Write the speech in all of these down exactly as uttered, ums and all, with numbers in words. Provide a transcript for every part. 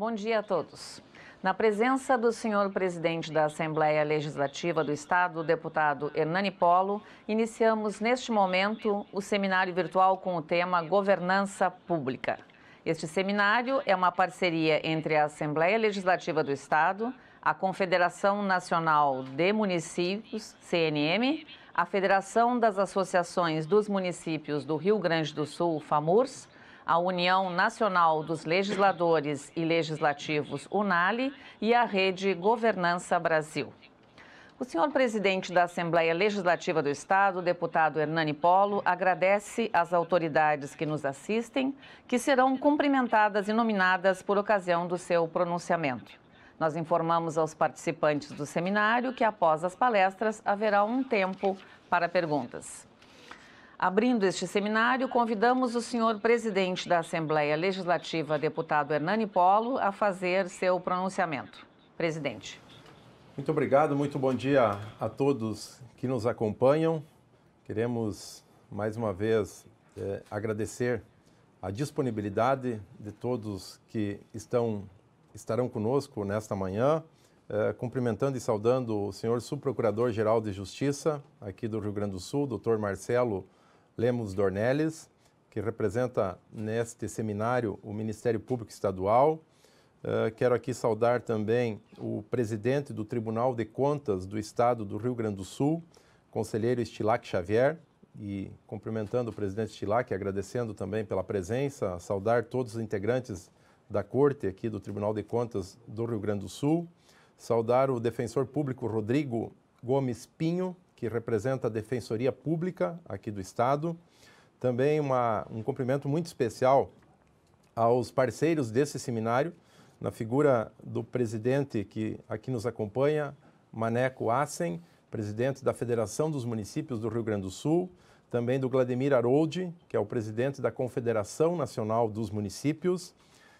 Bom dia a todos. Na presença do senhor presidente da Assembleia Legislativa do Estado, o deputado Hernani Polo, iniciamos neste momento o seminário virtual com o tema Governança Pública. Este seminário é uma parceria entre a Assembleia Legislativa do Estado, a Confederação Nacional de Municípios, C N M, a Federação das Associações dos Municípios do Rio Grande do Sul, FAMURS, a União Nacional dos Legisladores e Legislativos, UNALE, e a Rede Governança Brasil. O senhor presidente da Assembleia Legislativa do Estado, o deputado Hernani Polo, agradece às autoridades que nos assistem, que serão cumprimentadas e nominadas por ocasião do seu pronunciamento. Nós informamos aos participantes do seminário que, após as palestras, haverá um tempo para perguntas. Abrindo este seminário, convidamos o senhor presidente da Assembleia Legislativa, deputado Hernani Polo, a fazer seu pronunciamento. Presidente. Muito obrigado, muito bom dia a todos que nos acompanham. Queremos, mais uma vez, eh, agradecer a disponibilidade de todos que estão, estarão conosco nesta manhã, eh, cumprimentando e saudando o senhor subprocurador-geral de Justiça, aqui do Rio Grande do Sul, doutor Marcelo Lemos Dornelles, que representa neste seminário o Ministério Público Estadual. Uh, quero aqui saudar também o presidente do Tribunal de Contas do Estado do Rio Grande do Sul, conselheiro Estilac Xavier, e cumprimentando o presidente Estilac, agradecendo também pela presença, saudar todos os integrantes da Corte aqui do Tribunal de Contas do Rio Grande do Sul, saudar o defensor público Rodrigo Gomes Pinho, que representa a Defensoria Pública aqui do Estado. Também uma, um cumprimento muito especial aos parceiros desse seminário, na figura do presidente que aqui nos acompanha, Maneco Assen, presidente da Federação dos Municípios do Rio Grande do Sul, também do Vladimir Aroldi, que é o presidente da Confederação Nacional dos Municípios.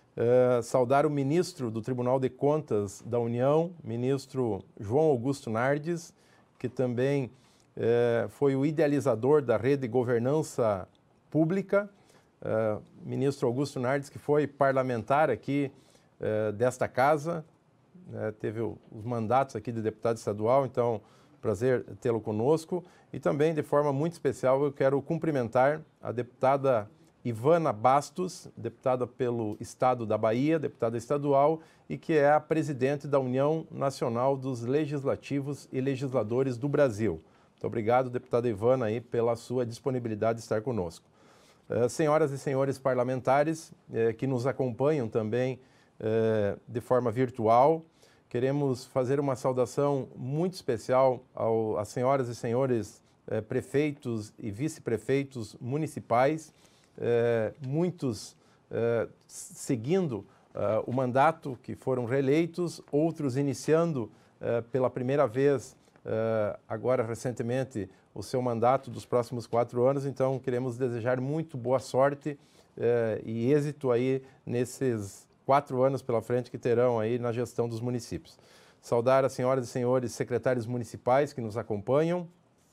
Uh, saudar o ministro do Tribunal de Contas da União, ministro João Augusto Nardes, que também eh, foi o idealizador da Rede Governança Pública, uh, ministro Augusto Nardes, que foi parlamentar aqui uh, desta casa, né, teve o, os mandatos aqui de deputado estadual, então prazer tê-lo conosco. E também, de forma muito especial, eu quero cumprimentar a deputada Ivana Bastos, deputada pelo Estado da Bahia, deputada estadual, e que é a presidente da União Nacional dos Legislativos e Legisladores do Brasil. Muito obrigado, deputada Ivana, aí, pela sua disponibilidade de estar conosco. Uh, senhoras e senhores parlamentares eh, que nos acompanham também eh, de forma virtual, queremos fazer uma saudação muito especial ao, às senhoras e senhores eh, prefeitos e vice-prefeitos municipais, Eh, muitos eh, seguindo eh, o mandato, que foram reeleitos, outros iniciando eh, pela primeira vez, eh, agora recentemente, o seu mandato dos próximos quatro anos. Então, queremos desejar muito boa sorte eh, e êxito aí nesses quatro anos pela frente que terão aí na gestão dos municípios. Saudar as senhoras e senhores secretários municipais que nos acompanham.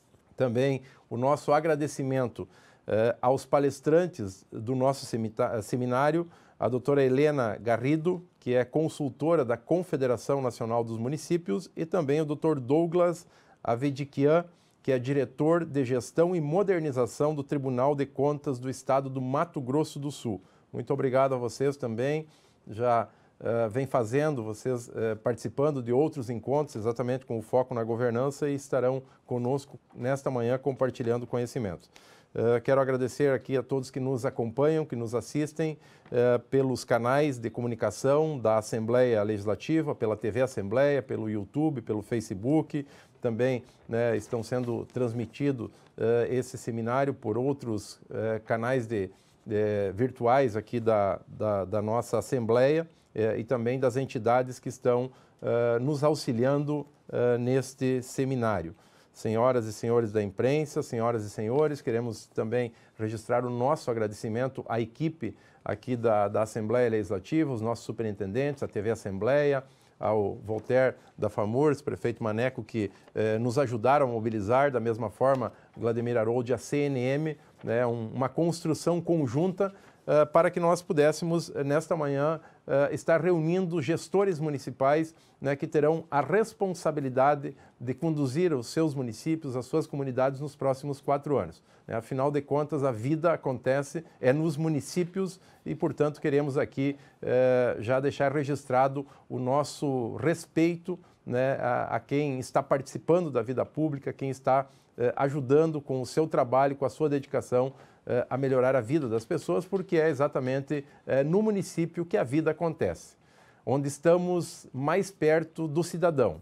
Também o nosso agradecimento Uh, aos palestrantes do nosso seminário, a doutora Helena Garrido, que é consultora da Confederação Nacional dos Municípios, e também o doutor Douglas Avedikian, que é diretor de Gestão e Modernização do Tribunal de Contas do Estado do Mato Grosso do Sul. Muito obrigado a vocês também, já uh, vem fazendo, vocês uh, participando de outros encontros, exatamente com o foco na governança, e estarão conosco nesta manhã compartilhando conhecimentos. Uh, quero agradecer aqui a todos que nos acompanham, que nos assistem uh, pelos canais de comunicação da Assembleia Legislativa, pela T V Assembleia, pelo YouTube, pelo Facebook. Também, né, estão sendo transmitido uh, esse seminário por outros uh, canais de, de, virtuais aqui da, da, da nossa Assembleia uh, e também das entidades que estão uh, nos auxiliando uh, neste seminário. Senhoras e senhores da imprensa, senhoras e senhores, queremos também registrar o nosso agradecimento à equipe aqui da, da Assembleia Legislativa, os nossos superintendentes, a T V Assembleia, ao Voltaire da FAMURS, prefeito Maneco, que eh, nos ajudaram a mobilizar, da mesma forma, Vladimir Aroldi, a C N M, né, um, uma construção conjunta uh, para que nós pudéssemos, nesta manhã, uh, estar reunindo gestores municipais, né, que terão a responsabilidade de conduzir os seus municípios, as suas comunidades nos próximos quatro anos. Né? Afinal de contas, a vida acontece é nos municípios e, portanto, queremos aqui uh, já deixar registrado o nosso respeito, né, a, a quem está participando da vida pública, quem está uh, ajudando com o seu trabalho, com a sua dedicação, a melhorar a vida das pessoas, porque é exatamente é, no município que a vida acontece, onde estamos mais perto do cidadão.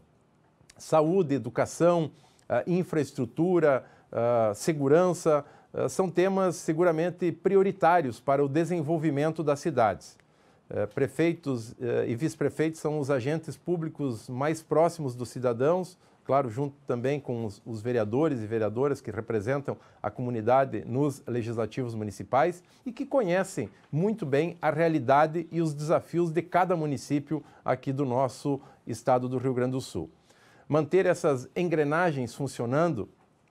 Saúde, educação, infraestrutura, segurança, são temas seguramente prioritários para o desenvolvimento das cidades. Prefeitos e vice-prefeitos são os agentes públicos mais próximos dos cidadãos, claro, junto também com os, os vereadores e vereadoras que representam a comunidade nos legislativos municipais e que conhecem muito bem a realidade e os desafios de cada município aqui do nosso estado do Rio Grande do Sul. Manter essas engrenagens funcionando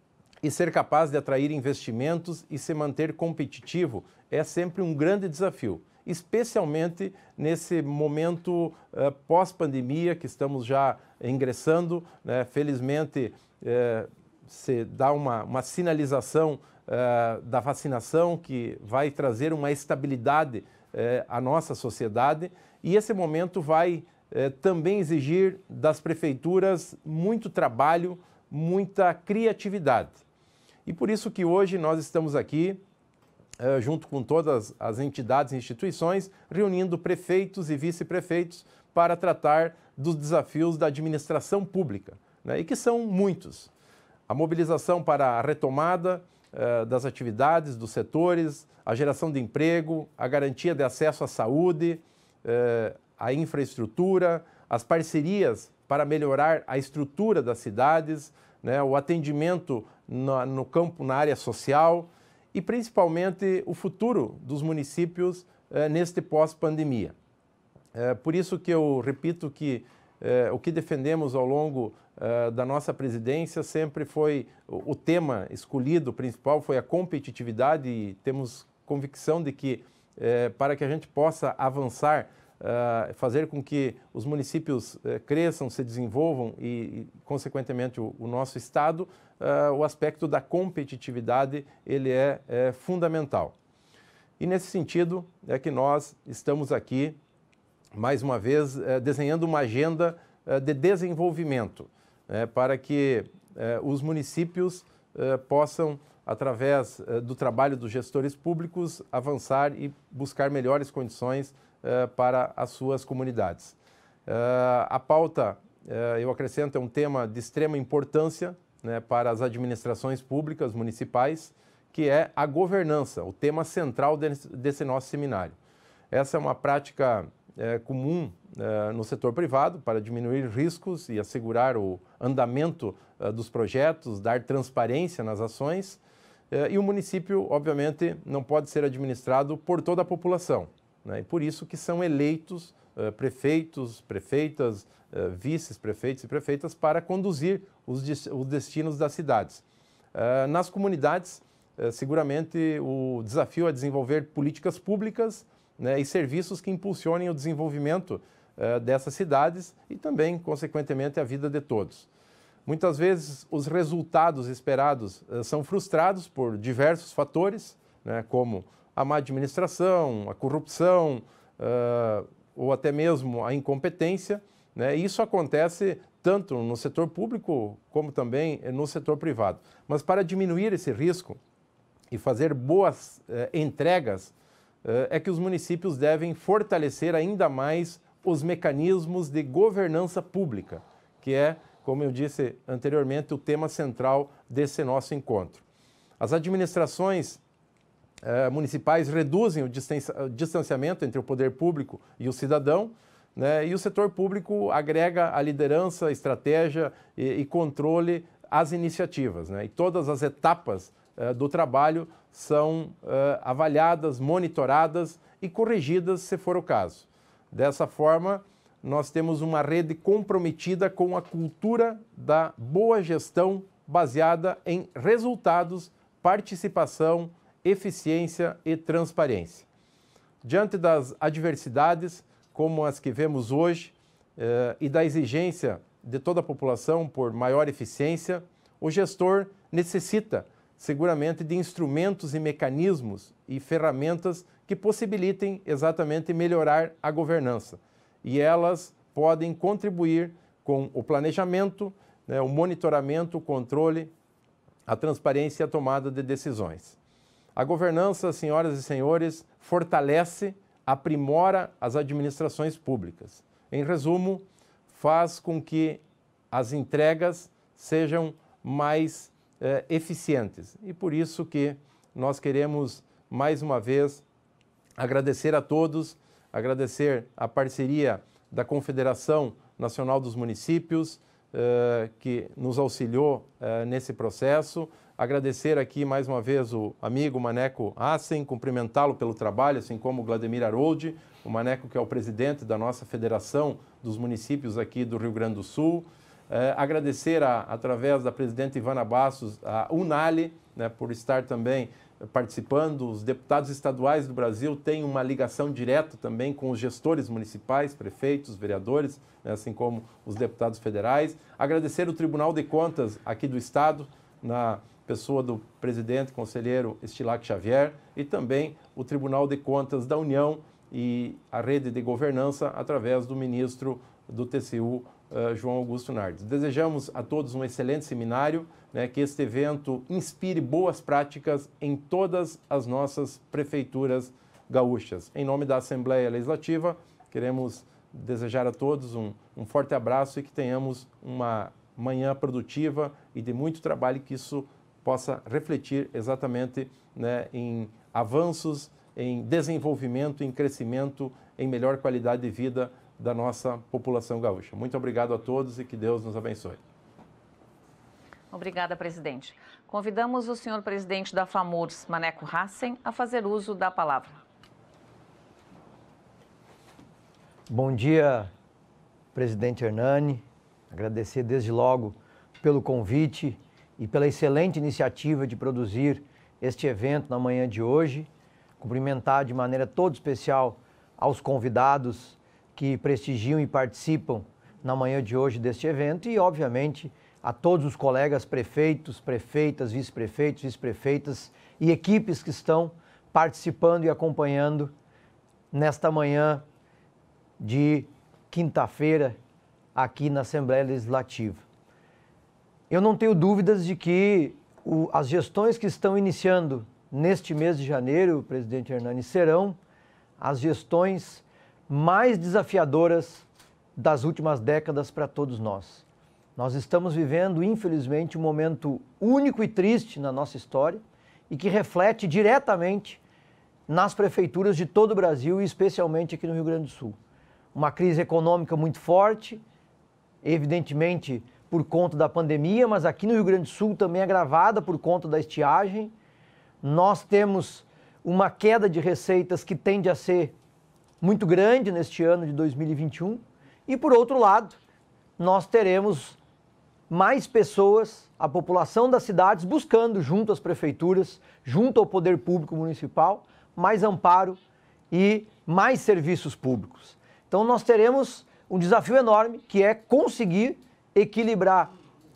e ser capaz de atrair investimentos e se manter competitivo é sempre um grande desafio, especialmente nesse momento uh, pós-pandemia que estamos já ingressando, né? Felizmente, uh, se dá uma, uma sinalização uh, da vacinação que vai trazer uma estabilidade uh, à nossa sociedade e esse momento vai uh, também exigir das prefeituras muito trabalho, muita criatividade. E por isso que hoje nós estamos aqui Uh, junto com todas as entidades e instituições, reunindo prefeitos e vice-prefeitos para tratar dos desafios da administração pública, né, e que são muitos. A mobilização para a retomada uh, das atividades, dos setores, a geração de emprego, a garantia de acesso à saúde, uh, a infraestrutura, as parcerias para melhorar a estrutura das cidades, né, o atendimento no, no campo, na área social, e principalmente o futuro dos municípios eh, neste pós-pandemia. É, por isso que eu repito que eh, o que defendemos ao longo eh, da nossa presidência sempre foi, o, o tema escolhido principal foi a competitividade e temos convicção de que eh, para que a gente possa avançar, eh, fazer com que os municípios eh, cresçam, se desenvolvam e, e consequentemente, o, o nosso estado, Uh, o aspecto da competitividade ele é, é fundamental. E nesse sentido é que nós estamos aqui, mais uma vez, eh, desenhando uma agenda eh, de desenvolvimento eh, para que eh, os municípios eh, possam, através eh, do trabalho dos gestores públicos, avançar e buscar melhores condições eh, para as suas comunidades. Uh, a pauta, eh, eu acrescento, é um tema de extrema importância, né, para as administrações públicas municipais, que é a governança, o tema central desse, desse nosso seminário. Essa é uma prática é, comum é, no setor privado para diminuir riscos e assegurar o andamento é, dos projetos, dar transparência nas ações, é, e o município, obviamente, não pode ser administrado por toda a população, né, e por isso que são eleitos é, prefeitos, prefeitas, é, vices, prefeitos e prefeitas para conduzir os, os destinos das cidades. É, nas comunidades, é, seguramente o desafio é desenvolver políticas públicas, né, e serviços que impulsionem o desenvolvimento é, dessas cidades e também, consequentemente, a vida de todos. Muitas vezes os resultados esperados é, são frustrados por diversos fatores, né, como a má administração, a corrupção, é, ou até mesmo a incompetência, né? Isso acontece tanto no setor público como também no setor privado. Mas para diminuir esse risco e fazer boas eh, entregas, eh, é que os municípios devem fortalecer ainda mais os mecanismos de governança pública, que é, como eu disse anteriormente, o tema central desse nosso encontro. As administrações eh, municipais reduzem o distanciamento entre o poder público e o cidadão, né, e o setor público agrega a liderança, estratégia e, e controle às iniciativas, né, e todas as etapas eh, do trabalho são eh, avaliadas, monitoradas e corrigidas se for o caso. Dessa forma, nós temos uma rede comprometida com a cultura da boa gestão baseada em resultados, participação, eficiência e transparência. Diante das adversidades, como as que vemos hoje eh, e da exigência de toda a população por maior eficiência, o gestor necessita seguramente de instrumentos e mecanismos e ferramentas que possibilitem exatamente melhorar a governança. E elas podem contribuir com o planejamento, né, o monitoramento, o controle, a transparência e a tomada de decisões. A governança, senhoras e senhores, fortalece, aprimora as administrações públicas. Em resumo, faz com que as entregas sejam mais eh, eficientes. E por isso que nós queremos, mais uma vez, agradecer a todos, agradecer a parceria da Confederação Nacional dos Municípios, eh, que nos auxiliou eh, nesse processo. Agradecer aqui mais uma vez o amigo Maneco Hassen, cumprimentá-lo pelo trabalho, assim como o Vladimir Haroldi, o Maneco que é o presidente da nossa Federação dos Municípios aqui do Rio Grande do Sul. Eh, agradecer, a, através da presidente Ivana Bastos, a Unali, né, por estar também participando. Os deputados estaduais do Brasil têm uma ligação direta também com os gestores municipais, prefeitos, vereadores, né, assim como os deputados federais. Agradecer o Tribunal de Contas aqui do Estado, na pessoa do presidente, conselheiro Estilac Xavier, e também o Tribunal de Contas da União e a rede de governança através do ministro do T C U, uh, João Augusto Nardes. Desejamos a todos um excelente seminário, né, que este evento inspire boas práticas em todas as nossas prefeituras gaúchas. Em nome da Assembleia Legislativa, queremos desejar a todos um, um forte abraço e que tenhamos uma manhã produtiva e de muito trabalho, que isso possa refletir exatamente, né, em avanços, em desenvolvimento, em crescimento, em melhor qualidade de vida da nossa população gaúcha. Muito obrigado a todos e que Deus nos abençoe. Obrigada, presidente. Convidamos o senhor presidente da FAMURS, Maneco Hassen, a fazer uso da palavra. Bom dia, presidente Hernani. Agradecer desde logo pelo convite e pela excelente iniciativa de produzir este evento na manhã de hoje. Cumprimentar de maneira toda especial aos convidados que prestigiam e participam na manhã de hoje deste evento e, obviamente, a todos os colegas prefeitos, prefeitas, vice-prefeitos, vice-prefeitas e equipes que estão participando e acompanhando nesta manhã de quinta-feira aqui na Assembleia Legislativa. Eu não tenho dúvidas de que o, as gestões que estão iniciando neste mês de janeiro, presidente Hernani, serão as gestões mais desafiadoras das últimas décadas para todos nós. Nós estamos vivendo, infelizmente, um momento único e triste na nossa história e que reflete diretamente nas prefeituras de todo o Brasil e especialmente aqui no Rio Grande do Sul. Uma crise econômica muito forte, evidentemente por conta da pandemia, mas aqui no Rio Grande do Sul também agravada por conta da estiagem. Nós temos uma queda de receitas que tende a ser muito grande neste ano de dois mil e vinte e um e, por outro lado, nós teremos mais pessoas, a população das cidades, buscando junto às prefeituras, junto ao poder público municipal, mais amparo e mais serviços públicos. Então nós teremos um desafio enorme, que é conseguir equilibrar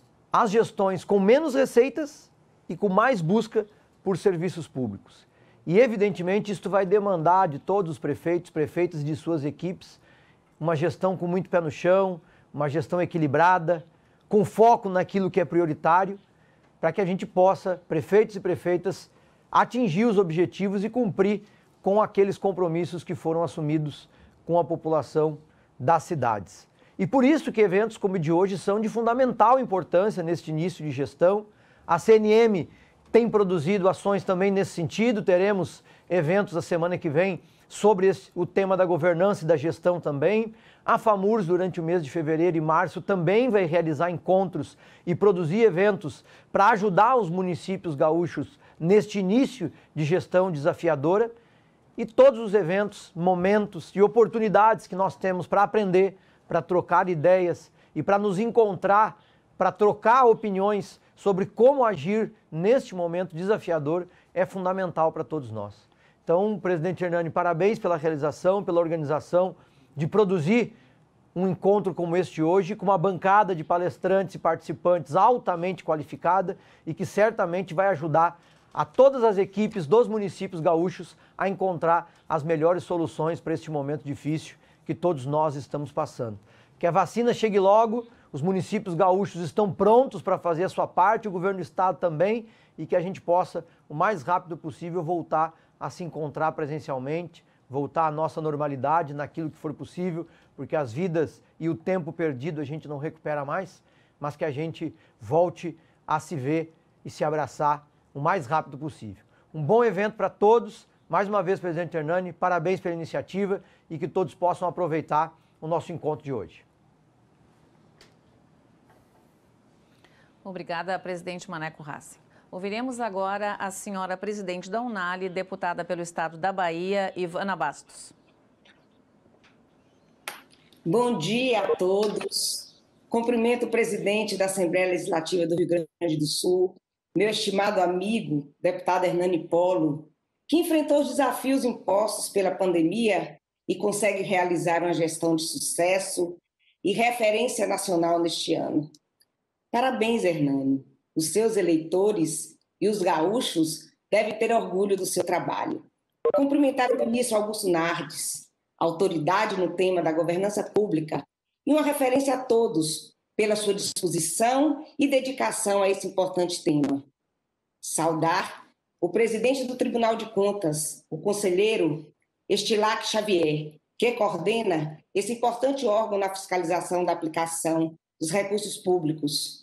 as gestões com menos receitas e com mais busca por serviços públicos. E evidentemente isto vai demandar de todos os prefeitos, prefeitas e de suas equipes uma gestão com muito pé no chão, uma gestão equilibrada, com foco naquilo que é prioritário, para que a gente possa, prefeitos e prefeitas, atingir os objetivos e cumprir com aqueles compromissos que foram assumidos com a população das cidades. E por isso que eventos como o de hoje são de fundamental importância neste início de gestão. A C N M tem produzido ações também nesse sentido, teremos eventos a semana que vem sobre esse, o tema da governança e da gestão também. A FAMURS, durante o mês de fevereiro e março, também vai realizar encontros e produzir eventos para ajudar os municípios gaúchos neste início de gestão desafiadora. E todos os eventos, momentos e oportunidades que nós temos para aprender, para trocar ideias e para nos encontrar, para trocar opiniões sobre como agir neste momento desafiador, é fundamental para todos nós. Então, presidente Hernani, parabéns pela realização, pela organização de produzir um encontro como este hoje, com uma bancada de palestrantes e participantes altamente qualificada e que certamente vai ajudar a todas as equipes dos municípios gaúchos a encontrar as melhores soluções para este momento difícil que todos nós estamos passando. Que a vacina chegue logo, os municípios gaúchos estão prontos para fazer a sua parte, o governo do estado também, e que a gente possa, o mais rápido possível, voltar a se encontrar presencialmente, voltar à nossa normalidade naquilo que for possível, porque as vidas e o tempo perdido a gente não recupera mais, mas que a gente volte a se ver e se abraçar o mais rápido possível. Um bom evento para todos. Mais uma vez, presidente Hernani, parabéns pela iniciativa e que todos possam aproveitar o nosso encontro de hoje. Obrigada, presidente Maneco Hassen. Ouviremos agora a senhora presidente da Unali, deputada pelo estado da Bahia, Ivana Bastos. Bom dia a todos. Cumprimento o presidente da Assembleia Legislativa do Rio Grande do Sul, meu estimado amigo, deputado Hernani Polo, que enfrentou os desafios impostos pela pandemia e consegue realizar uma gestão de sucesso e referência nacional neste ano. Parabéns, Hernani. Os seus eleitores e os gaúchos devem ter orgulho do seu trabalho. Cumprimentar o ministro Augusto Nardes, autoridade no tema da governança pública, e uma referência a todos pela sua disposição e dedicação a esse importante tema. Saudar o presidente do Tribunal de Contas, o conselheiro Estilac Xavier, que coordena esse importante órgão na fiscalização da aplicação dos recursos públicos.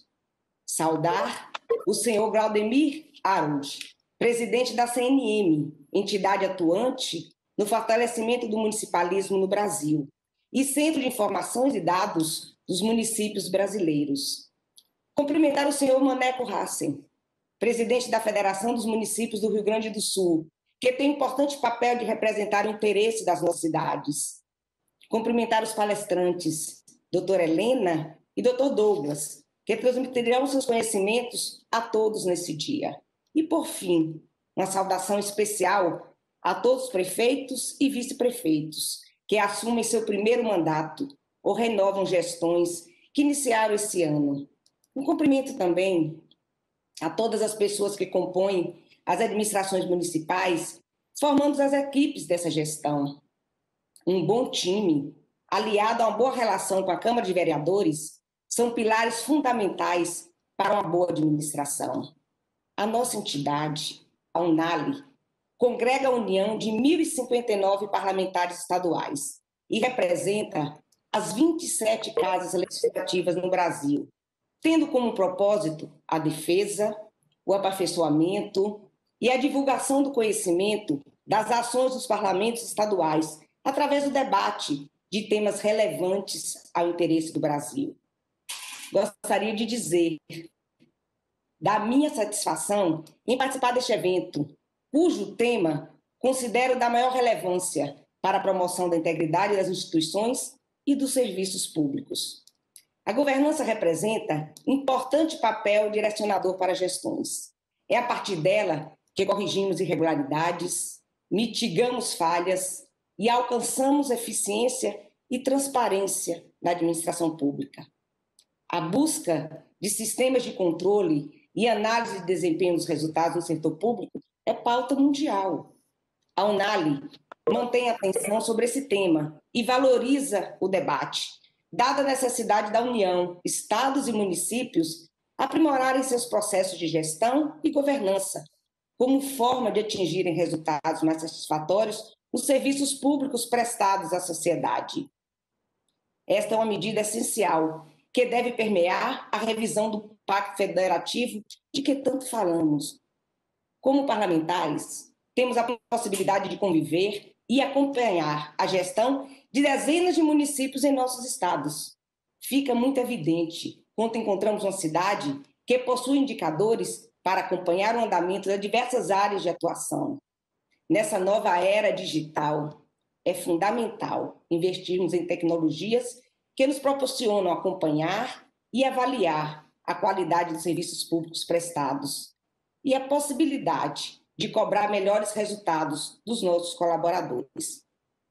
Saudar o senhor Glaudemir Arude, presidente da C N M, entidade atuante no fortalecimento do municipalismo no Brasil, e Centro de Informações e Dados dos Municípios Brasileiros. Cumprimentar o senhor Maneco Hassen, presidente da Federação dos Municípios do Rio Grande do Sul, que tem um importante papel de representar o interesse das nossas cidades. Cumprimentar os palestrantes, doutora Helena e doutor Douglas, que transmitirão seus conhecimentos a todos nesse dia. E, por fim, uma saudação especial a todos os prefeitos e vice-prefeitos que assumem seu primeiro mandato ou renovam gestões que iniciaram esse ano. Um cumprimento também a todas as pessoas que compõem as administrações municipais, formando as equipes dessa gestão. Um bom time, aliado a uma boa relação com a Câmara de Vereadores, são pilares fundamentais para uma boa administração. A nossa entidade, a Unali, congrega a união de mil e cinquenta e nove parlamentares estaduais e representa as vinte e sete casas legislativas no Brasil, tendo como propósito a defesa, o aperfeiçoamento e a divulgação do conhecimento das ações dos parlamentos estaduais através do debate de temas relevantes ao interesse do Brasil. Gostaria de dizer da minha satisfação em participar deste evento, cujo tema considero da maior relevância para a promoção da integridade das instituições e dos serviços públicos. A governança representa importante papel direcionador para gestões. É a partir dela que corrigimos irregularidades, mitigamos falhas e alcançamos eficiência e transparência na administração pública. A busca de sistemas de controle e análise de desempenho dos resultados no setor público é pauta mundial. A Unali mantém atenção sobre esse tema e valoriza o debate, dada a necessidade da União, estados e municípios aprimorarem seus processos de gestão e governança, como forma de atingirem resultados mais satisfatórios nos serviços públicos prestados à sociedade. Esta é uma medida essencial que deve permear a revisão do Pacto Federativo de que tanto falamos. Como parlamentares, temos a possibilidade de conviver e acompanhar a gestão de dezenas de municípios em nossos estados. Fica muito evidente quando encontramos uma cidade que possui indicadores para acompanhar o andamento das diversas áreas de atuação. Nessa nova era digital, é fundamental investirmos em tecnologias que nos proporcionam acompanhar e avaliar a qualidade dos serviços públicos prestados e a possibilidade de cobrar melhores resultados dos nossos colaboradores.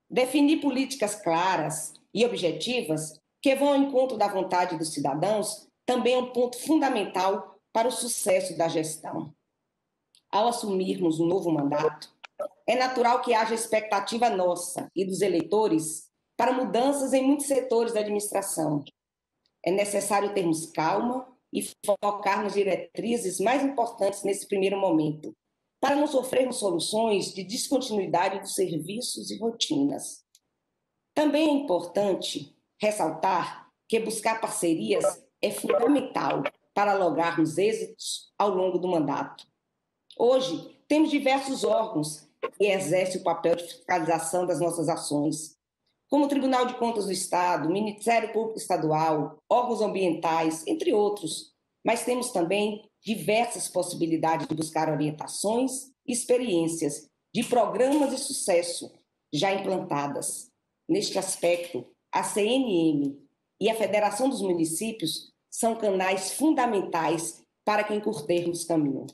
Definir políticas claras e objetivas que vão ao encontro da vontade dos cidadãos também é um ponto fundamental para o sucesso da gestão. Ao assumirmos um novo mandato, é natural que haja expectativa nossa e dos eleitores para mudanças em muitos setores da administração. É necessário termos calma e focar nas diretrizes mais importantes nesse primeiro momento, para não sofrermos soluções de descontinuidade dos serviços e rotinas. Também é importante ressaltar que buscar parcerias é fundamental para lograrmos êxitos ao longo do mandato. Hoje, temos diversos órgãos que exercem o papel de fiscalização das nossas ações, como o Tribunal de Contas do Estado, o Ministério Público Estadual, órgãos ambientais, entre outros. Mas temos também diversas possibilidades de buscar orientações e experiências de programas de sucesso já implantadas. Neste aspecto, a C N M e a Federação dos Municípios são canais fundamentais para que encurtermos caminho.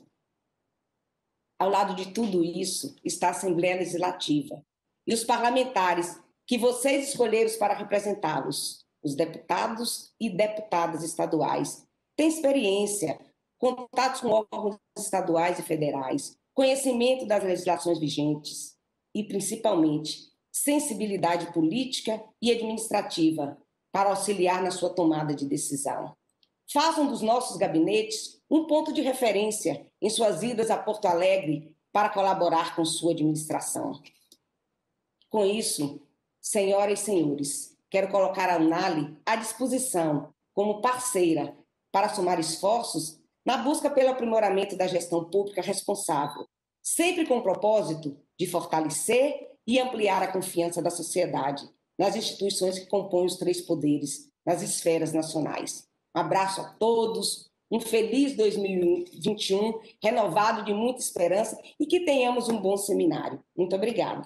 Ao lado de tudo isso está a Assembleia Legislativa e os parlamentares que vocês escolheram para representá-los, os deputados e deputadas estaduais. Têm experiência, contatos com órgãos estaduais e federais, conhecimento das legislações vigentes e, principalmente, sensibilidade política e administrativa para auxiliar na sua tomada de decisão. Façam dos nossos gabinetes um ponto de referência em suas idas a Porto Alegre para colaborar com sua administração. Com isso, senhoras e senhores, quero colocar a UNALI à disposição como parceira para somar esforços na busca pelo aprimoramento da gestão pública responsável, sempre com o propósito de fortalecer e ampliar a confiança da sociedade nas instituições que compõem os três poderes, nas esferas nacionais. Um abraço a todos, um feliz dois mil e vinte e um, renovado de muita esperança e que tenhamos um bom seminário. Muito obrigada.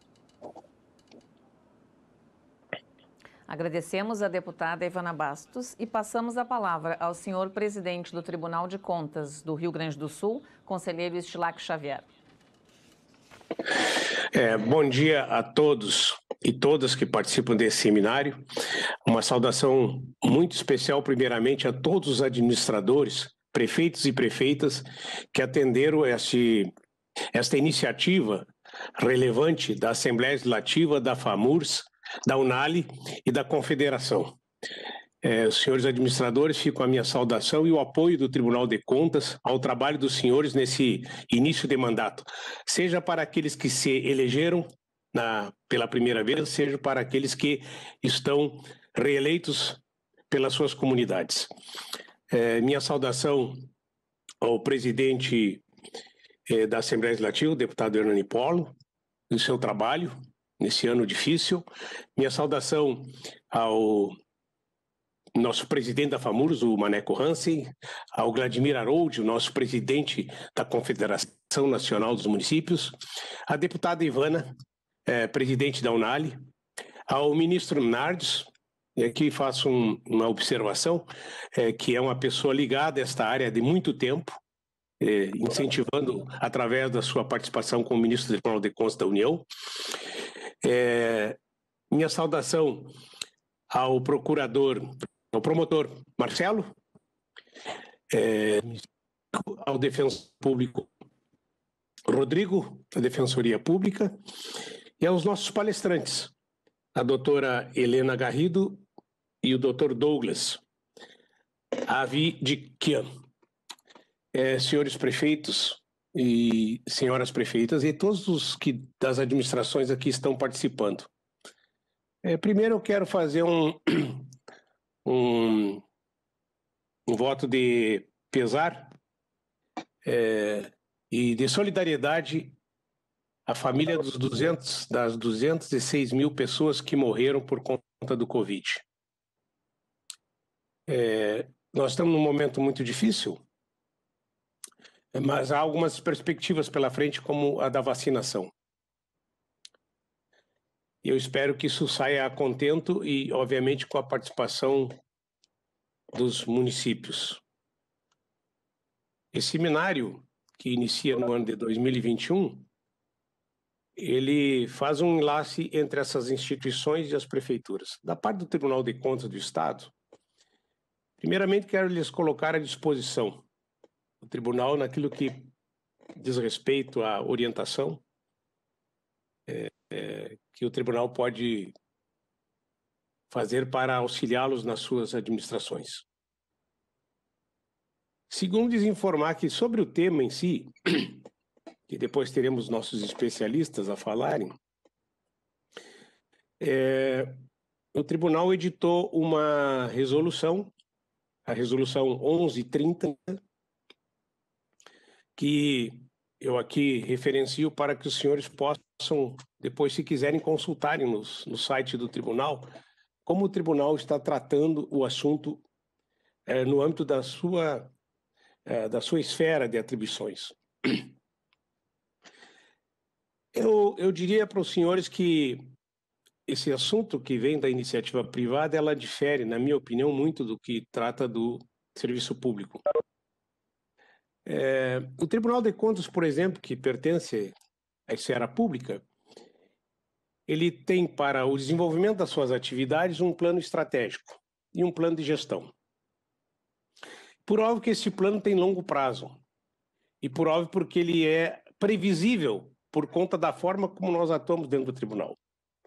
Agradecemos a deputada Ivana Bastos e passamos a palavra ao senhor presidente do Tribunal de Contas do Rio Grande do Sul, conselheiro Estilac Xavier. É, bom dia a todos e todas que participam desse seminário. Uma saudação muito especial, primeiramente, a todos os administradores, prefeitos e prefeitas que atenderam este, esta iniciativa relevante da Assembleia Legislativa, da FAMURS, da UNALI e da Confederação. É, os senhores administradores, fico a minha saudação e o apoio do Tribunal de Contas ao trabalho dos senhores nesse início de mandato, seja para aqueles que se elegeram na, pela primeira vez, seja para aqueles que estão reeleitos pelas suas comunidades. É, minha saudação ao presidente é, da Assembleia Legislativa, o deputado Hernani Polo, e o seu trabalho nesse ano difícil. Minha saudação ao nosso presidente da FAMURS, o Maneco Hansen, ao Vladimir Harold, o nosso presidente da Confederação Nacional dos Municípios, a deputada Ivana, eh, presidente da UNALI, ao ministro Nardes, e aqui faço um, uma observação, eh, que é uma pessoa ligada a esta área de muito tempo, eh, incentivando através da sua participação como ministro do Tribunal de Contas da União. Eh, minha saudação ao procurador, ao promotor Marcelo, é, ao defensor público Rodrigo, da Defensoria Pública, e aos nossos palestrantes, a doutora Helena Garrido e o doutor Douglas Avi de Kian. É, senhores prefeitos e senhoras prefeitas e todos os que das administrações aqui estão participando. É, primeiro eu quero fazer um Um, um voto de pesar é, e de solidariedade à família dos duzentos, das duzentas e seis mil pessoas que morreram por conta do Covid. É, nós estamos num momento muito difícil, mas há algumas perspectivas pela frente, como a da vacinação. Eu espero que isso saia a contento e, obviamente, com a participação dos municípios. Esse seminário, que inicia no ano de dois mil e vinte e um, ele faz um enlace entre essas instituições e as prefeituras. Da parte do Tribunal de Contas do Estado, primeiramente quero lhes colocar à disposição o tribunal naquilo que diz respeito à orientação é, é, que o tribunal pode fazer para auxiliá-los nas suas administrações. Segundo, lhes informar que sobre o tema em si, que depois teremos nossos especialistas a falarem, é, o tribunal editou uma resolução, a resolução onze trinta, que eu aqui referencio para que os senhores possam, depois, se quiserem, consultarem nos, no site do tribunal, como o tribunal está tratando o assunto é, no âmbito da sua, é, da sua esfera de atribuições. Eu, eu diria para os senhores que esse assunto que vem da iniciativa privada, ela difere, na minha opinião, muito do que trata do serviço público. É, o Tribunal de Contas, por exemplo, que pertence à esfera pública, ele tem para o desenvolvimento das suas atividades um plano estratégico e um plano de gestão. Por óbvio que esse plano tem longo prazo e por óbvio porque ele é previsível por conta da forma como nós atuamos dentro do tribunal.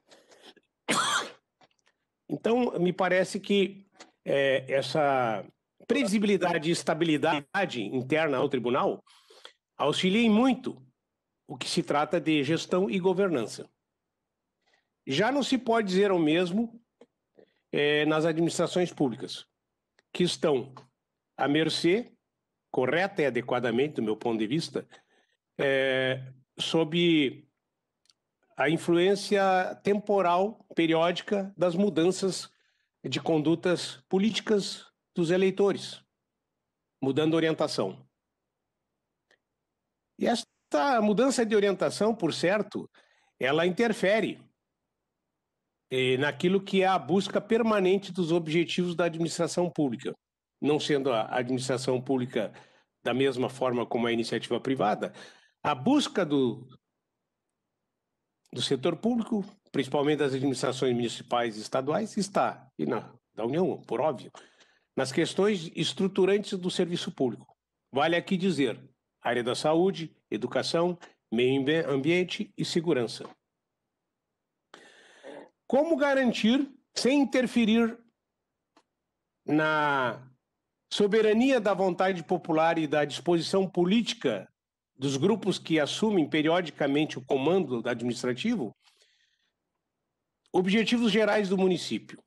Então, me parece que é, essa previsibilidade e estabilidade interna ao tribunal auxiliem muito o que se trata de gestão e governança. Já não se pode dizer o mesmo é, nas administrações públicas, que estão à mercê, correta e adequadamente, do meu ponto de vista, é, sob a influência temporal, periódica, das mudanças de condutas políticas dos eleitores, mudando a orientação. E esta mudança de orientação, por certo, ela interfere eh, naquilo que é a busca permanente dos objetivos da administração pública, não sendo a administração pública da mesma forma como a iniciativa privada, a busca do, do setor público, principalmente das administrações municipais e estaduais, está, e na da União, por óbvio, nas questões estruturantes do serviço público. Vale aqui dizer, área da saúde, educação, meio ambiente e segurança. Como garantir, sem interferir na soberania da vontade popular e da disposição política dos grupos que assumem periodicamente o comando administrativo, objetivos gerais do município?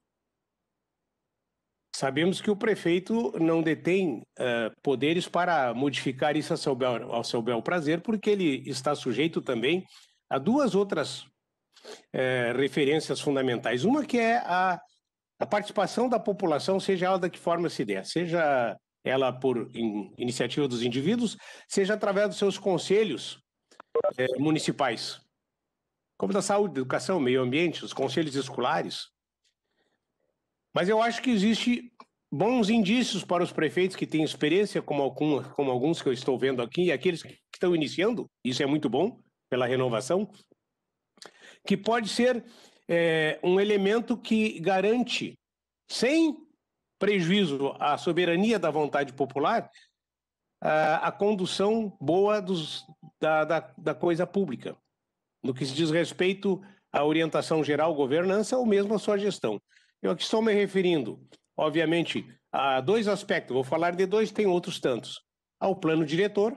Sabemos que o prefeito não detém uh, poderes para modificar isso ao seu, bel, ao seu bel prazer, porque ele está sujeito também a duas outras uh, referências fundamentais. Uma que é a, a participação da população, seja ela da que forma se der, seja ela por in, iniciativa dos indivíduos, seja através dos seus conselhos uh, municipais, como da saúde, educação, meio ambiente, os conselhos escolares. Mas eu acho que existe bons indícios para os prefeitos que têm experiência, como, algum, como alguns que eu estou vendo aqui, e aqueles que estão iniciando, isso é muito bom, pela renovação, que pode ser é, um elemento que garante, sem prejuízo à soberania da vontade popular, a, a condução boa dos, da, da, da coisa pública, no que se diz respeito à orientação geral, governança, ou mesmo à sua gestão. Eu aqui estou me referindo, obviamente, a dois aspectos. Vou falar de dois, tem outros tantos. Ao plano diretor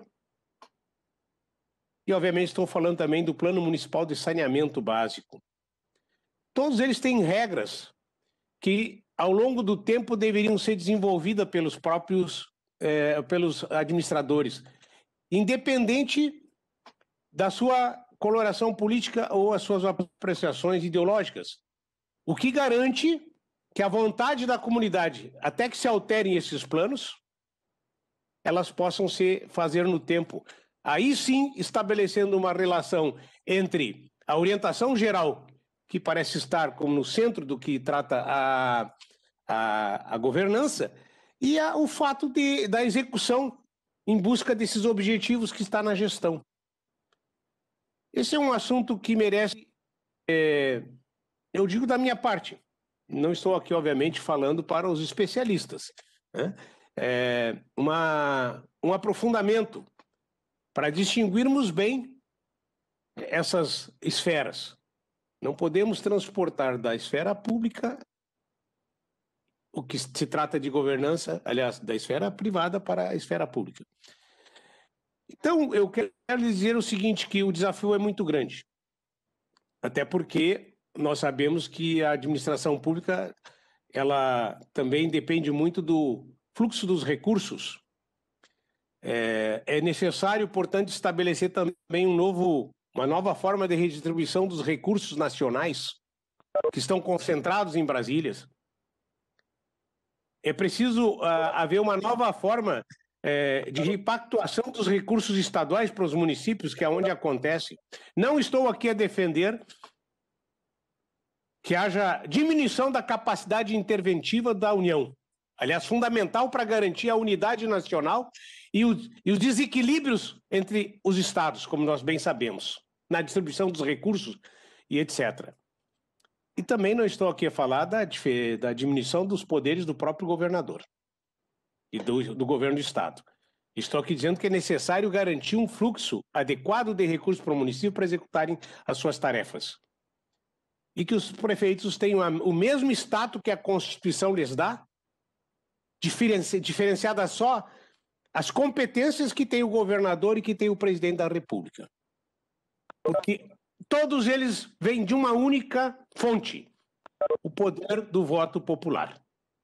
e, obviamente, estou falando também do plano municipal de saneamento básico. Todos eles têm regras que, ao longo do tempo, deveriam ser desenvolvidas pelos próprios, eh, pelos administradores, independente da sua coloração política ou as suas apreciações ideológicas. O que garante que a vontade da comunidade, até que se alterem esses planos, elas possam se fazer no tempo. Aí sim, estabelecendo uma relação entre a orientação geral, que parece estar como no centro do que trata a, a, a governança, e a, o fato de, da execução em busca desses objetivos que está na gestão. Esse é um assunto que merece, é, eu digo da minha parte, não estou aqui, obviamente, falando para os especialistas, né? É, uma, um aprofundamento para distinguirmos bem essas esferas. Não podemos transportar da esfera pública o que se trata de governança, aliás, da esfera privada para a esfera pública. Então, eu quero lhe dizer o seguinte, que o desafio é muito grande. Até porque nós sabemos que a administração pública, ela também depende muito do fluxo dos recursos. É, é necessário, portanto, estabelecer também um novo, uma nova forma de redistribuição dos recursos nacionais que estão concentrados em Brasília. É preciso uh, haver uma nova forma uh, de repactuação dos recursos estaduais para os municípios, que é onde acontece. Não estou aqui a defender que haja diminuição da capacidade interventiva da União. Aliás, fundamental para garantir a unidade nacional e, o, e os desequilíbrios entre os estados, como nós bem sabemos, na distribuição dos recursos e etcétera. E também não estou aqui a falar da, da diminuição dos poderes do próprio governador e do, do governo do estado. Estou aqui dizendo que é necessário garantir um fluxo adequado de recursos para o município para executarem as suas tarefas. E que os prefeitos tenham a, o mesmo status que a Constituição lhes dá, diferenci, diferenciada só as competências que tem o governador e que tem o presidente da República. Porque todos eles vêm de uma única fonte, o poder do voto popular.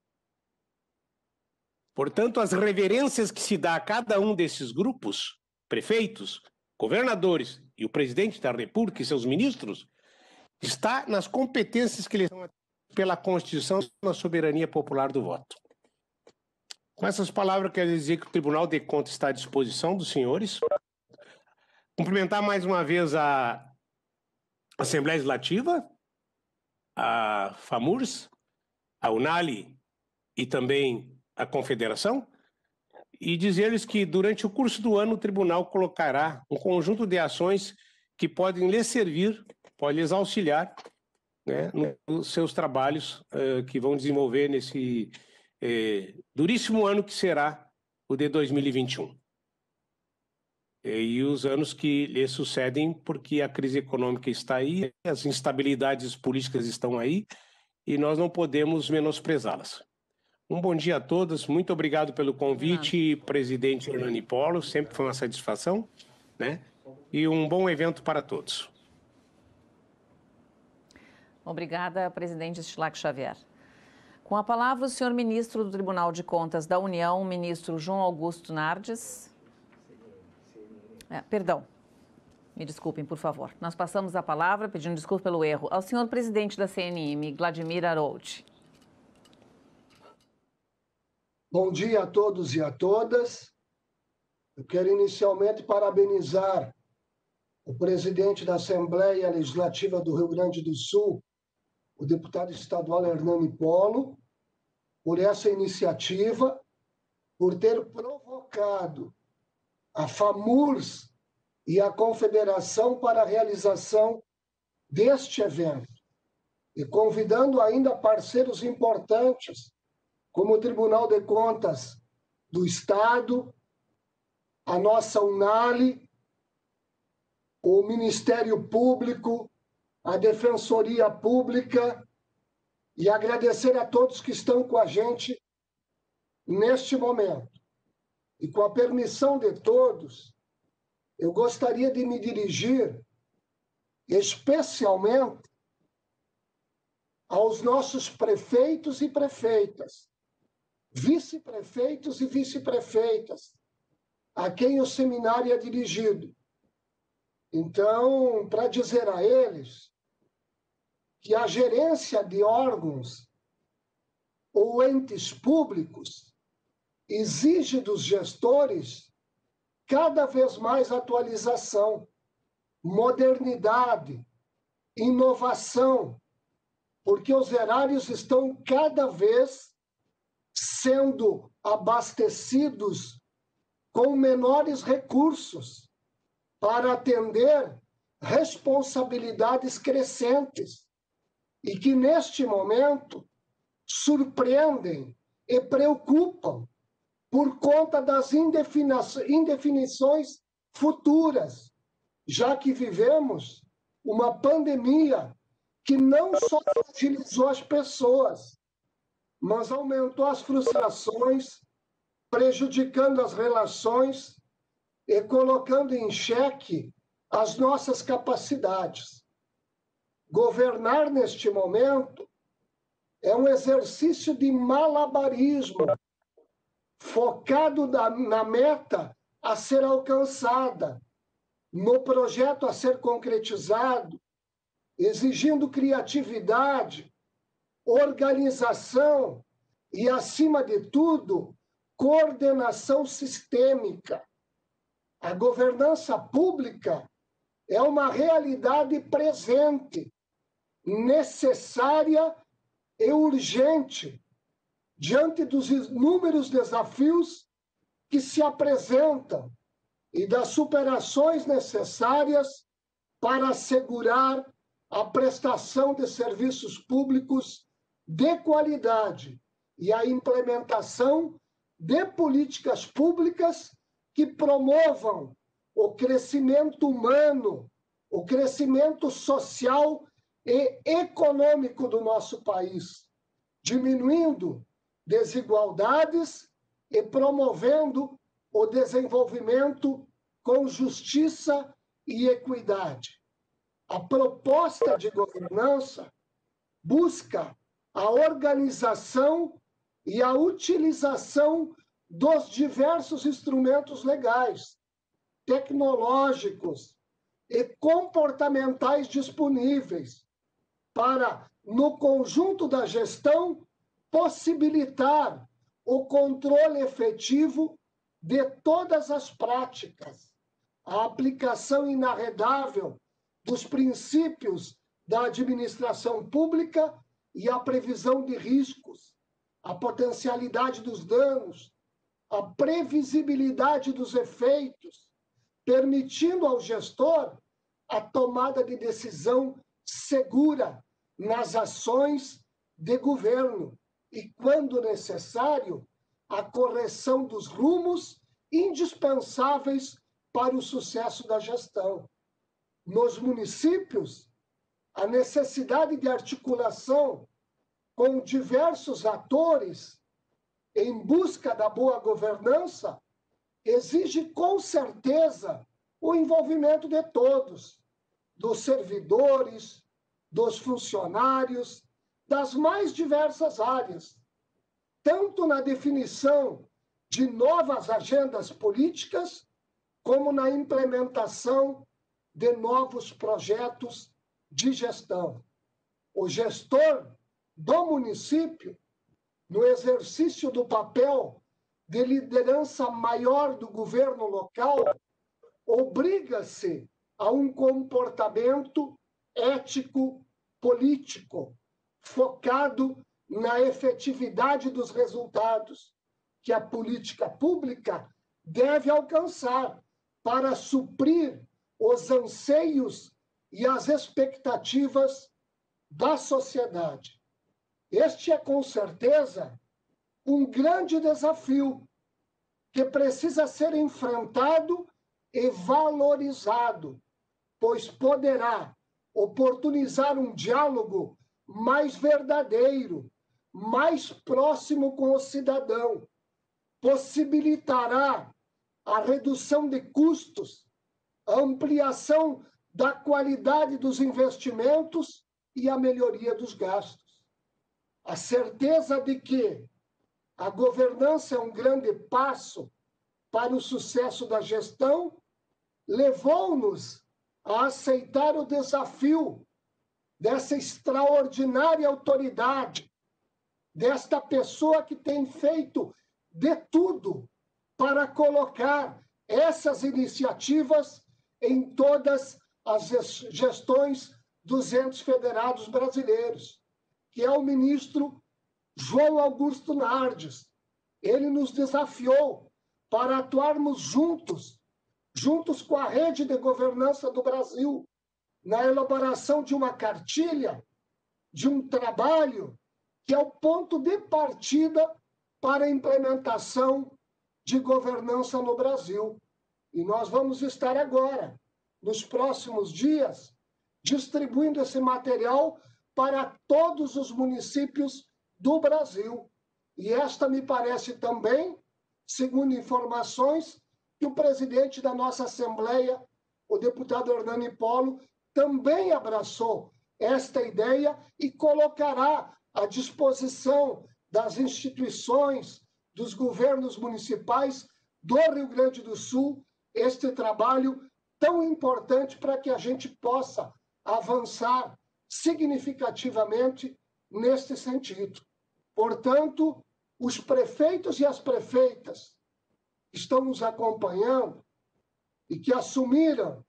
Portanto, as reverências que se dá a cada um desses grupos, prefeitos, governadores e o presidente da República e seus ministros, está nas competências que lhes são pela Constituição na soberania popular do voto. Com essas palavras, quero dizer que o Tribunal de Contas está à disposição dos senhores. Cumprimentar mais uma vez a Assembleia Legislativa, a FAMURS, a UNALI e também a Confederação, e dizer-lhes que durante o curso do ano o Tribunal colocará um conjunto de ações que podem lhes servir, podem lhes auxiliar, né, nos seus trabalhos uh, que vão desenvolver nesse eh, duríssimo ano que será o de dois mil e vinte e um. E os anos que lhe sucedem, porque a crise econômica está aí, as instabilidades políticas estão aí, e nós não podemos menosprezá-las. Um bom dia a todos, muito obrigado pelo convite, presidente Hernani Polo, sempre foi uma satisfação, né? E um bom evento para todos. Obrigada, presidente Stilac Xavier. Com a palavra, o senhor ministro do Tribunal de Contas da União, ministro João Augusto Nardes. É, perdão, me desculpem, por favor. Nós passamos a palavra, pedindo desculpa pelo erro, ao senhor presidente da C N M, Vladimir Aroldi. Bom dia a todos e a todas. Eu quero inicialmente parabenizar o presidente da Assembleia Legislativa do Rio Grande do Sul, o deputado estadual Hernani Polo, por essa iniciativa, por ter provocado a FAMURS e a Confederação para a realização deste evento, e convidando ainda parceiros importantes, como o Tribunal de Contas do Estado, a nossa UNALI, o Ministério Público, a Defensoria Pública, e agradecer a todos que estão com a gente neste momento. E com a permissão de todos, eu gostaria de me dirigir especialmente aos nossos prefeitos e prefeitas, vice-prefeitos e vice-prefeitas, a quem o seminário é dirigido. Então, para dizer a eles que a gerência de órgãos ou entes públicos exige dos gestores cada vez mais atualização, modernidade, inovação, porque os erários estão cada vez sendo abastecidos com menores recursos para atender responsabilidades crescentes e que, neste momento, surpreendem e preocupam por conta das indefinições futuras, já que vivemos uma pandemia que não só fragilizou as pessoas, mas aumentou as frustrações, prejudicando as relações e colocando em xeque as nossas capacidades. Governar neste momento é um exercício de malabarismo, focado na, na meta a ser alcançada, no projeto a ser concretizado, exigindo criatividade, organização e, acima de tudo, coordenação sistêmica. A governança pública é uma realidade presente, necessária e urgente, diante dos inúmeros desafios que se apresentam e das superações necessárias para assegurar a prestação de serviços públicos de qualidade e a implementação de políticas públicas que promovam o crescimento humano, o crescimento social e econômico do nosso país, diminuindo desigualdades e promovendo o desenvolvimento com justiça e equidade. A proposta de governança busca a organização e a utilização dos diversos instrumentos legais, tecnológicos e comportamentais disponíveis para, no conjunto da gestão, possibilitar o controle efetivo de todas as práticas, a aplicação inarredável dos princípios da administração pública e a previsão de riscos, a potencialidade dos danos, a previsibilidade dos efeitos, permitindo ao gestor a tomada de decisão segura nas ações de governo e, quando necessário, a correção dos rumos indispensáveis para o sucesso da gestão. Nos municípios, a necessidade de articulação com diversos atores em busca da boa governança exige, com certeza, o envolvimento de todos, dos servidores, dos funcionários, das mais diversas áreas, tanto na definição de novas agendas políticas, como na implementação de novos projetos de gestão. O gestor do município, no exercício do papel de liderança maior do governo local, obriga-se a um comportamento ético político, focado na efetividade dos resultados que a política pública deve alcançar para suprir os anseios e as expectativas da sociedade. Este é, com certeza, um grande desafio que precisa ser enfrentado e valorizado, pois poderá oportunizar um diálogo mais verdadeiro, mais próximo com o cidadão, possibilitará a redução de custos, a ampliação da qualidade dos investimentos e a melhoria dos gastos. A certeza de que a governança é um grande passo para o sucesso da gestão levou-nos a aceitar o desafio dessa extraordinária autoridade, desta pessoa que tem feito de tudo para colocar essas iniciativas em todas as gestões dos entes federados brasileiros, que é o ministro João Augusto Nardes. Ele nos desafiou para atuarmos juntos, juntos com a rede de governança do Brasil, na elaboração de uma cartilha, de um trabalho que é o ponto de partida para a implementação de governança no Brasil. E nós vamos estar agora, nos próximos dias, distribuindo esse material para todos os municípios do Brasil. E esta me parece também, segundo informações, que o presidente da nossa Assembleia, o deputado Hernani Polo, também abraçou esta ideia e colocará à disposição das instituições, dos governos municipais do Rio Grande do Sul, este trabalho tão importante para que a gente possa avançar significativamente neste sentido. Portanto, os prefeitos e as prefeitas que estão nos acompanhando e que assumiram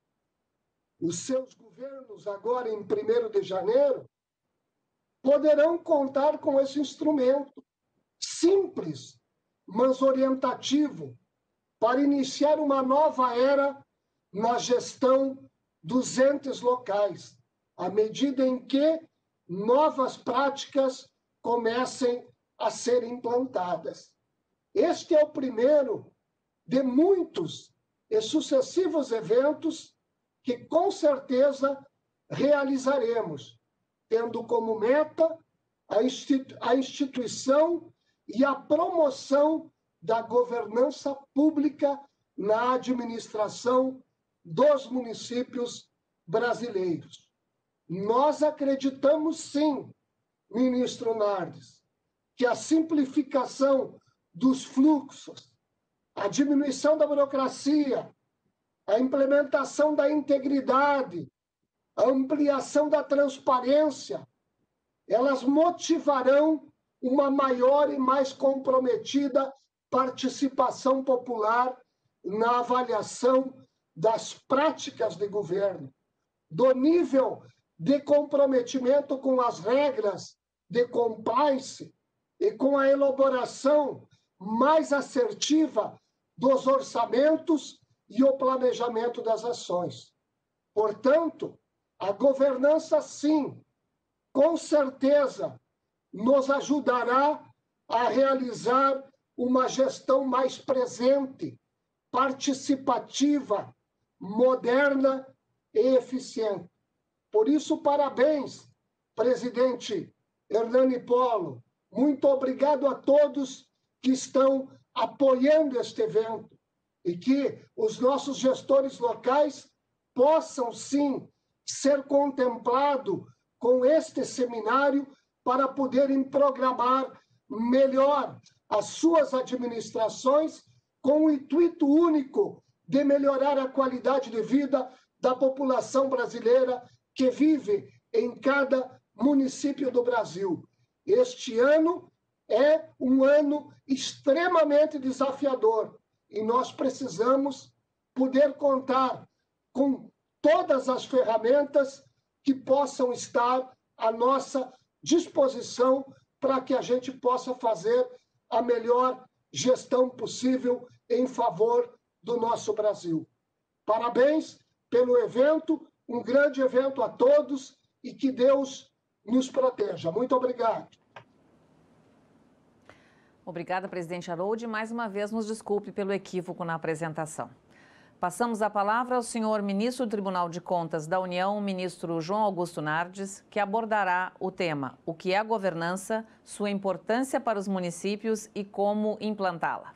os seus governos agora em primeiro de janeiro, poderão contar com esse instrumento simples, mas orientativo, para iniciar uma nova era na gestão dos entes locais, à medida em que novas práticas comecem a ser implantadas. Este é o primeiro de muitos e sucessivos eventos que, com certeza, realizaremos, tendo como meta a, institu- a instituição e a promoção da governança pública na administração dos municípios brasileiros. Nós acreditamos, sim, ministro Nardes, que a simplificação dos fluxos, a diminuição da burocracia, a implementação da integridade, a ampliação da transparência, elas motivarão uma maior e mais comprometida participação popular na avaliação das práticas de governo, do nível de comprometimento com as regras de compliance e com a elaboração mais assertiva dos orçamentos e o planejamento das ações. Portanto, a governança, sim, com certeza, nos ajudará a realizar uma gestão mais presente, participativa, moderna e eficiente. Por isso, parabéns, presidente Hernani Polo. Muito obrigado a todos que estão apoiando este evento e que os nossos gestores locais possam, sim, ser contemplados com este seminário para poderem programar melhor as suas administrações com o intuito único de melhorar a qualidade de vida da população brasileira que vive em cada município do Brasil. Este ano é um ano extremamente desafiador e nós precisamos poder contar com todas as ferramentas que possam estar à nossa disposição para que a gente possa fazer a melhor gestão possível em favor do nosso Brasil. Parabéns pelo evento, um grande evento a todos e que Deus nos proteja. Muito obrigado. Obrigada, presidente Harold. Mais uma vez, nos desculpe pelo equívoco na apresentação. Passamos a palavra ao senhor ministro do Tribunal de Contas da União, ministro João Augusto Nardes, que abordará o tema: o que é a governança, sua importância para os municípios e como implantá-la.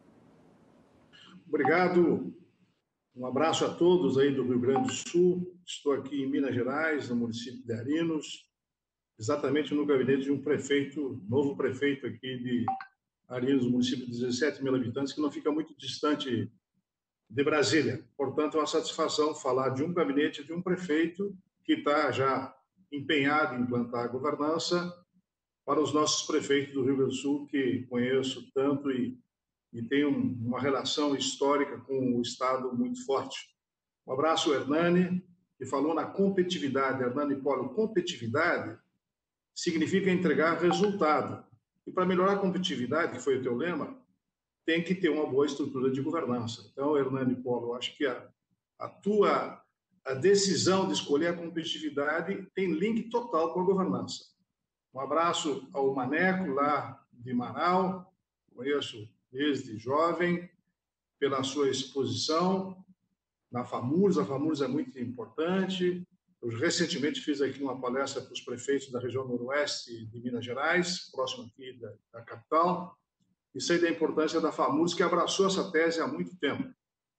Obrigado. Um abraço a todos aí do Rio Grande do Sul. Estou aqui em Minas Gerais, no município de Arinos, exatamente no gabinete de um prefeito, novo prefeito aqui de Arinos, município de dezessete mil habitantes, que não fica muito distante de Brasília. Portanto, é uma satisfação falar de um gabinete de um prefeito que está já empenhado em implantar a governança para os nossos prefeitos do Rio Grande do Sul, que conheço tanto e, e tenho uma relação histórica com o Estado muito forte. Um abraço ao Hernani, que falou na competitividade. Hernani Polo, competitividade significa entregar resultado. E para melhorar a competitividade, que foi o teu lema, tem que ter uma boa estrutura de governança. Então, Hernani Polo, acho que a, a tua a decisão de escolher a competitividade tem link total com a governança. Um abraço ao Maneco, lá de Marau, conheço desde jovem, pela sua exposição na FAMURS. A FAMURS é muito importante. Eu recentemente fiz aqui uma palestra para os prefeitos da região noroeste de Minas Gerais, próximo aqui da, da capital, e sei da importância da FAMURS, que abraçou essa tese há muito tempo.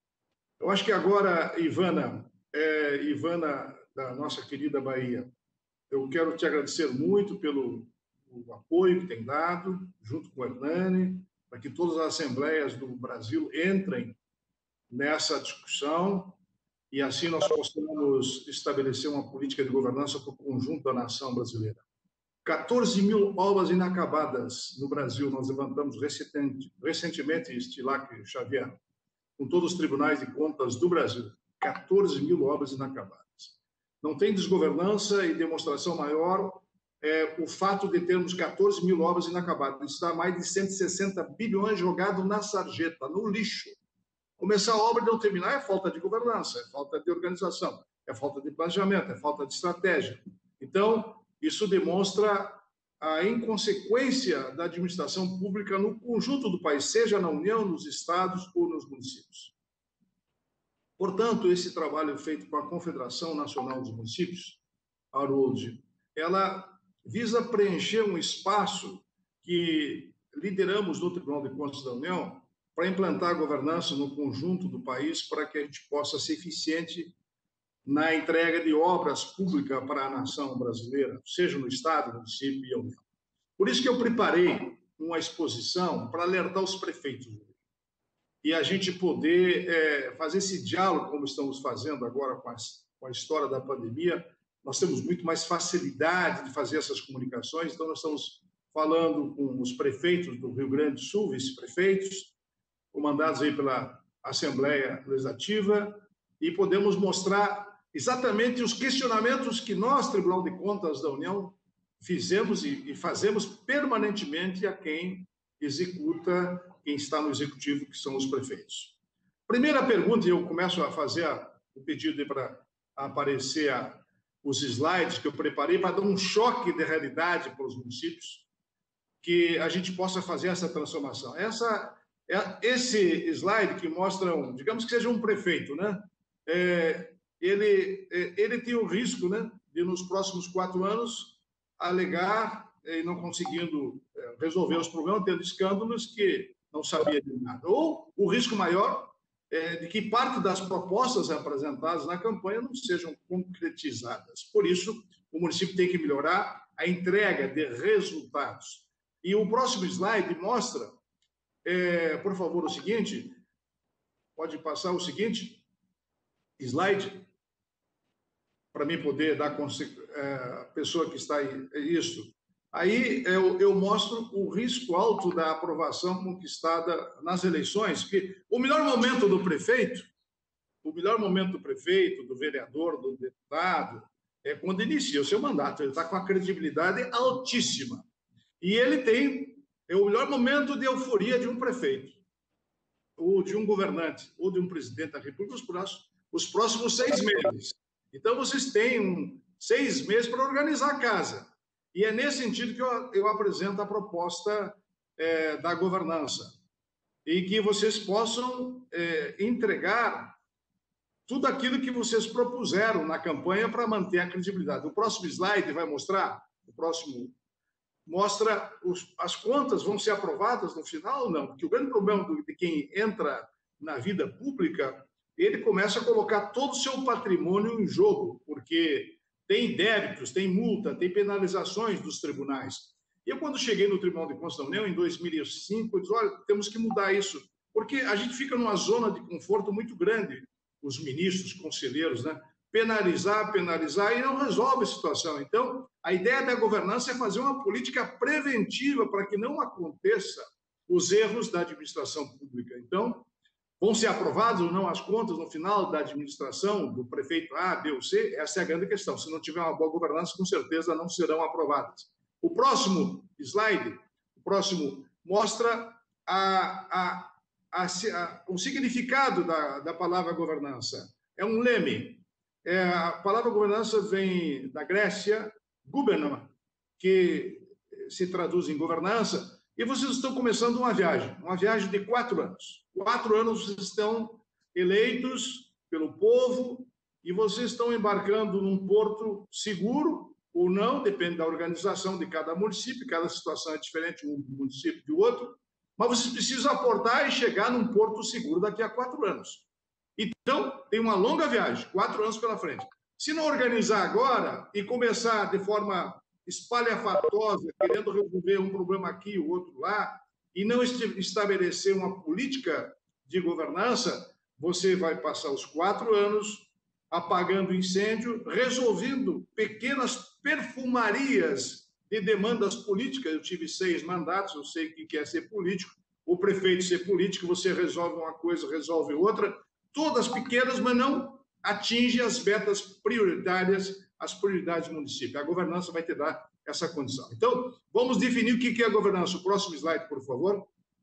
Eu acho que agora, Ivana, é, Ivana da nossa querida Bahia, eu quero te agradecer muito pelo o apoio que tem dado, junto com o Hernani, para que todas as assembleias do Brasil entrem nessa discussão e assim nós possamos estabelecer uma política de governança para o conjunto da nação brasileira. quatorze mil obras inacabadas no Brasil, nós levantamos recentemente, recentemente Estilac Xavier, com todos os tribunais de contas do Brasil, quatorze mil obras inacabadas. Não tem desgovernança e demonstração maior é, o fato de termos quatorze mil obras inacabadas. Isso dá mais de cento e sessenta bilhões jogados na sarjeta, no lixo. Começar a obra e não terminar é falta de governança, é falta de organização, é falta de planejamento, é falta de estratégia. Então, isso demonstra a inconsequência da administração pública no conjunto do país, seja na União, nos estados ou nos municípios. Portanto, esse trabalho feito com a Confederação Nacional dos Municípios, a Haroldo, ela visa preencher um espaço que lideramos no Tribunal de Contas da União para implantar a governança no conjunto do país para que a gente possa ser eficiente na entrega de obras públicas para a nação brasileira, seja no Estado, no município e a União. Por isso que eu preparei uma exposição para alertar os prefeitos e a gente poder é, fazer esse diálogo, como estamos fazendo agora com, as, com a história da pandemia. Nós temos muito mais facilidade de fazer essas comunicações, então nós estamos falando com os prefeitos do Rio Grande do Sul, vice-prefeitos, comandados aí pela Assembleia Legislativa, e podemos mostrar exatamente os questionamentos que nós, Tribunal de Contas da União, fizemos e fazemos permanentemente a quem executa, quem está no executivo, que são os prefeitos. Primeira pergunta, e eu começo a fazer a, o pedido para aparecer a, os slides que eu preparei para dar um choque de realidade para os municípios, que a gente possa fazer essa transformação. Essa Esse slide que mostra, um, digamos que seja um prefeito, né? É, ele, ele tem o risco, né, de nos próximos quatro anos alegar e não conseguindo resolver os problemas, tendo escândalos que não sabia de nada. Ou o risco maior é de que parte das propostas apresentadas na campanha não sejam concretizadas. Por isso, o município tem que melhorar a entrega de resultados. E o próximo slide mostra, É, por favor, o seguinte, pode passar o seguinte slide, para mim poder dar é, a pessoa que está aí, é isso. Aí eu, eu mostro o risco alto da aprovação conquistada nas eleições, que o melhor momento do prefeito, o melhor momento do prefeito, do vereador, do deputado, é quando inicia o seu mandato. Ele está com a credibilidade altíssima. E ele tem É o melhor momento de euforia de um prefeito, ou de um governante, ou de um presidente da República, os próximos, os próximos seis meses. Então, vocês têm um, seis meses para organizar a casa. E é nesse sentido que eu, eu apresento a proposta é, da governança. E que vocês possam é, entregar tudo aquilo que vocês propuseram na campanha para manter a credibilidade. O próximo slide vai mostrar, o próximo mostra os, as contas vão ser aprovadas no final ou não? Porque o grande problema de quem entra na vida pública, ele começa a colocar todo o seu patrimônio em jogo, porque tem débitos, tem multa, tem penalizações dos tribunais. E eu, quando cheguei no Tribunal de Contas da União, em dois mil e cinco, eu disse, olha, temos que mudar isso, porque a gente fica numa zona de conforto muito grande, os ministros, conselheiros, né? Penalizar, penalizar e não resolve a situação. Então, a ideia da governança é fazer uma política preventiva para que não aconteça os erros da administração pública. Então, vão ser aprovadas ou não as contas no final da administração do prefeito A, B ou C? Essa é a grande questão. Se não tiver uma boa governança, com certeza não serão aprovadas. O próximo slide, o próximo, mostra a, a, a, a, o significado da, da palavra governança. É um leme. É, a palavra governança vem da Grécia, guberna, que se traduz em governança, e vocês estão começando uma viagem, uma viagem de quatro anos. Quatro anos vocês estão eleitos pelo povo e vocês estão embarcando num porto seguro ou não, depende da organização de cada município, cada situação é diferente um município do outro, mas vocês precisam aportar e chegar num porto seguro daqui a quatro anos. Então, tem uma longa viagem, quatro anos pela frente. Se não organizar agora e começar de forma espalhafatosa, querendo resolver um problema aqui, o outro lá, e não estabelecer uma política de governança, você vai passar os quatro anos apagando incêndio, resolvendo pequenas perfumarias de demandas políticas. Eu tive seis mandatos, eu sei o que é ser político. O prefeito ser político, você resolve uma coisa, resolve outra, todas pequenas, mas não atinge as metas prioritárias, as prioridades do município. A governança vai te dar essa condição. Então, vamos definir o que é a governança. O próximo slide, por favor.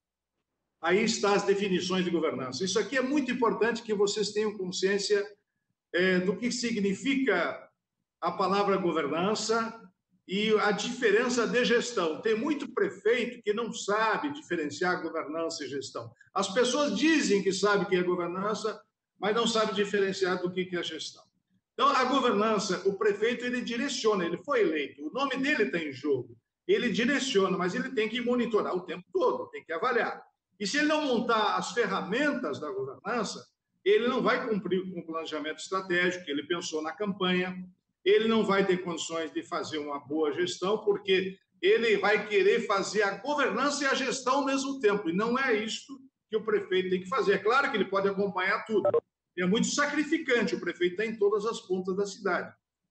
Aí estão as definições de governança. Isso aqui é muito importante que vocês tenham consciência é, do que significa a palavra governança e a diferença de gestão. Tem muito prefeito que não sabe diferenciar governança e gestão. As pessoas dizem que sabem o que é governança, mas não sabem diferenciar do que é gestão. Então, a governança, o prefeito, ele direciona, ele foi eleito, o nome dele está em jogo. Ele direciona, mas ele tem que monitorar o tempo todo, tem que avaliar. E se ele não montar as ferramentas da governança, ele não vai cumprir com o planejamento estratégico que ele pensou na campanha, ele não vai ter condições de fazer uma boa gestão, porque ele vai querer fazer a governança e a gestão ao mesmo tempo, e não é isso que o prefeito tem que fazer. É claro que ele pode acompanhar tudo. É muito sacrificante o prefeito estar em todas as pontas da cidade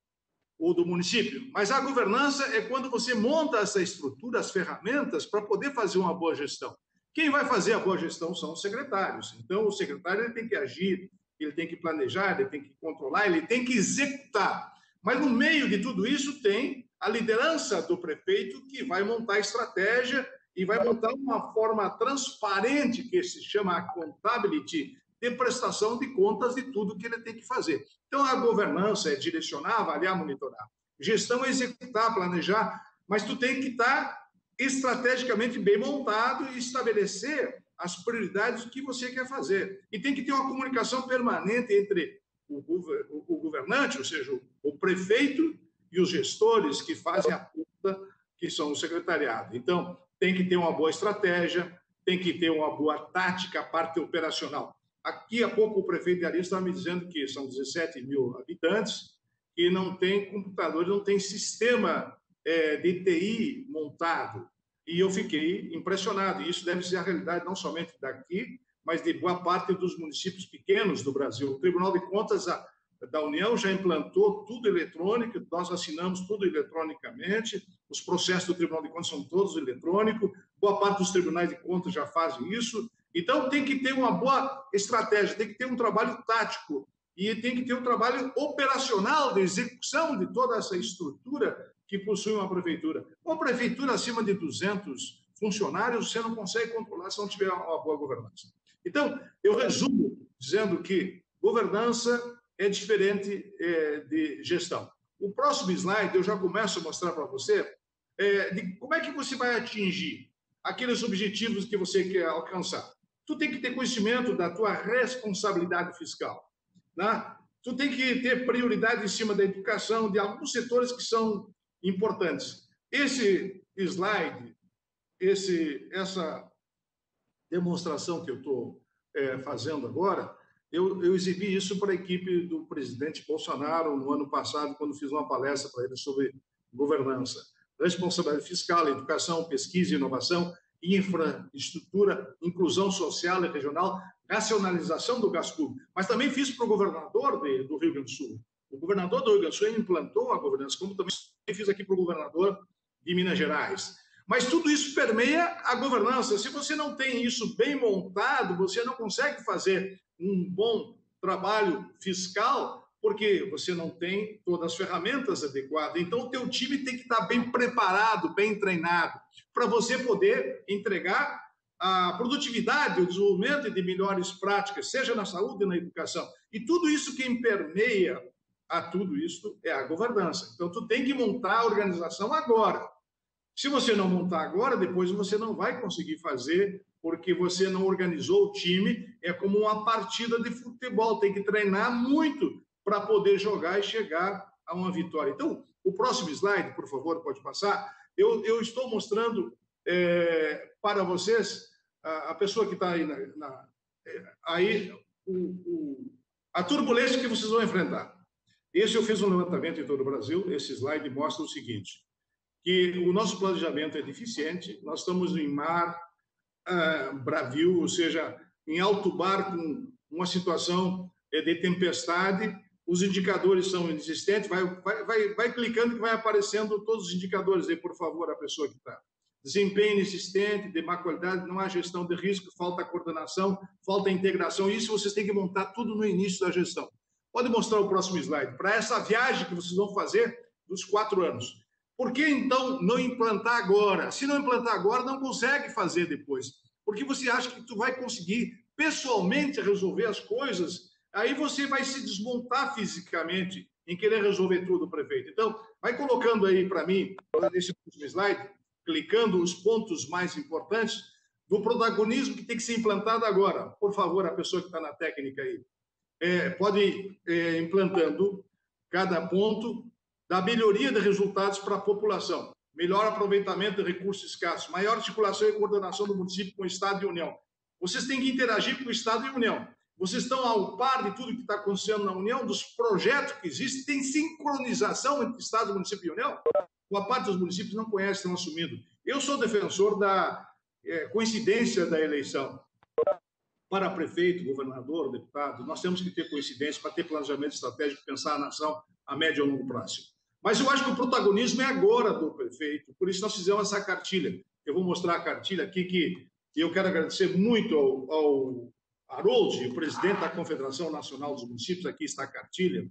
ou do município. Mas a governança é quando você monta essa estrutura, as ferramentas, para poder fazer uma boa gestão. Quem vai fazer a boa gestão são os secretários. Então, o secretário ele tem que agir, ele tem que planejar, ele tem que controlar, ele tem que executar. Mas no meio de tudo isso tem a liderança do prefeito que vai montar a estratégia e vai montar uma forma transparente, que se chama accountability, de prestação de contas de tudo que ele tem que fazer. Então, a governança é direcionar, avaliar, monitorar. Gestão é executar, planejar, mas tu tem que estar estrategicamente bem montado e estabelecer as prioridades que você quer fazer. E tem que ter uma comunicação permanente entre o, o governante, ou seja, o prefeito e os gestores que fazem a ponta, que são o secretariado. Então, tem que ter uma boa estratégia, tem que ter uma boa tática, a parte operacional. Aqui há pouco o prefeito de Arinos estava me dizendo que são dezessete mil habitantes e não tem computador, não tem sistema é, de T I montado. E eu fiquei impressionado. E isso deve ser a realidade não somente daqui, mas de boa parte dos municípios pequenos do Brasil. O Tribunal de Contas a, da União já implantou tudo eletrônico, nós assinamos tudo eletronicamente, os processos do Tribunal de Contas são todos eletrônicos, boa parte dos tribunais de contas já fazem isso. Então, tem que ter uma boa estratégia, tem que ter um trabalho tático e tem que ter um trabalho operacional de execução de toda essa estrutura que possui uma prefeitura. Uma prefeitura acima de duzentos funcionários, você não consegue controlar se não tiver uma boa governança. Então, eu resumo dizendo que governança é diferente é, de gestão. O próximo slide, eu já começo a mostrar para você é, de como é que você vai atingir aqueles objetivos que você quer alcançar. Tu tem que ter conhecimento da tua responsabilidade fiscal, né? Tu tem que ter prioridade em cima da educação, de alguns setores que são importantes. Esse slide, esse, essa demonstração que eu estou é, fazendo agora, eu, eu exibi isso para a equipe do presidente Bolsonaro no ano passado, quando fiz uma palestra para ele sobre governança. Responsabilidade fiscal, educação, pesquisa e inovação, infraestrutura, inclusão social e regional, racionalização do gasto público. Mas também fiz para o governador de, do Rio Grande do Sul. O governador do Rio Grande do Sul implantou a governança, como também fiz aqui para o governador de Minas Gerais. Mas tudo isso permeia a governança. Se você não tem isso bem montado, você não consegue fazer um bom trabalho fiscal, porque você não tem todas as ferramentas adequadas. Então, o teu time tem que estar bem preparado, bem treinado, para você poder entregar a produtividade, o desenvolvimento de melhores práticas, seja na saúde e na educação. E tudo isso quem permeia a tudo isso é a governança. Então, tu tem que montar a organização agora. Se você não montar agora, depois você não vai conseguir fazer, porque você não organizou o time. É como uma partida de futebol, tem que treinar muito para poder jogar e chegar a uma vitória. Então, o próximo slide, por favor, pode passar. Eu, eu estou mostrando é, para vocês, a, a pessoa que está aí, na, na, aí o, o, a turbulência que vocês vão enfrentar. Esse eu fiz um levantamento em todo o Brasil. Esse slide mostra o seguinte, que o nosso planejamento é deficiente, nós estamos em mar uh, bravio, ou seja, em alto mar com uma situação de tempestade, os indicadores são inexistentes, vai, vai, vai, vai clicando que vai aparecendo todos os indicadores aí, por favor, a pessoa que está. Desempenho inexistente, de má qualidade, não há gestão de risco, falta coordenação, falta integração, isso vocês têm que montar tudo no início da gestão. Pode mostrar o próximo slide, para essa viagem que vocês vão fazer dos quatro anos. Por que, então, não implantar agora? Se não implantar agora, não consegue fazer depois. Porque você acha que tu vai conseguir pessoalmente resolver as coisas, aí você vai se desmontar fisicamente em querer resolver tudo, prefeito. Então, vai colocando aí para mim, nesse último slide, clicando os pontos mais importantes do protagonismo que tem que ser implantado agora. Por favor, a pessoa que está na técnica aí. É, pode ir é, implantando cada ponto da melhoria de resultados para a população, melhor aproveitamento de recursos escassos, maior articulação e coordenação do município com o Estado e União. Vocês têm que interagir com o Estado e União. Vocês estão ao par de tudo que está acontecendo na União, dos projetos que existem, tem sincronização entre Estado, município e União? Uma parte dos municípios não conhece, estão assumindo. Eu sou defensor da é, coincidência da eleição. Para prefeito, governador, deputado, nós temos que ter coincidência para ter planejamento estratégico, pensar a nação a médio e longo prazo. Mas eu acho que o protagonismo é agora do prefeito, por isso nós fizemos essa cartilha. Eu vou mostrar a cartilha aqui, que eu quero agradecer muito ao, ao Harold, o presidente da Confederação Nacional dos Municípios, aqui está a cartilha.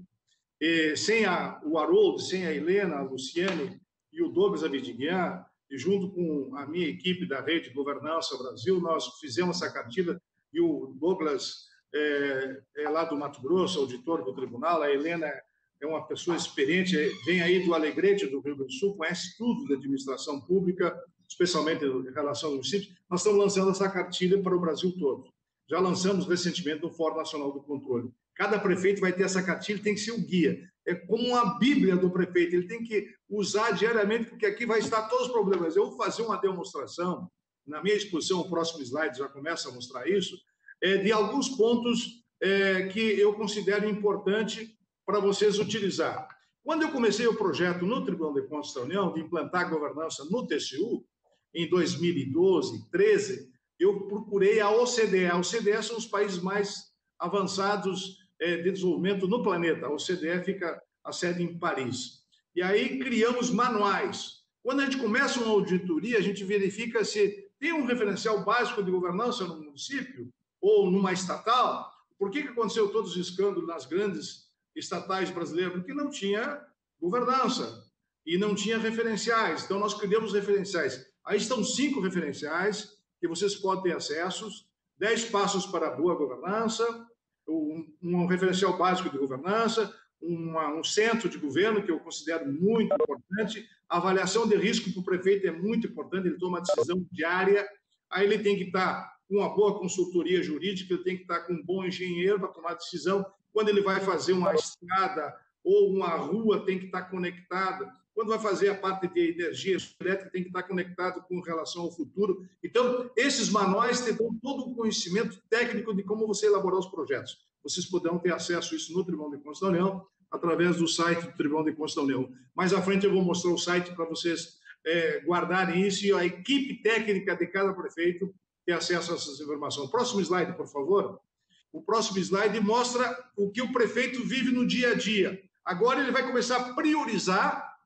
E sem a, o Harold, sem a Helena, a Luciane e o Douglas Abidiguian, e junto com a minha equipe da Rede Governança Brasil, nós fizemos essa cartilha. E o Douglas é, é lá do Mato Grosso, auditor do tribunal, a Helena é uma pessoa experiente, vem aí do Alegrete, do Rio Grande do Sul, conhece tudo da administração pública, especialmente em relação aos municípios. Nós estamos lançando essa cartilha para o Brasil todo. Já lançamos recentemente no Fórum Nacional do Controle. Cada prefeito vai ter essa cartilha, tem que ser o guia. É como uma bíblia do prefeito, ele tem que usar diariamente, porque aqui vai estar todos os problemas. Eu vou fazer uma demonstração, na minha exposição, o próximo slide já começa a mostrar isso, é, de alguns pontos é, que eu considero importante para vocês utilizar. Quando eu comecei o projeto no Tribunal de Contas da União, de implantar a governança no T C U, em dois mil e doze, treze, eu procurei a O C D E. A O C D E são os países mais avançados é, de desenvolvimento no planeta. A O C D E fica a sede em Paris. E aí criamos manuais. Quando a gente começa uma auditoria, a gente verifica se tem um referencial básico de governança no município ou numa estatal. Por que que aconteceu todos os escândalos nas grandes estatais brasileiras? Porque não tinha governança e não tinha referenciais. Então, nós criamos referenciais. Aí estão cinco referenciais que vocês podem ter acessos, dez passos para a boa governança, um, um referencial básico de governança, uma, um centro de governo, que eu considero muito importante. A avaliação de risco para o prefeito é muito importante, ele toma uma decisão diária, aí ele tem que estar com uma boa consultoria jurídica, ele tem que estar com um bom engenheiro para tomar decisão. Quando ele vai fazer uma estrada ou uma rua, tem que estar conectada. Quando vai fazer a parte de energia elétrica, tem que estar conectado com relação ao futuro. Então, esses manuais te dão todo o conhecimento técnico de como você elaborar os projetos. Vocês poderão ter acesso a isso no Tribunal de Contas da União, através do site do Tribunal de Contas da União. Mais à frente eu vou mostrar o site para vocês é, guardarem isso e a equipe técnica de cada prefeito ter acesso a essas informações. Próximo slide, por favor. O próximo slide mostra o que o prefeito vive no dia a dia. Agora ele vai começar a priorizar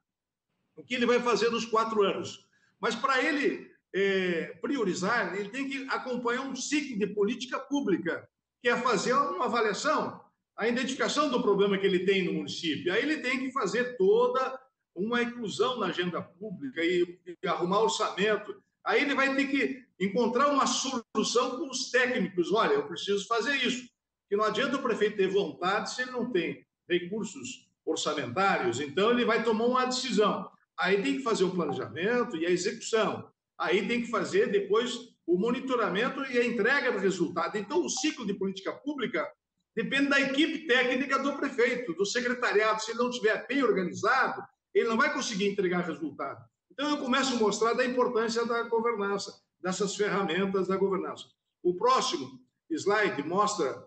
o que ele vai fazer nos quatro anos. Mas para ele é, priorizar, ele tem que acompanhar um ciclo de política pública, que é fazer uma avaliação, a identificação do problema que ele tem no município. Aí ele tem que fazer toda uma inclusão na agenda pública e, e arrumar orçamento. Aí ele vai ter que encontrar uma solução com os técnicos. Olha, eu preciso fazer isso. Porque não adianta o prefeito ter vontade se ele não tem recursos orçamentários, então ele vai tomar uma decisão. Aí tem que fazer o planejamento e a execução. Aí tem que fazer depois o monitoramento e a entrega do resultado. Então, o ciclo de política pública depende da equipe técnica do prefeito, do secretariado. Se ele não estiver bem organizado, ele não vai conseguir entregar resultado. Então, eu começo a mostrar da importância da governança, dessas ferramentas da governança. O próximo slide mostra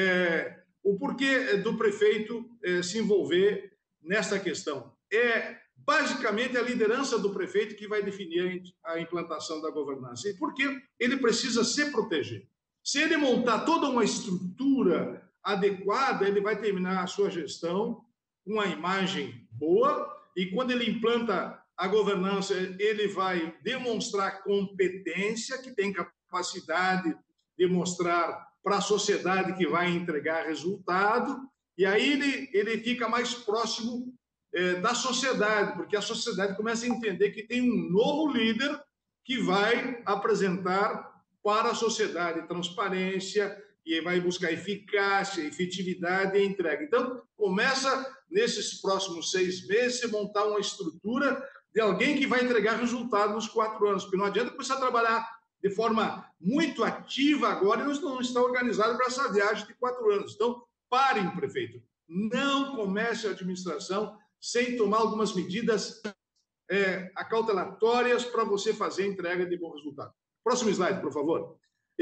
é, o porquê do prefeito é, se envolver nesta questão. É basicamente a liderança do prefeito que vai definir a implantação da governança. E por que ele precisa se proteger? Se ele montar toda uma estrutura adequada, ele vai terminar a sua gestão com uma imagem boa, e quando ele implanta a governança, ele vai demonstrar competência, que tem capacidade de mostrar para a sociedade que vai entregar resultado, e aí ele, ele fica mais próximo é, da sociedade, porque a sociedade começa a entender que tem um novo líder que vai apresentar para a sociedade transparência e vai buscar eficácia, efetividade e entrega. Então, começa, nesses próximos seis meses, a montar uma estrutura de alguém que vai entregar resultado nos quatro anos, porque não adianta começar a trabalhar de forma muito ativa agora e não está organizado para essa viagem de quatro anos. Então, parem, prefeito. Não comece a administração sem tomar algumas medidas é, acautelatórias para você fazer a entrega de bom resultado. Próximo slide, por favor. É,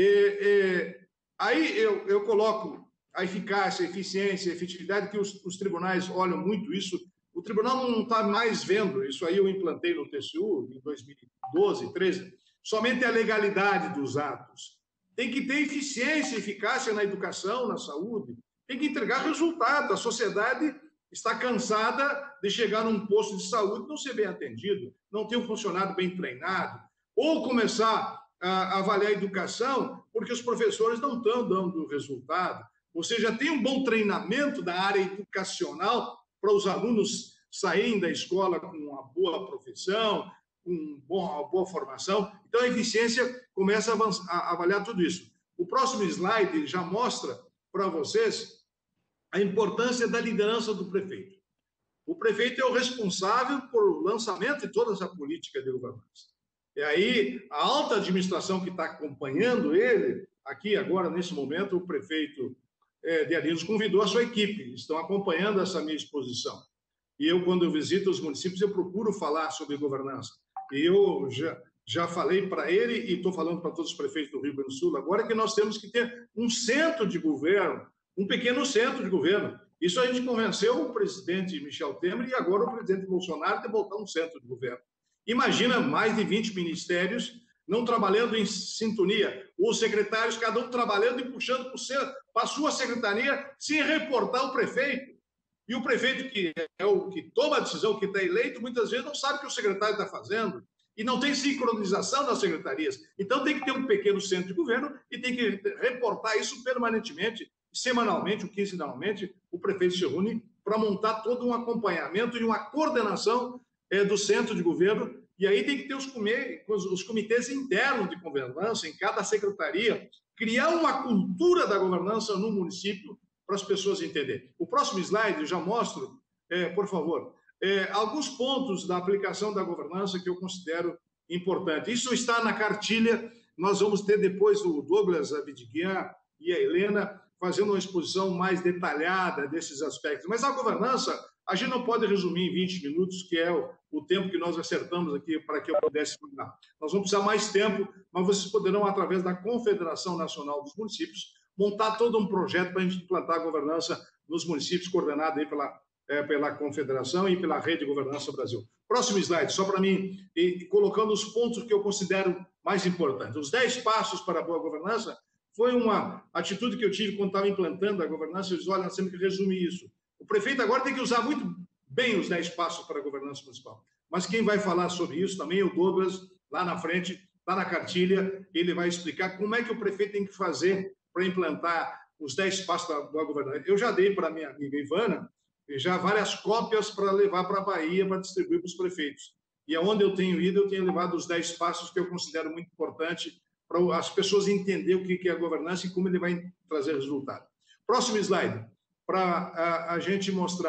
é, aí eu, eu coloco a eficácia, a eficiência, a efetividade, que os, os tribunais olham muito isso. O tribunal não está mais vendo, isso aí eu implantei no T C U em dois mil e doze, treze, somente a legalidade dos atos. Tem que ter eficiência e eficácia na educação, na saúde, tem que entregar resultado. A sociedade está cansada de chegar num posto de saúde e não ser bem atendido, não ter um funcionário bem treinado, ou começar a avaliar a educação porque os professores não estão dando resultado. Ou seja, tem um bom treinamento da área educacional para os alunos saírem da escola com uma boa profissão, com uma boa formação. Então, a eficiência começa a, avançar, a avaliar tudo isso. O próximo slide já mostra para vocês a importância da liderança do prefeito. O prefeito é o responsável por lançamento de toda essa política de governança. E aí, a alta administração que está acompanhando ele, aqui agora, nesse momento, o prefeito de Arinos convidou a sua equipe, estão acompanhando essa minha exposição. E eu, quando eu visito os municípios, eu procuro falar sobre governança. E eu já, já falei para ele, e estou falando para todos os prefeitos do Rio Grande do Sul agora, que nós temos que ter um centro de governo, um pequeno centro de governo. Isso a gente convenceu o presidente Michel Temer e agora o presidente Bolsonaro de botar um centro de governo. Imagina mais de vinte ministérios não trabalhando em sintonia, os secretários, cada um trabalhando e puxando para a sua secretaria sem reportar ao prefeito. E o prefeito, que é o que toma a decisão, que está eleito, muitas vezes não sabe o que o secretário está fazendo e não tem sincronização das secretarias. Então, tem que ter um pequeno centro de governo e tem que reportar isso permanentemente, semanalmente ou quinzenalmente. O prefeito se reúne para montar todo um acompanhamento e uma coordenação é, do centro de governo. E aí tem que ter os, os comitês internos de governança em cada secretaria, criar uma cultura da governança no município para as pessoas entenderem. O próximo slide eu já mostro, é, por favor, é, alguns pontos da aplicação da governança que eu considero importante. Isso está na cartilha, nós vamos ter depois o Douglas Abidguian e a Helena fazendo uma exposição mais detalhada desses aspectos. Mas a governança, a gente não pode resumir em vinte minutos, que é o, o tempo que nós acertamos aqui para que eu pudesse falar. Nós vamos precisar mais tempo, mas vocês poderão, através da Confederação Nacional dos Municípios, montar todo um projeto para a gente implantar a governança nos municípios, coordenado aí pela, é, pela Confederação e pela Rede de Governança Brasil. Próximo slide, só para mim, e, colocando os pontos que eu considero mais importantes. Os dez passos para a boa governança foi uma atitude que eu tive quando estava implantando a governança. Eu disse, olha, nós temos que resumir isso. O prefeito agora tem que usar muito bem os dez passos para a governança municipal. Mas quem vai falar sobre isso também é o Douglas, lá na frente, está na cartilha, ele vai explicar como é que o prefeito tem que fazer para implantar os dez passos da, da governança. Eu já dei para a minha amiga Ivana já várias cópias para levar para a Bahia, para distribuir para os prefeitos. E aonde eu tenho ido, eu tenho levado os dez passos que eu considero muito importante para as pessoas entenderem o que é a governança e como ele vai trazer resultado. Próximo slide, para a, a gente mostrar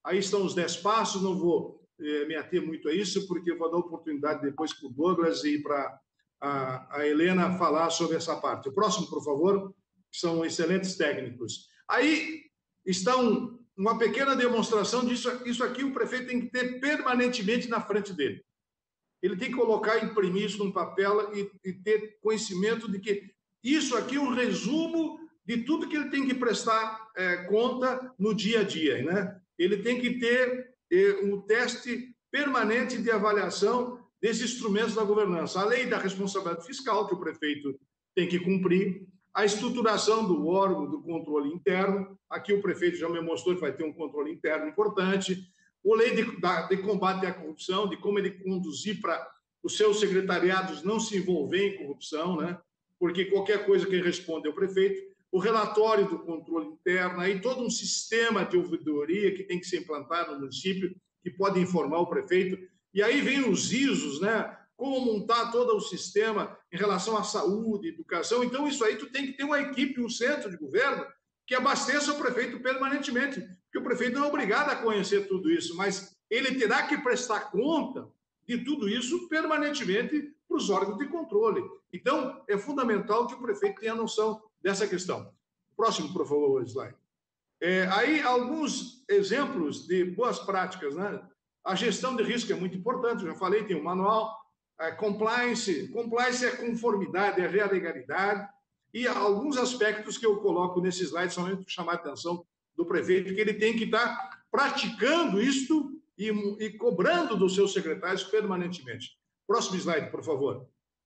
Aí estão os dez passos, não vou eh, me ater muito a isso, porque eu vou dar oportunidade depois para o Douglas e para a, a Helena falar sobre essa parte. O próximo, por favor, são excelentes técnicos. Aí está um, uma pequena demonstração disso. Isso aqui o prefeito tem que ter permanentemente na frente dele. Ele tem que colocar, imprimir isso num papel e, e ter conhecimento de que isso aqui é um resumo de tudo que ele tem que prestar é, conta no dia a dia, né? Ele tem que ter é, um teste permanente de avaliação desses instrumentos da governança. A lei da responsabilidade fiscal, que o prefeito tem que cumprir, a estruturação do órgão do controle interno, aqui o prefeito já me mostrou que vai ter um controle interno importante, a lei de, de combate à corrupção, de como ele conduzir para os seus secretariados não se envolver em corrupção, né? Porque qualquer coisa quem responde é o prefeito, o relatório do controle interno, aí todo um sistema de ouvidoria que tem que ser implantado no município, que pode informar o prefeito, e aí vem os I S Os, né? Como montar todo o sistema em relação à saúde, educação. Então, isso aí tu tem que ter uma equipe, um centro de governo que abasteça o prefeito permanentemente, porque o prefeito não é obrigado a conhecer tudo isso, mas ele terá que prestar conta de tudo isso permanentemente para os órgãos de controle. Então, é fundamental que o prefeito tenha noção dessa questão. Próximo, por favor, slide. É, aí, alguns exemplos de boas práticas, né? A gestão de risco é muito importante, já falei, tem um manual. É, compliance, compliance é conformidade, é legalidade, e alguns aspectos que eu coloco nesse slide são para chamar a atenção do prefeito, que ele tem que estar praticando isto e, e cobrando dos seus secretários permanentemente. Próximo slide, por favor.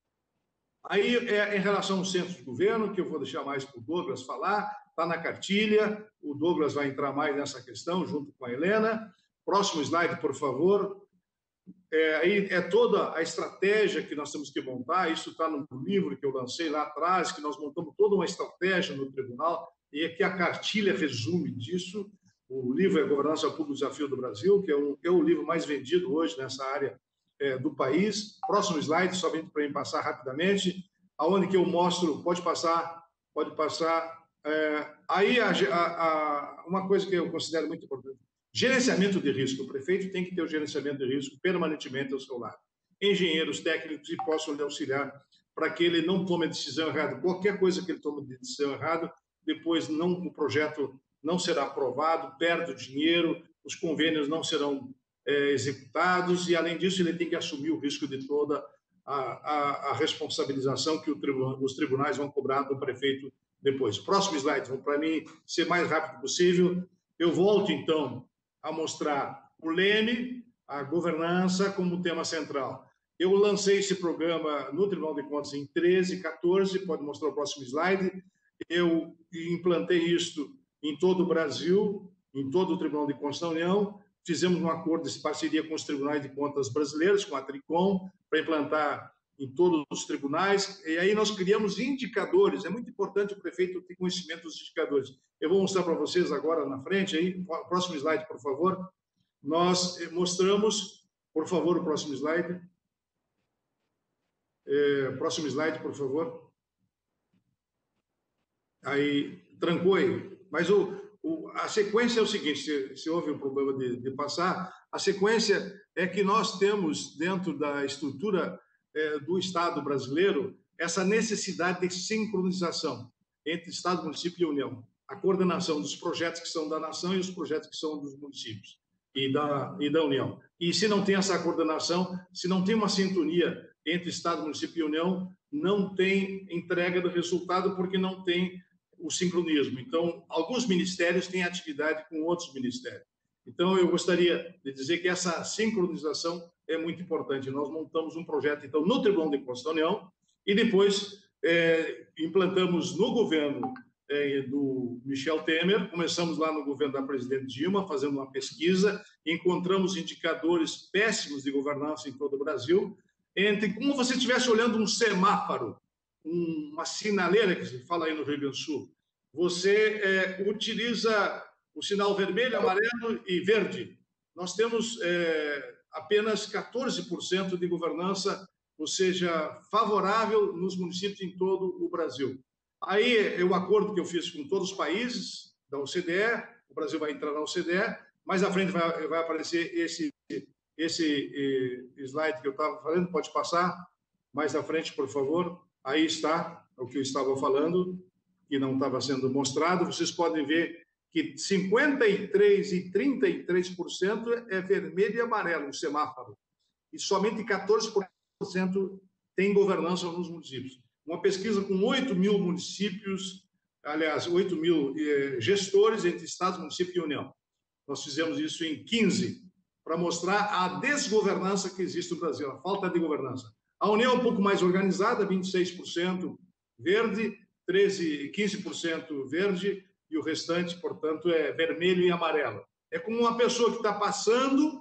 Aí, é, em relação ao centro de governo, que eu vou deixar mais para o Douglas falar, está na cartilha, o Douglas vai entrar mais nessa questão, junto com a Helena. Próximo slide, por favor. É, aí é toda a estratégia que nós temos que montar, isso está no livro que eu lancei lá atrás, que nós montamos toda uma estratégia no tribunal, e aqui a cartilha resume disso. O livro é Governança Pública, o Desafio do Brasil, que é, um, é o livro mais vendido hoje nessa área é, do país. Próximo slide, somente para mim passar rapidamente, aonde que eu mostro, pode passar, pode passar. É, aí, a, a, a, uma coisa que eu considero muito importante, gerenciamento de risco. O prefeito tem que ter o gerenciamento de risco permanentemente ao seu lado. Engenheiros técnicos que possam lhe auxiliar para que ele não tome a decisão errada. Qualquer coisa que ele tome de decisão errada, depois não, o projeto não será aprovado, perde o dinheiro, os convênios não serão é, executados, e, além disso, ele tem que assumir o risco de toda a, a, a responsabilização que o tribunal, os tribunais vão cobrar do prefeito depois. Próximo slide, para mim ser mais rápido possível. Eu volto, então, a mostrar o Leme, a governança, como tema central. Eu lancei esse programa no Tribunal de Contas em treze, quatorze, pode mostrar o próximo slide. Eu implantei isso em todo o Brasil, em todo o Tribunal de Contas da União. Fizemos um acordo de parceria com os tribunais de contas brasileiros, com a Tricom, para implantar em todos os tribunais. E aí nós criamos indicadores. É muito importante o prefeito ter conhecimento dos indicadores. Eu vou mostrar para vocês agora na frente, aí, próximo slide, por favor. Nós mostramos, por favor, o próximo slide. É, próximo slide, por favor. Aí, trancou aí. Mas o, o, a sequência é o seguinte, se, se houve um problema de, de passar, a sequência é que nós temos, dentro da estrutura é, do Estado brasileiro, essa necessidade de sincronização entre Estado, município e União. A coordenação dos projetos que são da nação e os projetos que são dos municípios e da, e da União. E se não tem essa coordenação, se não tem uma sintonia entre Estado, município e União, não tem entrega do resultado, porque não tem o sincronismo. Então, alguns ministérios têm atividade com outros ministérios. Então, eu gostaria de dizer que essa sincronização é muito importante. Nós montamos um projeto, então, no Tribunal de Contas da União, e depois é, implantamos no governo é, do Michel Temer, começamos lá no governo da presidente Dilma, fazendo uma pesquisa, encontramos indicadores péssimos de governança em todo o Brasil, entre como você estivesse olhando um semáforo, um, uma sinaleira, que se fala aí no Rio Grande do Sul. Você é, utiliza o sinal vermelho, amarelo e verde. Nós temos é, apenas quatorze por cento de governança, ou seja, favorável nos municípios em todo o Brasil. Aí é o acordo que eu fiz com todos os países da O C D E, o Brasil vai entrar na O C D E, Mais à frente vai, vai aparecer esse, esse eh, slide que eu estava falando, pode passar. Mais à frente, por favor. Aí está o que eu estava falando, que não estava sendo mostrado. Vocês podem ver que cinquenta e três por cento e trinta e três por cento é vermelho e amarelo, o semáforo. E somente quatorze por cento tem governança nos municípios. Uma pesquisa com oito mil municípios, aliás, oito mil eh, gestores entre Estados, município e União. Nós fizemos isso em quinze, para mostrar a desgovernança que existe no Brasil, a falta de governança. A União é um pouco mais organizada, vinte e seis por cento verde, treze, quinze por cento verde, e o restante, portanto, é vermelho e amarelo. É como uma pessoa que está passando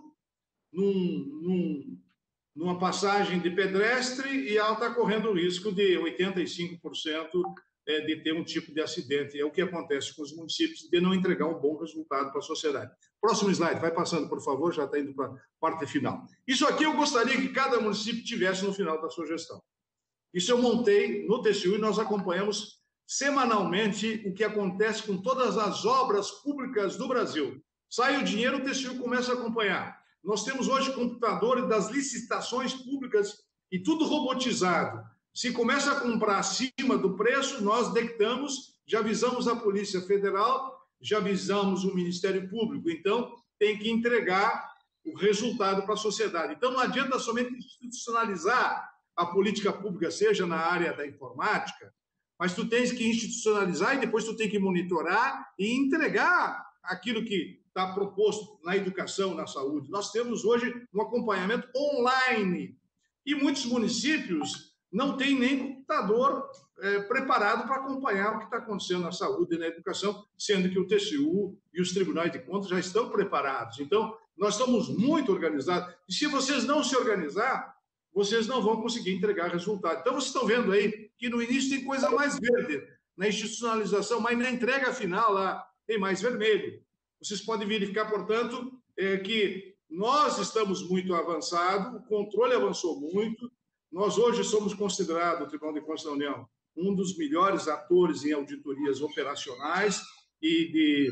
num, num, numa passagem de pedestre e ela está correndo o risco de oitenta e cinco por cento de ter um tipo de acidente. É o que acontece com os municípios de não entregar um bom resultado para a sociedade. Próximo slide, vai passando, por favor, já está indo para a parte final. Isso aqui eu gostaria que cada município tivesse no final da sua gestão. Isso eu montei no T C U e nós acompanhamos semanalmente o que acontece com todas as obras públicas do Brasil. Sai o dinheiro, o T C U começa a acompanhar. Nós temos hoje computadores das licitações públicas e tudo robotizado. Se começa a comprar acima do preço, nós detectamos, já avisamos a Polícia Federal, já avisamos o Ministério Público. Então, tem que entregar o resultado para a sociedade. Então, não adianta somente institucionalizar a política pública, seja na área da informática, mas tu tens que institucionalizar e depois tu tem que monitorar e entregar aquilo que está proposto na educação, na saúde. Nós temos hoje um acompanhamento online e muitos municípios não têm nem computador é, preparado para acompanhar o que está acontecendo na saúde e na educação, sendo que o T C U e os tribunais de contas já estão preparados. Então, nós estamos muito organizados. E se vocês não se organizar, vocês não vão conseguir entregar resultado. Então, vocês estão vendo aí que no início tem coisa mais verde na institucionalização, mas na entrega final lá tem mais vermelho. Vocês podem verificar, portanto, é, que nós estamos muito avançados, o controle avançou muito. Nós hoje somos considerados, o Tribunal de Contas da União, um dos melhores atores em auditorias operacionais e de,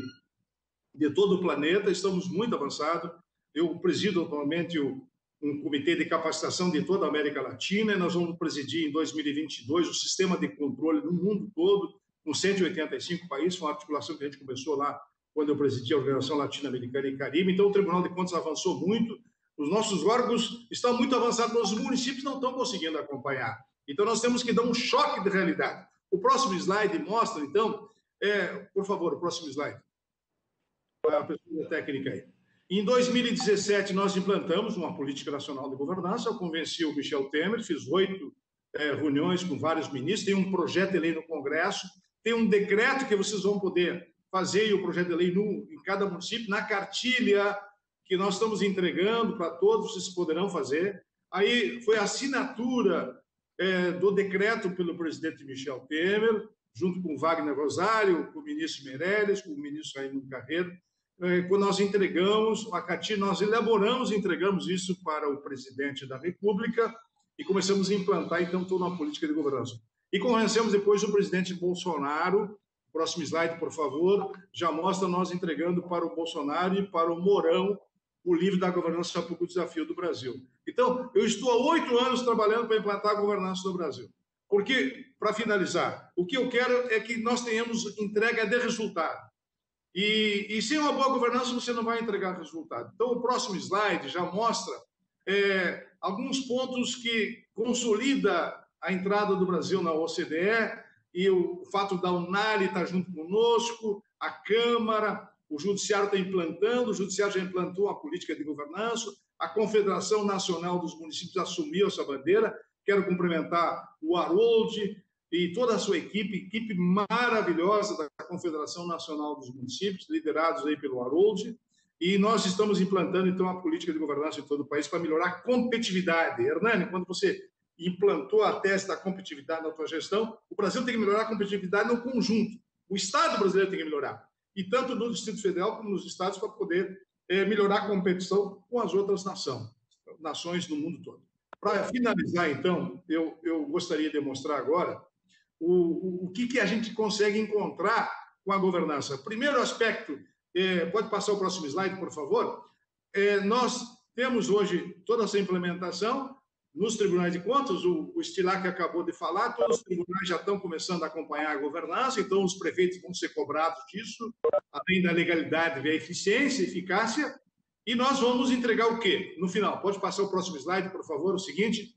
de todo o planeta. Estamos muito avançados. Eu presido atualmente o, um comitê de capacitação de toda a América Latina e nós vamos presidir em dois mil e vinte e dois o sistema de controle no mundo todo, com cento e oitenta e cinco países, foi uma articulação que a gente começou lá quando eu presidi a Organização Latino-Americana e Caribe. Então, o Tribunal de Contas avançou muito. Os nossos órgãos estão muito avançados, mas os municípios não estão conseguindo acompanhar. Então, nós temos que dar um choque de realidade. O próximo slide mostra, então, é, por favor, o próximo slide. A pessoa técnica aí. Em dois mil e dezessete, nós implantamos uma política nacional de governança. Eu convenci o Michel Temer, fiz oito é, reuniões com vários ministros, tem um projeto de lei no Congresso, tem um decreto que vocês vão poder fazer, e o projeto de lei no, em cada município, na cartilha que nós estamos entregando para todos, vocês poderão fazer. Aí foi a assinatura é, do decreto pelo presidente Michel Temer, junto com o Wagner Rosário, com o ministro Meirelles, com o ministro Raimundo Carreiro, é, quando nós entregamos a cartilha, nós elaboramos e entregamos isso para o presidente da República e começamos a implantar, então, toda uma política de governança. E convencemos depois o presidente Bolsonaro. Próximo slide, por favor, já mostra nós entregando para o Bolsonaro e para o Mourão o livro da governança para o desafio do Brasil. Então, eu estou há oito anos trabalhando para implantar a governança no Brasil. Porque, para finalizar, o que eu quero é que nós tenhamos entrega de resultado. E, e sem uma boa governança, você não vai entregar resultado. Então, o próximo slide já mostra é, alguns pontos que consolida a entrada do Brasil na O C D E, e o fato da UNARI estar junto conosco, a Câmara, o Judiciário está implantando, o Judiciário já implantou a política de governança, a Confederação Nacional dos Municípios assumiu essa bandeira. Quero cumprimentar o Harold e toda a sua equipe, equipe maravilhosa da Confederação Nacional dos Municípios, liderados aí pelo Harold, e nós estamos implantando, então, a política de governança em todo o país para melhorar a competitividade. Hernani, quando você implantou a tese da competitividade na tua gestão, o Brasil tem que melhorar a competitividade no conjunto. O Estado brasileiro tem que melhorar. E tanto no Distrito Federal como nos estados, para poder é, melhorar a competição com as outras nações, nações no mundo todo. Para finalizar, então, eu, eu gostaria de mostrar agora o, o, o que, que a gente consegue encontrar com a governança. Primeiro aspecto É, pode passar o próximo slide, por favor? É, nós temos hoje toda essa implementação nos tribunais de contas, o, o Stilac acabou de falar, todos os tribunais já estão começando a acompanhar a governança, então os prefeitos vão ser cobrados disso, além da legalidade, ver a eficiência e eficácia, e nós vamos entregar o quê? No final, pode passar o próximo slide, por favor, o seguinte,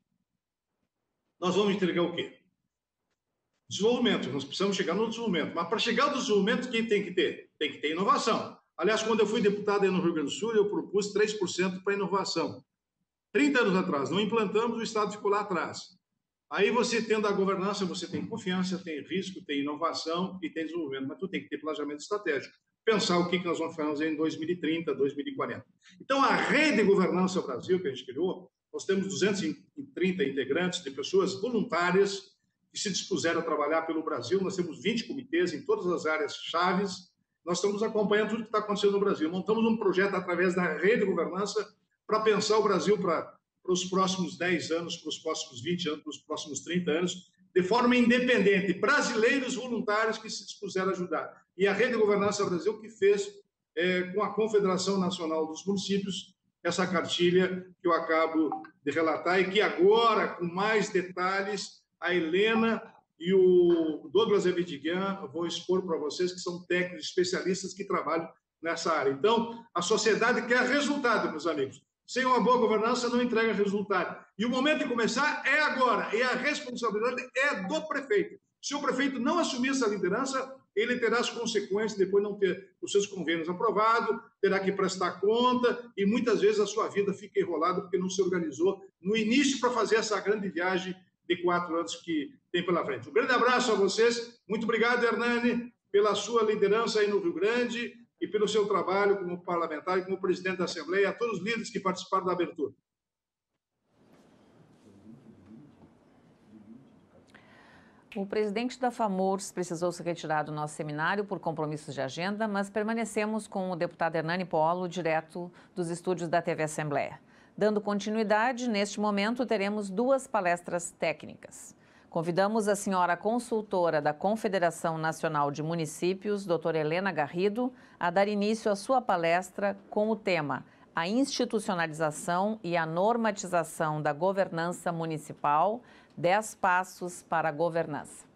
nós vamos entregar o quê? Desenvolvimento, nós precisamos chegar no desenvolvimento, mas para chegar ao desenvolvimento, quem tem que ter? Tem que ter inovação. Aliás, quando eu fui deputado aí no Rio Grande do Sul, eu propus três por cento para inovação. trinta anos atrás, não implantamos, o Estado ficou lá atrás. Aí você tendo a governança, você tem confiança, tem risco, tem inovação e tem desenvolvimento, mas tu tem que ter planejamento estratégico. Pensar o que nós vamos fazer em dois mil e trinta, dois mil e quarenta. Então, a Rede de Governança Brasil, que a gente criou, nós temos duzentos e trinta integrantes de pessoas voluntárias que se dispuseram a trabalhar pelo Brasil. Nós temos vinte comitês em todas as áreas chaves. Nós estamos acompanhando tudo que está acontecendo no Brasil. Montamos um projeto através da Rede de Governança para pensar o Brasil para, para os próximos dez anos, para os próximos vinte anos, para os próximos trinta anos, de forma independente. Brasileiros voluntários que se dispuseram a ajudar. E a Rede de Governança Brasil que fez, é, com a Confederação Nacional dos Municípios, essa cartilha que eu acabo de relatar e que agora, com mais detalhes, a Helena e o Douglas Evedigan vou expor para vocês, que são técnicos especialistas que trabalham nessa área. Então, a sociedade quer resultado, meus amigos. Sem uma boa governança, não entrega resultado. E o momento de começar é agora, e a responsabilidade é do prefeito. Se o prefeito não assumir essa liderança, ele terá as consequências, depois não ter os seus convênios aprovados, terá que prestar conta, e muitas vezes a sua vida fica enrolada porque não se organizou no início para fazer essa grande viagem de quatro anos que tem pela frente. Um grande abraço a vocês. Muito obrigado, Hernani, pela sua liderança aí no Rio Grande e pelo seu trabalho como parlamentar e como presidente da Assembleia, a todos os líderes que participaram da abertura. O presidente da FAMURS precisou se retirar do nosso seminário por compromissos de agenda, mas permanecemos com o deputado Hernani Polo, direto dos estúdios da T V Assembleia. Dando continuidade, neste momento teremos duas palestras técnicas. Convidamos a senhora consultora da Confederação Nacional de Municípios, doutora Helena Garrido, a dar início à sua palestra com o tema A institucionalização e a normatização da governança municipal, dez passos para a governança.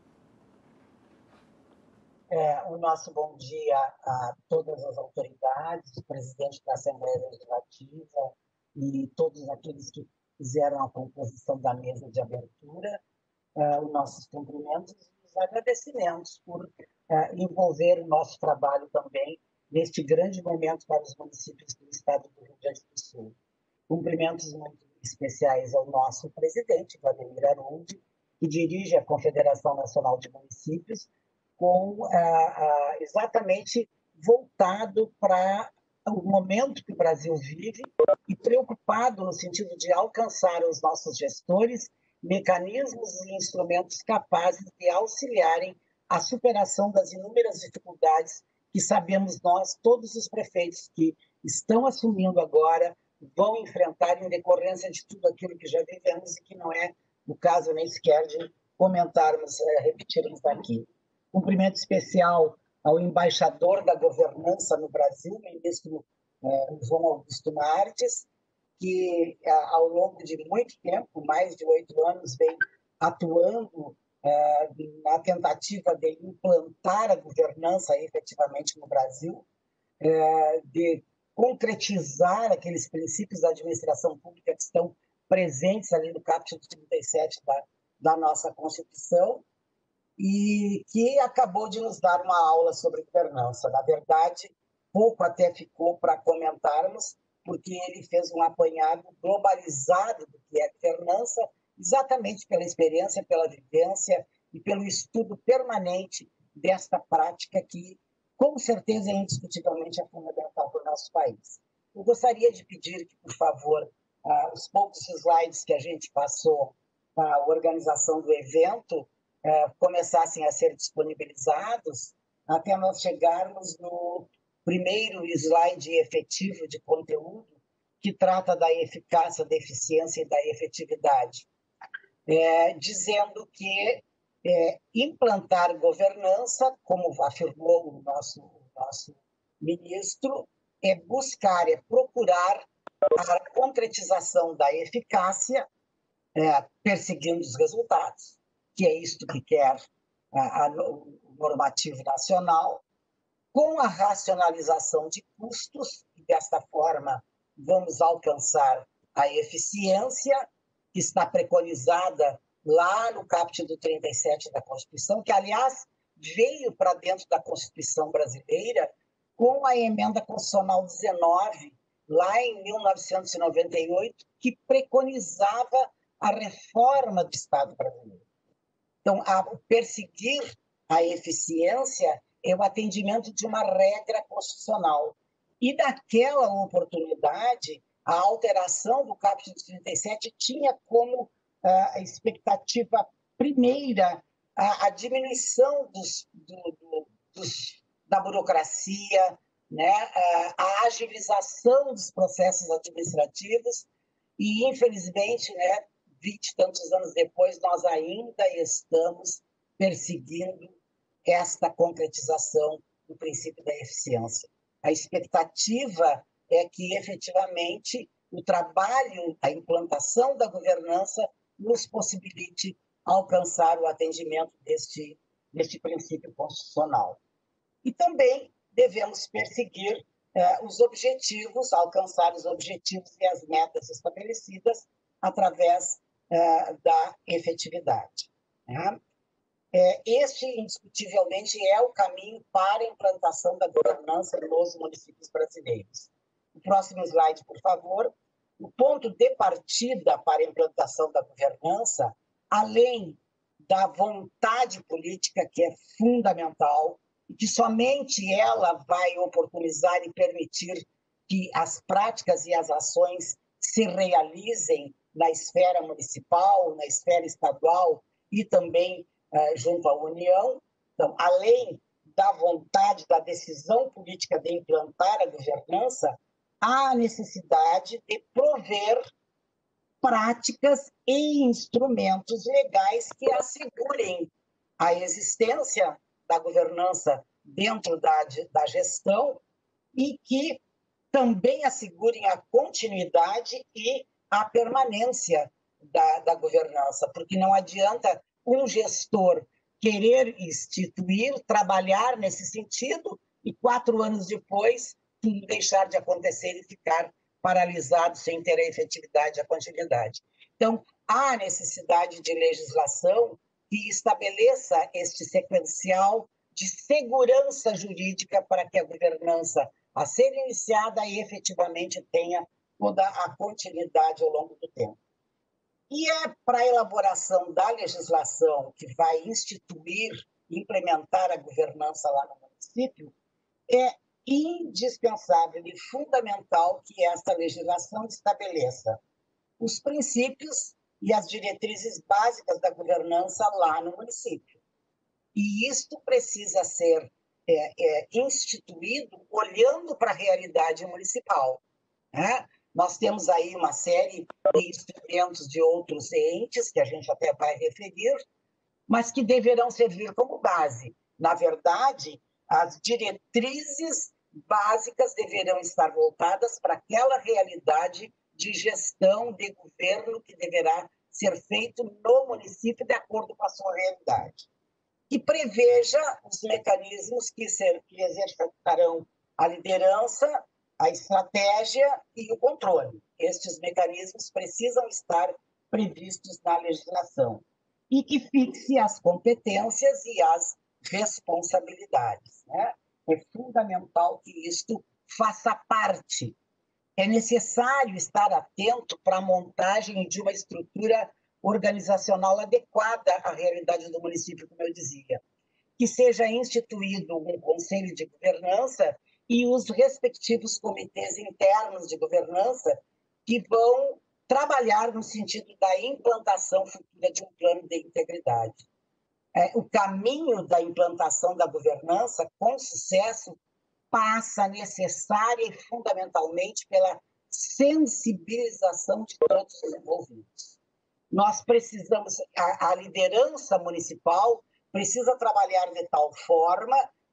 É, o nosso bom dia a todas as autoridades, o presidente da Assembleia Legislativa e todos aqueles que fizeram a composição da mesa de abertura, uh, os nossos cumprimentos e os agradecimentos por uh, envolver o nosso trabalho também neste grande momento para os municípios do estado do Rio Grande do Sul. Cumprimentos muito especiais ao nosso presidente, Vladimir Arruda, que dirige a Confederação Nacional de Municípios, com uh, uh, exatamente voltado para o momento que o Brasil vive e preocupado no sentido de alcançar os nossos gestores mecanismos e instrumentos capazes de auxiliarem a superação das inúmeras dificuldades que sabemos nós, todos os prefeitos que estão assumindo agora, vão enfrentar em decorrência de tudo aquilo que já vivemos e que não é o caso nem sequer de comentarmos, é, repetirmos aqui. Cumprimento especial ao embaixador da governança no Brasil, o ministro é, João Augusto Nardes, que ao longo de muito tempo, mais de oito anos, vem atuando é, na tentativa de implantar a governança efetivamente no Brasil, é, de concretizar aqueles princípios da administração pública que estão presentes ali no capítulo trinta e sete da, da nossa Constituição, e que acabou de nos dar uma aula sobre governança. Na verdade, pouco até ficou para comentarmos, porque ele fez um apanhado globalizado do que é governança, exatamente pela experiência, pela vivência e pelo estudo permanente desta prática que, com certeza, é indiscutivelmente é fundamental para o nosso país. Eu gostaria de pedir que, por favor, uh, os poucos slides que a gente passou para a organização do evento uh, começassem a ser disponibilizados até nós chegarmos no primeiro slide efetivo de conteúdo, que trata da eficácia, da eficiência e da efetividade, é, dizendo que é, implantar governança, como afirmou o nosso, o nosso ministro é buscar, é procurar a concretização da eficácia, é, perseguindo os resultados, que é isto que quer a, a, o normativo nacional, com a racionalização de custos, e desta forma vamos alcançar a eficiência que está preconizada lá no caput do trinta e sete da Constituição, que, aliás, veio para dentro da Constituição brasileira com a emenda constitucional dezenove, lá em mil novecentos e noventa e oito, que preconizava a reforma do Estado brasileiro. Então, a perseguir a eficiência é o atendimento de uma regra constitucional. E, naquela oportunidade, a alteração do caput do trinta e sete tinha como a expectativa primeira a, a diminuição dos, do, do, dos, da burocracia, né? a, a agilização dos processos administrativos, e, infelizmente, né, vinte e tantos anos depois, nós ainda estamos perseguindo esta concretização do princípio da eficiência. A expectativa é que, efetivamente, o trabalho, a implantação da governança nos possibilite alcançar o atendimento deste, deste princípio constitucional. E também devemos perseguir eh, os objetivos, alcançar os objetivos e as metas estabelecidas através eh, da efetividade. Né? É, este, indiscutivelmente, é o caminho para a implantação da governança nos municípios brasileiros. O próximo slide, por favor. O ponto de partida para a implantação da governança, além da vontade política, que é fundamental, e que somente ela vai oportunizar e permitir que as práticas e as ações se realizem na esfera municipal, na esfera estadual e também uh, junto à União. Então, além da vontade, da decisão política de implantar a governança, há a necessidade de prover práticas e instrumentos legais que assegurem a existência da governança dentro da, da gestão e que também assegurem a continuidade e a permanência da, da governança, porque não adianta um gestor querer instituir, trabalhar nesse sentido e quatro anos depois tudo deixar de acontecer e ficar paralisado sem ter a efetividade e a continuidade. Então, há necessidade de legislação que estabeleça este sequencial de segurança jurídica para que a governança, a ser iniciada, e efetivamente tenha toda a continuidade ao longo do tempo. E é para a elaboração da legislação que vai instituir e implementar a governança lá no município, é indispensável e fundamental que esta legislação estabeleça os princípios e as diretrizes básicas da governança lá no município. E isto precisa ser é, é, instituído olhando para a realidade municipal. Né? Nós temos aí uma série de instrumentos de outros entes, que a gente até vai referir, mas que deverão servir como base. Na verdade, as diretrizes básicas deverão estar voltadas para aquela realidade de gestão de governo que deverá ser feito no município de acordo com a sua realidade. E preveja os mecanismos que, ser, que exercitarão a liderança, a estratégia e o controle. Estes mecanismos precisam estar previstos na legislação e que fixe as competências e as responsabilidades. Né? É fundamental que isto faça parte. É necessário estar atento para a montagem de uma estrutura organizacional adequada à realidade do município, como eu dizia. Que seja instituído um conselho de governança e os respectivos comitês internos de governança que vão trabalhar no sentido da implantação futura de um plano de integridade. É, o caminho da implantação da governança, com sucesso, passa necessária e fundamentalmente pela sensibilização de todos os envolvidos. Nós precisamos, a, a liderança municipal precisa trabalhar de tal forma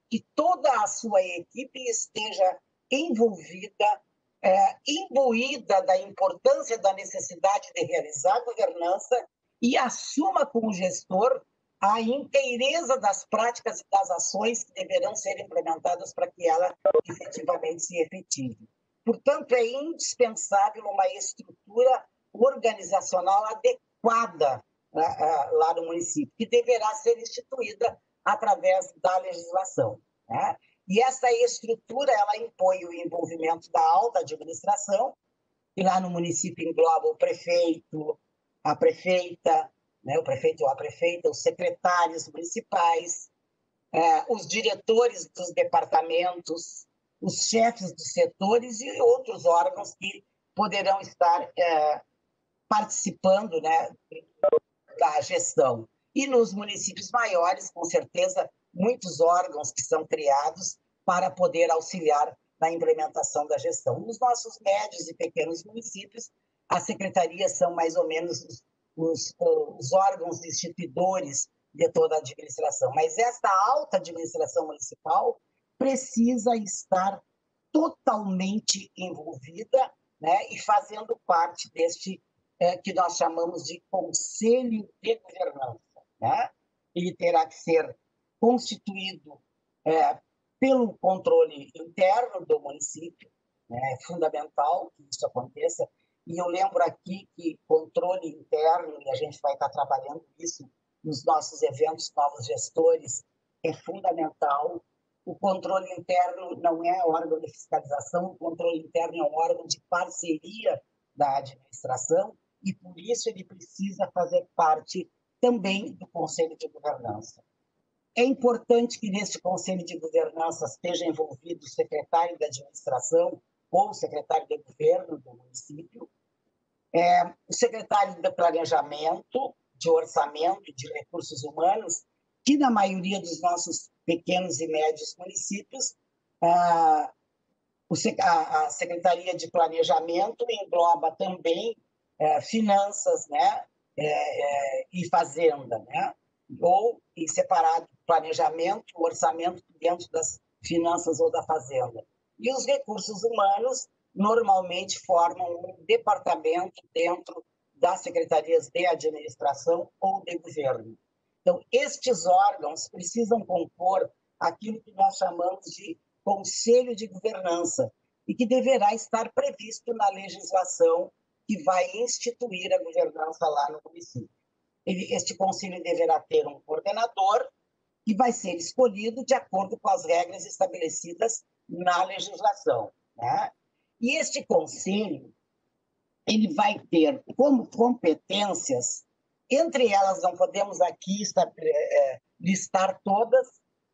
que toda a sua equipe esteja envolvida, é, imbuída da importância da necessidade de realizar a governança e assuma com o gestor a inteireza das práticas e das ações que deverão ser implementadas para que ela efetivamente se efetive. Portanto, é indispensável uma estrutura organizacional adequada lá no município, que deverá ser instituída através da legislação, né? E essa estrutura ela impõe o envolvimento da alta administração, que lá no município engloba o prefeito, a prefeita, né, o prefeito ou a prefeita, os secretários municipais, é, os diretores dos departamentos, os chefes dos setores e outros órgãos que poderão estar é, participando, né, da gestão. E nos municípios maiores, com certeza, muitos órgãos que são criados para poder auxiliar na implementação da gestão. Nos nossos médios e pequenos municípios, as secretarias são mais ou menos os, os, os órgãos instituidores de toda a administração. Mas esta alta administração municipal precisa estar totalmente envolvida, né, e fazendo parte deste é, que nós chamamos de Conselho de Governança, né? Ele terá que ser constituído é, pelo controle interno do município, né? É fundamental que isso aconteça. E eu lembro aqui que controle interno, e a gente vai estar trabalhando isso nos nossos eventos Novos Gestores, é fundamental. O controle interno não é órgão de fiscalização, o controle interno é um órgão de parceria da administração e, por isso, ele precisa fazer parte também do Conselho de Governança. É importante que neste Conselho de Governança esteja envolvido o secretário de administração ou o secretário de governo do município, é, o secretário de planejamento, de orçamento e de recursos humanos, que na maioria dos nossos pequenos e médios municípios, a, a Secretaria de Planejamento engloba também é, finanças, né, é, é, e fazenda, né, ou em separado planejamento, orçamento dentro das finanças ou da fazenda. E os recursos humanos normalmente formam um departamento dentro das secretarias de administração ou de governo. Então, estes órgãos precisam compor aquilo que nós chamamos de Conselho de Governança e que deverá estar previsto na legislação que vai instituir a governança lá no município. Ele, este conselho deverá ter um coordenador que vai ser escolhido de acordo com as regras estabelecidas na legislação, né? E este conselho ele vai ter como competências, entre elas não podemos aqui listar todas,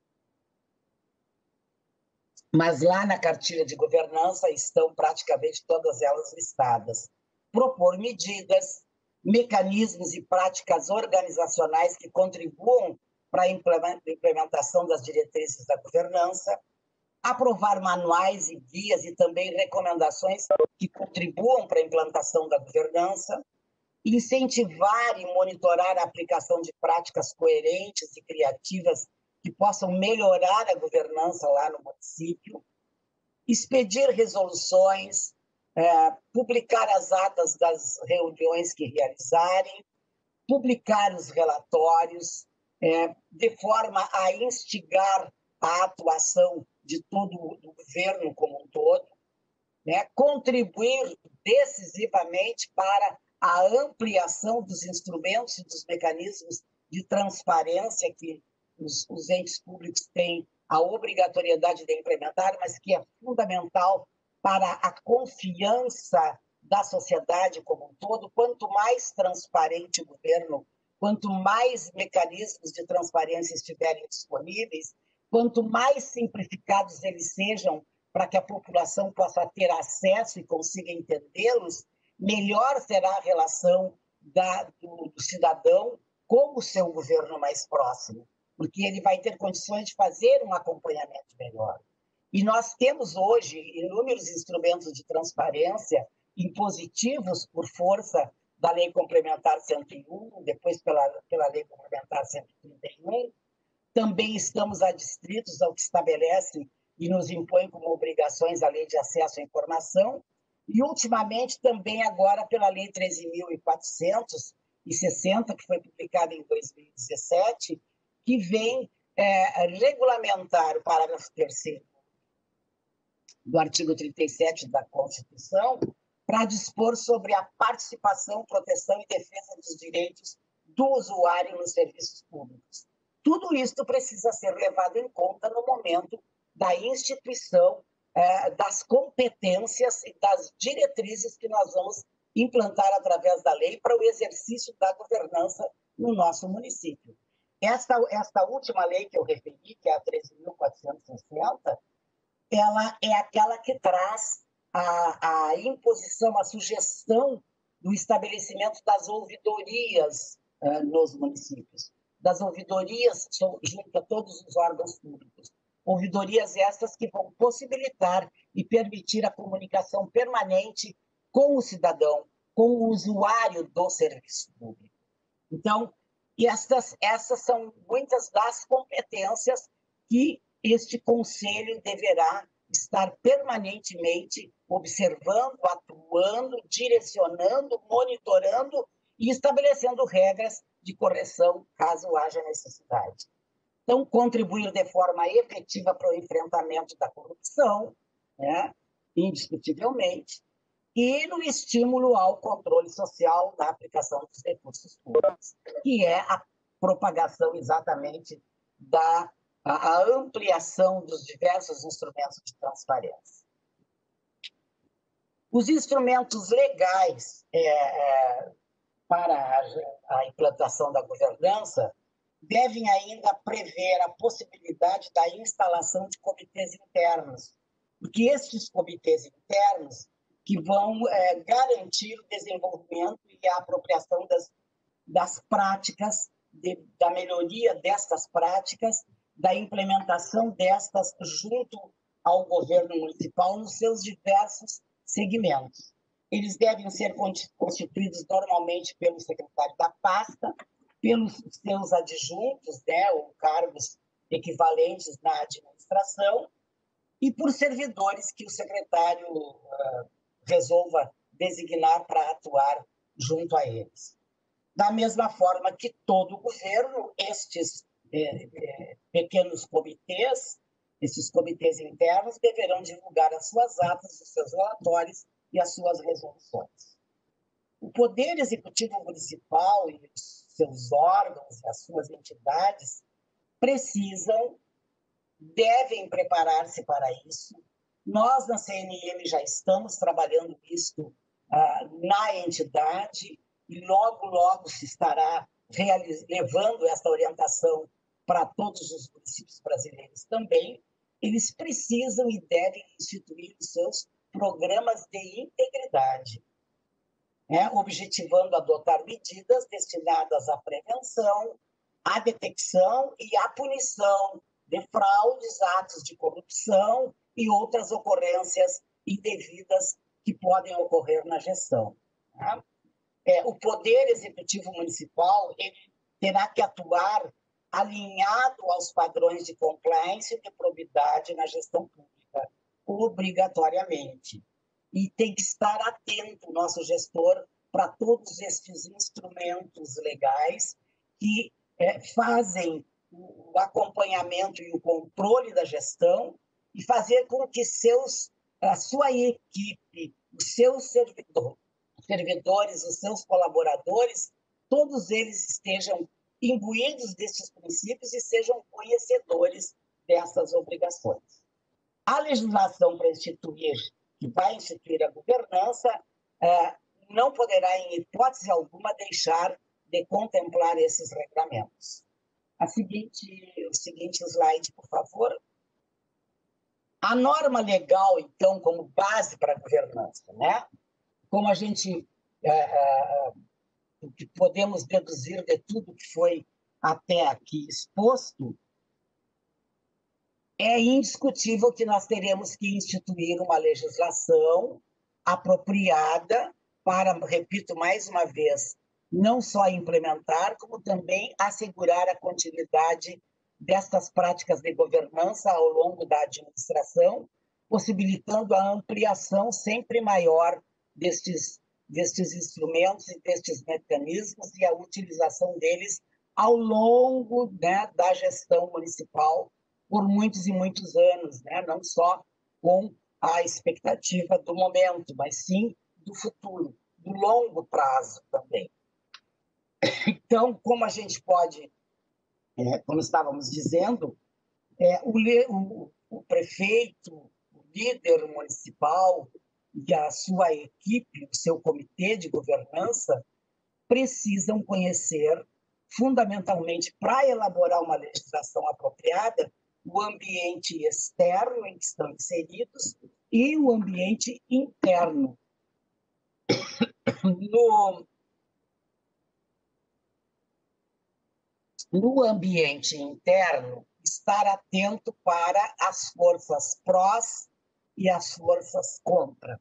mas lá na cartilha de governança estão praticamente todas elas listadas. Propor medidas, mecanismos e práticas organizacionais que contribuam para a implementação das diretrizes da governança, aprovar manuais e guias e também recomendações que contribuam para a implantação da governança, incentivar e monitorar a aplicação de práticas coerentes e criativas que possam melhorar a governança lá no município, expedir resoluções, é, publicar as atas das reuniões que realizarem, publicar os relatórios, é, de forma a instigar a atuação de todo o governo como um todo, né? Contribuir decisivamente para a ampliação dos instrumentos e dos mecanismos de transparência que os, os entes públicos têm a obrigatoriedade de implementar, mas que é fundamental para a confiança da sociedade como um todo. Quanto mais transparente o governo, quanto mais mecanismos de transparência estiverem disponíveis, quanto mais simplificados eles sejam para que a população possa ter acesso e consiga entendê-los, melhor será a relação da, do, do cidadão com o seu governo mais próximo, porque ele vai ter condições de fazer um acompanhamento melhor. E nós temos hoje inúmeros instrumentos de transparência impositivos por força da Lei Complementar cento e um, depois pela, pela Lei Complementar cento e trinta e um, Também estamos adstritos ao que estabelece e nos impõe como obrigações a Lei de Acesso à Informação, e, ultimamente, também agora pela Lei treze mil quatrocentos e sessenta, que foi publicada em dois mil e dezessete, que vem é, regulamentar o parágrafo terceiro do artigo trinta e sete da Constituição, para dispor sobre a participação, proteção e defesa dos direitos do usuário nos serviços públicos. Tudo isso precisa ser levado em conta no momento da instituição eh, das competências e das diretrizes que nós vamos implantar através da lei para o exercício da governança no nosso município. Esta, esta última lei que eu referi, que é a treze mil quatrocentos e sessenta, ela é aquela que traz a, a imposição, a sugestão do estabelecimento das ouvidorias uh, nos municípios. Das ouvidorias junto a todos os órgãos públicos. Ouvidorias estas que vão possibilitar e permitir a comunicação permanente com o cidadão, com o usuário do serviço público. Então, estas, essas são muitas das competências que este conselho deverá estar permanentemente observando, atuando, direcionando, monitorando e estabelecendo regras de correção, caso haja necessidade. Então, contribuir de forma efetiva para o enfrentamento da corrupção, né, indiscutivelmente, e no estímulo ao controle social da aplicação dos recursos públicos, que é a propagação exatamente da a, a ampliação dos diversos instrumentos de transparência. Os instrumentos legais é, é, para a, a implantação da governança devem ainda prever a possibilidade da instalação de comitês internos, porque estes comitês internos que vão é, garantir o desenvolvimento e a apropriação das, das práticas, de, da melhoria destas práticas, da implementação destas junto ao governo municipal nos seus diversos segmentos. Eles devem ser constituídos normalmente pelo secretário da pasta, pelos seus adjuntos, né, ou cargos equivalentes na administração, e por servidores que o secretário uh, resolva designar para atuar junto a eles. Da mesma forma que todo o governo, estes eh, eh, pequenos comitês, esses comitês internos, deverão divulgar as suas atas, os seus relatórios e as suas resoluções. O Poder Executivo Municipal e os seus órgãos e as suas entidades precisam, devem preparar-se para isso. Nós, na C N M, já estamos trabalhando isso ah, na entidade e logo, logo se estará levando essa orientação para todos os municípios brasileiros também. Eles precisam e devem instituir os seus programas de integridade, né, objetivando adotar medidas destinadas à prevenção, à detecção e à punição de fraudes, atos de corrupção e outras ocorrências indevidas que podem ocorrer na gestão. Né? É, o Poder Executivo Municipal ele terá que atuar alinhado aos padrões de compliance e de probidade na gestão pública, obrigatoriamente. E tem que estar atento, o nosso gestor, para todos estes instrumentos legais que é, fazem o acompanhamento e o controle da gestão e fazer com que seus, a sua equipe, os seus servidor, servidores, os seus colaboradores, todos eles estejam imbuídos destes princípios e sejam conhecedores dessas obrigações. A legislação para instituir, que vai instituir a governança, é, não poderá, em hipótese alguma, deixar de contemplar esses regramentos. A seguinte, o seguinte slide, por favor. A norma legal, então, como base para a governança, né? Como a gente é, é, o que podemos deduzir de tudo que foi até aqui exposto, é indiscutível que nós teremos que instituir uma legislação apropriada para, repito mais uma vez, não só implementar, como também assegurar a continuidade destas práticas de governança ao longo da administração, possibilitando a ampliação sempre maior destes, destes instrumentos e destes mecanismos e a utilização deles ao longo, né, da gestão municipal por muitos e muitos anos, né, não só com a expectativa do momento, mas sim do futuro, do longo prazo também. Então, como a gente pode, é, como estávamos dizendo, é, o, o, o prefeito, o líder municipal e a sua equipe, o seu comitê de governança, precisam conhecer, fundamentalmente, para elaborar uma legislação apropriada, o ambiente externo em que estão inseridos e o ambiente interno. No, no ambiente interno, estar atento para as forças prós e as forças contra.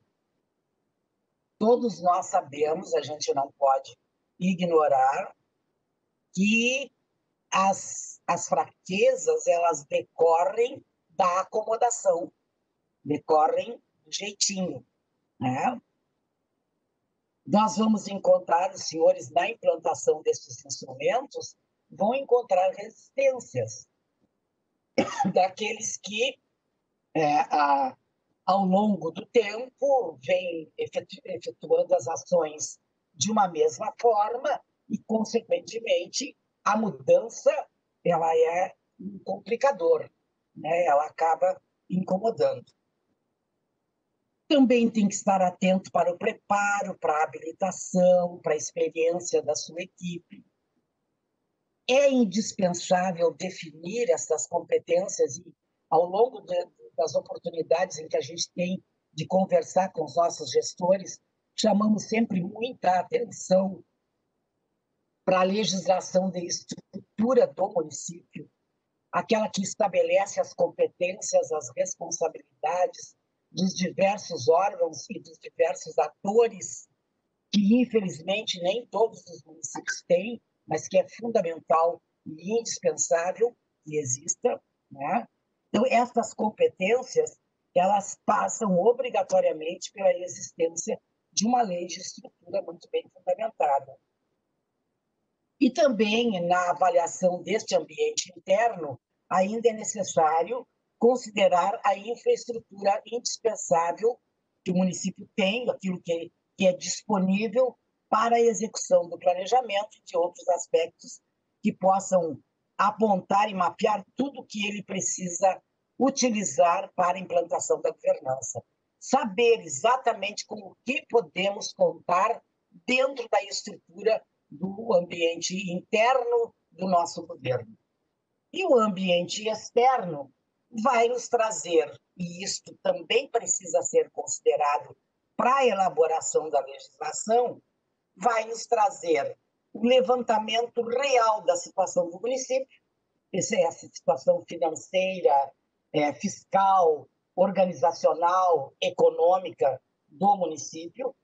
Todos nós sabemos, a gente não pode ignorar, que as, as fraquezas, elas decorrem da acomodação, decorrem do jeitinho, né? Nós vamos encontrar, os senhores, na implantação desses instrumentos, vão encontrar resistências daqueles que, é, a, ao longo do tempo, vêm efetu, efetuando as ações de uma mesma forma e, consequentemente, a mudança ela é um complicador, né? Ela acaba incomodando. Também tem que estar atento para o preparo, para a habilitação, para a experiência da sua equipe. É indispensável definir essas competências e, ao longo de, das oportunidades em que a gente tem de conversar com os nossos gestores, chamamos sempre muita atenção para a legislação de estrutura do município, aquela que estabelece as competências, as responsabilidades dos diversos órgãos e dos diversos atores, que, infelizmente, nem todos os municípios têm, mas que é fundamental e indispensável que exista, né? Então, essas competências, elas passam obrigatoriamente pela existência de uma lei de estrutura muito bem fundamentada. E também, na avaliação deste ambiente interno, ainda é necessário considerar a infraestrutura indispensável que o município tem, aquilo que, que é disponível para a execução do planejamento e de outros aspectos que possam apontar e mapear tudo o que ele precisa utilizar para a implantação da governança. Saber exatamente com o que podemos contar dentro da estrutura do ambiente interno do nosso governo. E o ambiente externo vai nos trazer, e isto também precisa ser considerado para a elaboração da legislação, vai nos trazer o levantamento real da situação do município, essa situação financeira, é, fiscal, organizacional, econômica do município,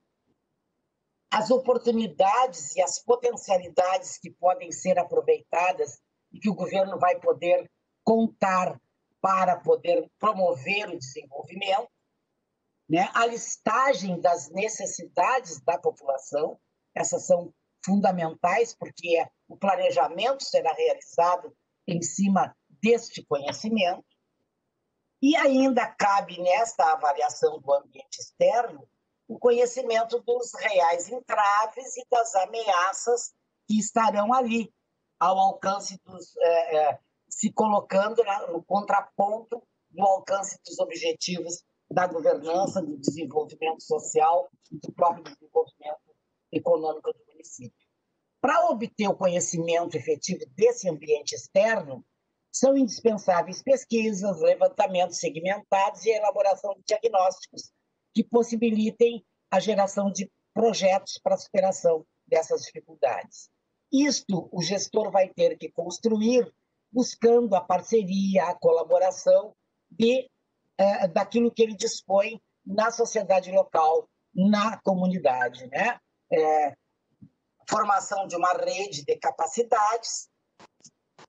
as oportunidades e as potencialidades que podem ser aproveitadas e que o governo vai poder contar para poder promover o desenvolvimento, né? A listagem das necessidades da população, essas são fundamentais, porque o planejamento será realizado em cima deste conhecimento, e ainda cabe nesta avaliação do ambiente externo o conhecimento dos reais entraves e das ameaças que estarão ali, ao alcance dos, é, é, se colocando no contraponto do alcance dos objetivos da governança, do desenvolvimento social e do próprio desenvolvimento econômico do município. Para obter o conhecimento efetivo desse ambiente externo, são indispensáveis pesquisas, levantamentos segmentados e a elaboração de diagnósticos que possibilitem a geração de projetos para a superação dessas dificuldades. Isto o gestor vai ter que construir buscando a parceria, a colaboração de, eh, daquilo que ele dispõe na sociedade local, na comunidade, né? É, formação de uma rede de capacidades,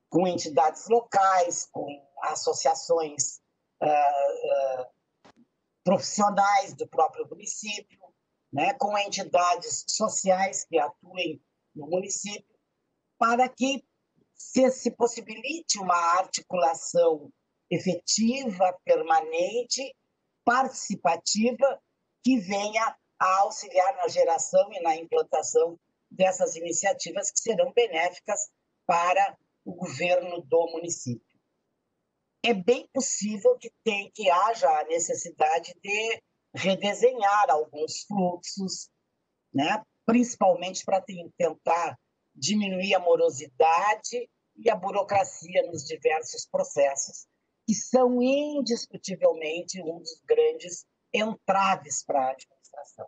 com entidades locais, com associações uh, uh, profissionais do próprio município, né, com entidades sociais que atuem no município, para que se, se possibilite uma articulação efetiva, permanente, participativa, que venha a auxiliar na geração e na implantação dessas iniciativas que serão benéficas para o governo do município. É bem possível que, tem, que haja a necessidade de redesenhar alguns fluxos, né? Principalmente para tentar diminuir a morosidade e a burocracia nos diversos processos, que são indiscutivelmente um dos grandes entraves para a administração.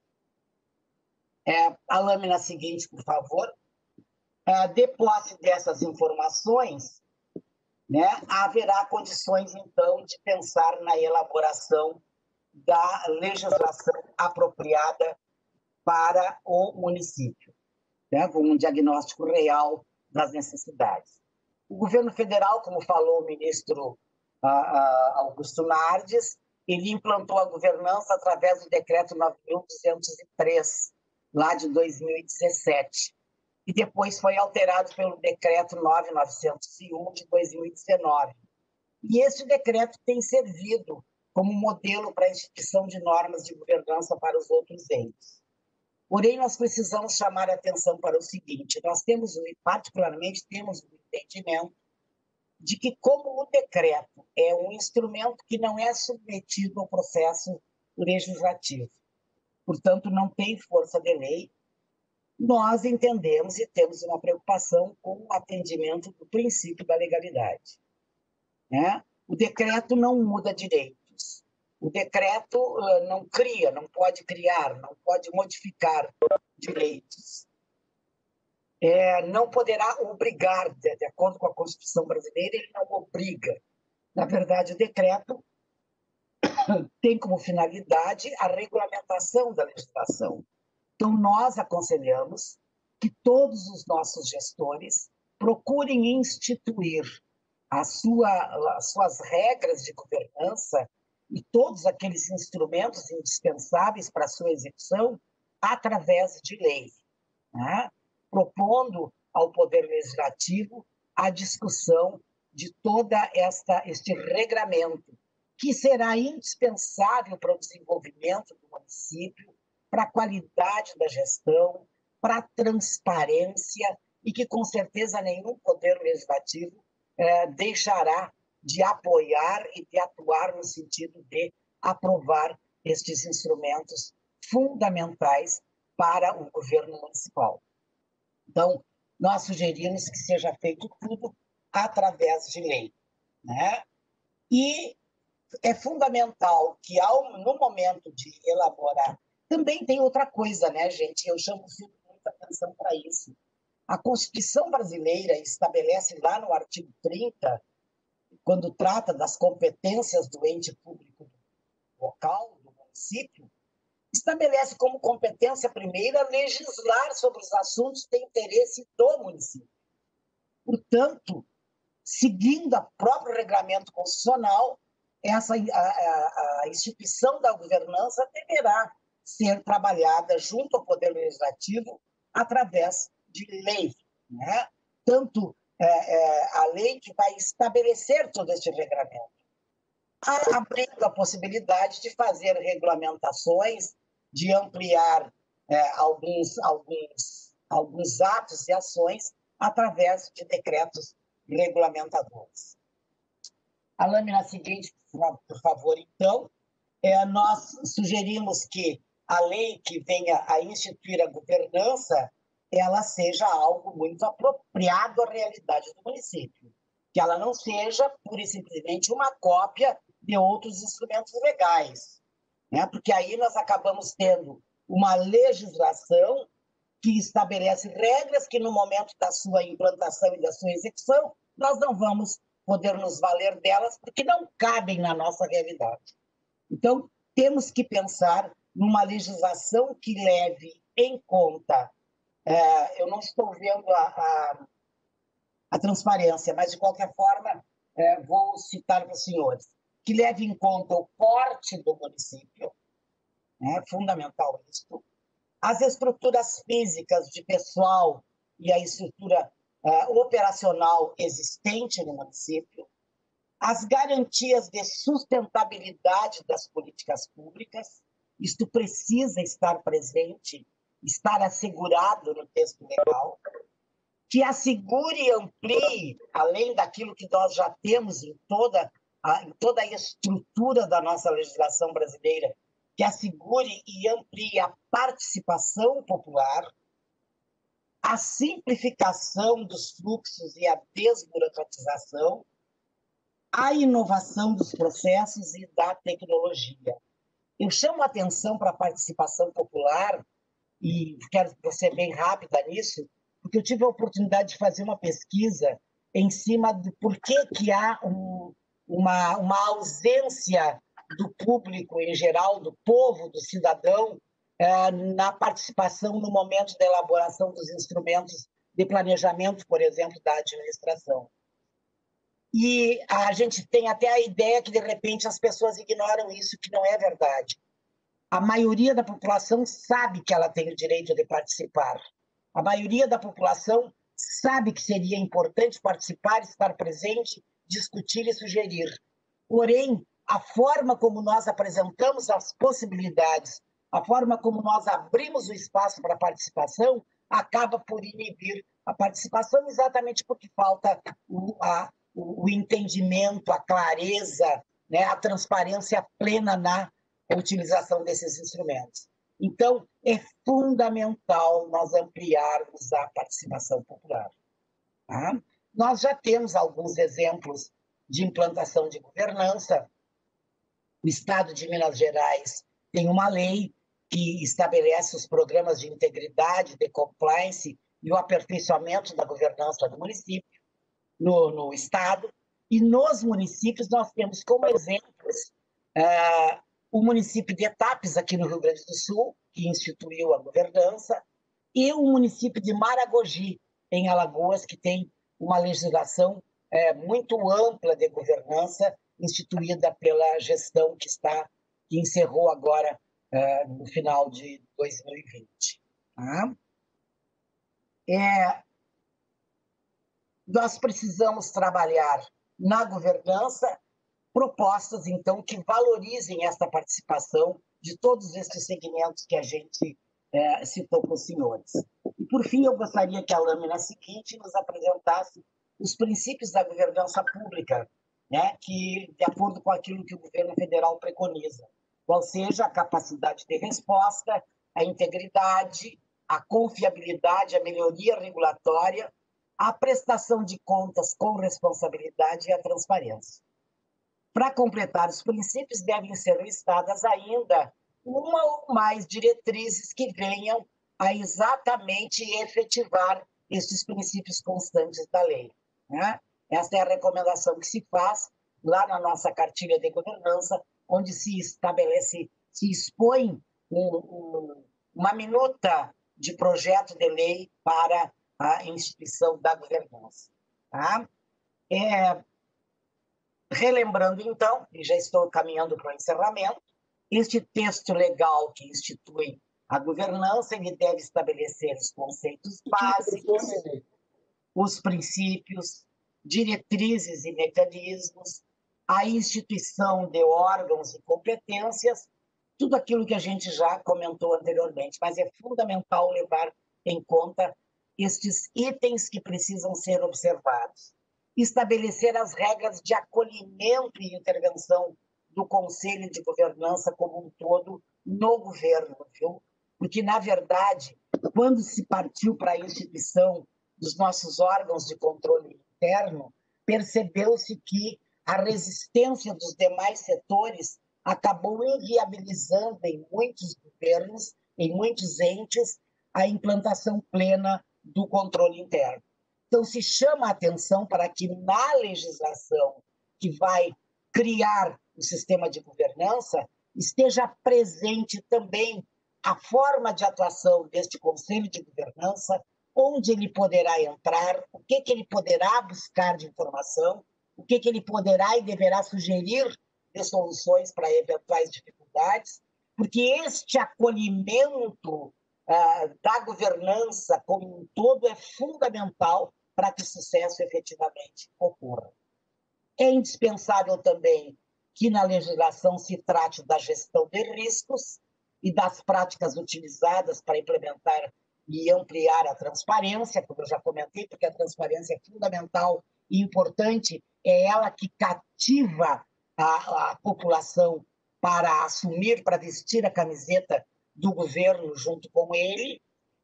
É, a lâmina seguinte, por favor. É, de posse dessas informações, né, haverá condições, então, de pensar na elaboração da legislação apropriada para o município, né, com um diagnóstico real das necessidades. O governo federal, como falou o ministro uh, uh, Augusto Nardes, ele implantou a governança através do decreto nove mil duzentos e três, lá de dois mil e dezessete, e depois foi alterado pelo decreto nove mil novecentos e um, de dois mil e dezenove. E esse decreto tem servido como modelo para a instituição de normas de governança para os outros entes. Porém, nós precisamos chamar a atenção para o seguinte: nós temos, particularmente, temos o entendimento de que, como o decreto é um instrumento que não é submetido ao processo legislativo, portanto, não tem força de lei, nós entendemos e temos uma preocupação com o atendimento do princípio da legalidade, né? O decreto não muda direitos. O decreto uh, não cria, não pode criar, não pode modificar direitos. É, não poderá obrigar, de, de acordo com a Constituição brasileira, ele não obriga. Na verdade, o decreto tem como finalidade a regulamentação da legislação. Então, nós aconselhamos que todos os nossos gestores procurem instituir a sua, as suas regras de governança e todos aqueles instrumentos indispensáveis para a sua execução através de lei, né? Propondo ao Poder Legislativo a discussão de toda esta este regramento, que será indispensável para o desenvolvimento do município, para a qualidade da gestão, para a transparência, e que, com certeza, nenhum Poder Legislativo eh, deixará de apoiar e de atuar no sentido de aprovar estes instrumentos fundamentais para o governo municipal. Então, nós sugerimos que seja feito tudo através de lei, né? E é fundamental que, ao, no momento de elaborar, também tem outra coisa, né, gente? Eu chamo muita atenção para isso. A Constituição brasileira estabelece lá no artigo trinta, quando trata das competências do ente público local, do município, estabelece como competência primeira legislar sobre os assuntos de interesse do município. Portanto, seguindo o próprio regulamento constitucional, essa, a, a, a instituição da governança deverá ser trabalhada junto ao Poder Legislativo através de lei, né? Tanto é, é, a lei que vai estabelecer todo este regramento, abrindo a possibilidade de fazer regulamentações, de ampliar é, alguns, alguns, alguns atos e ações através de decretos regulamentadores. A lâmina seguinte, por favor, então, é, nós sugerimos que a lei que venha a instituir a governança, ela seja algo muito apropriado à realidade do município, que ela não seja, pura e simplesmente, uma cópia de outros instrumentos legais, né? Porque aí nós acabamos tendo uma legislação que estabelece regras que, no momento da sua implantação e da sua execução, nós não vamos poder nos valer delas, porque não cabem na nossa realidade. Então, temos que pensar numa legislação que leve em conta, é, eu não estou vendo a, a, a transparência, mas, de qualquer forma, é, vou citar para os senhores, que leve em conta o porte do município, é fundamental isso, as estruturas físicas de pessoal e a estrutura uh, operacional existente no município, as garantias de sustentabilidade das políticas públicas, isto precisa estar presente, estar assegurado no texto legal, que assegure e amplie, além daquilo que nós já temos em toda a, em toda a estrutura da nossa legislação brasileira, que assegure e amplie a participação popular, a simplificação dos fluxos e a desburocratização, a inovação dos processos e da tecnologia. Eu chamo a atenção para a participação popular, e quero ser bem rápida nisso, porque eu tive a oportunidade de fazer uma pesquisa em cima do porquê que há um, uma, uma ausência do público em geral, do povo, do cidadão, eh, na participação no momento da elaboração dos instrumentos de planejamento, por exemplo, da administração. E a gente tem até a ideia que, de repente, as pessoas ignoram isso, que não é verdade. A maioria da população sabe que ela tem o direito de participar. A maioria da população sabe que seria importante participar, estar presente, discutir e sugerir. Porém, a forma como nós apresentamos as possibilidades, a forma como nós abrimos o espaço para a participação, acaba por inibir a participação, exatamente porque falta o, a, o entendimento, a clareza, né, a transparência plena na utilização desses instrumentos. Então, é fundamental nós ampliarmos a participação popular. Tá? Nós já temos alguns exemplos de implantação de governança. O Estado de Minas Gerais tem uma lei que estabelece os programas de integridade, de compliance e o aperfeiçoamento da governança do município, no, no Estado. E nos municípios nós temos como exemplos uh, o município de Etapes, aqui no Rio Grande do Sul, que instituiu a governança, e o município de Maragogi, em Alagoas, que tem uma legislação é, muito ampla de governança, instituída pela gestão que está que encerrou agora é, no final de dois mil e vinte. Tá? É, nós precisamos trabalhar na governança propostas, então, que valorizem essa participação de todos esses segmentos que a gente é, citou com os senhores. E, por fim, eu gostaria que a lâmina seguinte nos apresentasse os princípios da governança pública, né, que, de acordo com aquilo que o governo federal preconiza, qual seja a capacidade de resposta, a integridade, a confiabilidade, a melhoria regulatória, a prestação de contas com responsabilidade e a transparência. Para completar os princípios, devem ser listadas ainda uma ou mais diretrizes que venham a exatamente efetivar esses princípios constantes da lei. Né? Essa é a recomendação que se faz lá na nossa cartilha de governança, onde se estabelece, se expõe um, um, uma minuta de projeto de lei para a instituição da governança. Tá? É, relembrando, então, e já estou caminhando para o encerramento, este texto legal que institui a governança, ele deve estabelecer os conceitos básicos, os princípios, diretrizes e mecanismos, a instituição de órgãos e competências, tudo aquilo que a gente já comentou anteriormente, mas é fundamental levar em conta estes itens que precisam ser observados. Estabelecer as regras de acolhimento e intervenção do Conselho de Governança como um todo no governo, viu? Porque, na verdade, quando se partiu para a instituição dos nossos órgãos de controle interno, percebeu-se que a resistência dos demais setores acabou inviabilizando em muitos governos, em muitos entes, a implantação plena do controle interno. Então, se chama a atenção para que na legislação que vai criar o sistema de governança esteja presente também a forma de atuação deste Conselho de Governança onde ele poderá entrar, o que, que ele poderá buscar de informação, o que, que ele poderá e deverá sugerir de soluções para eventuais dificuldades, porque este acolhimento ah, da governança como um todo é fundamental para que o sucesso efetivamente ocorra. É indispensável também que na legislação se trate da gestão de riscos e das práticas utilizadas para implementar e ampliar a transparência, como eu já comentei, porque a transparência é fundamental e importante, é ela que cativa a, a população para assumir, para vestir a camiseta do governo junto com ele,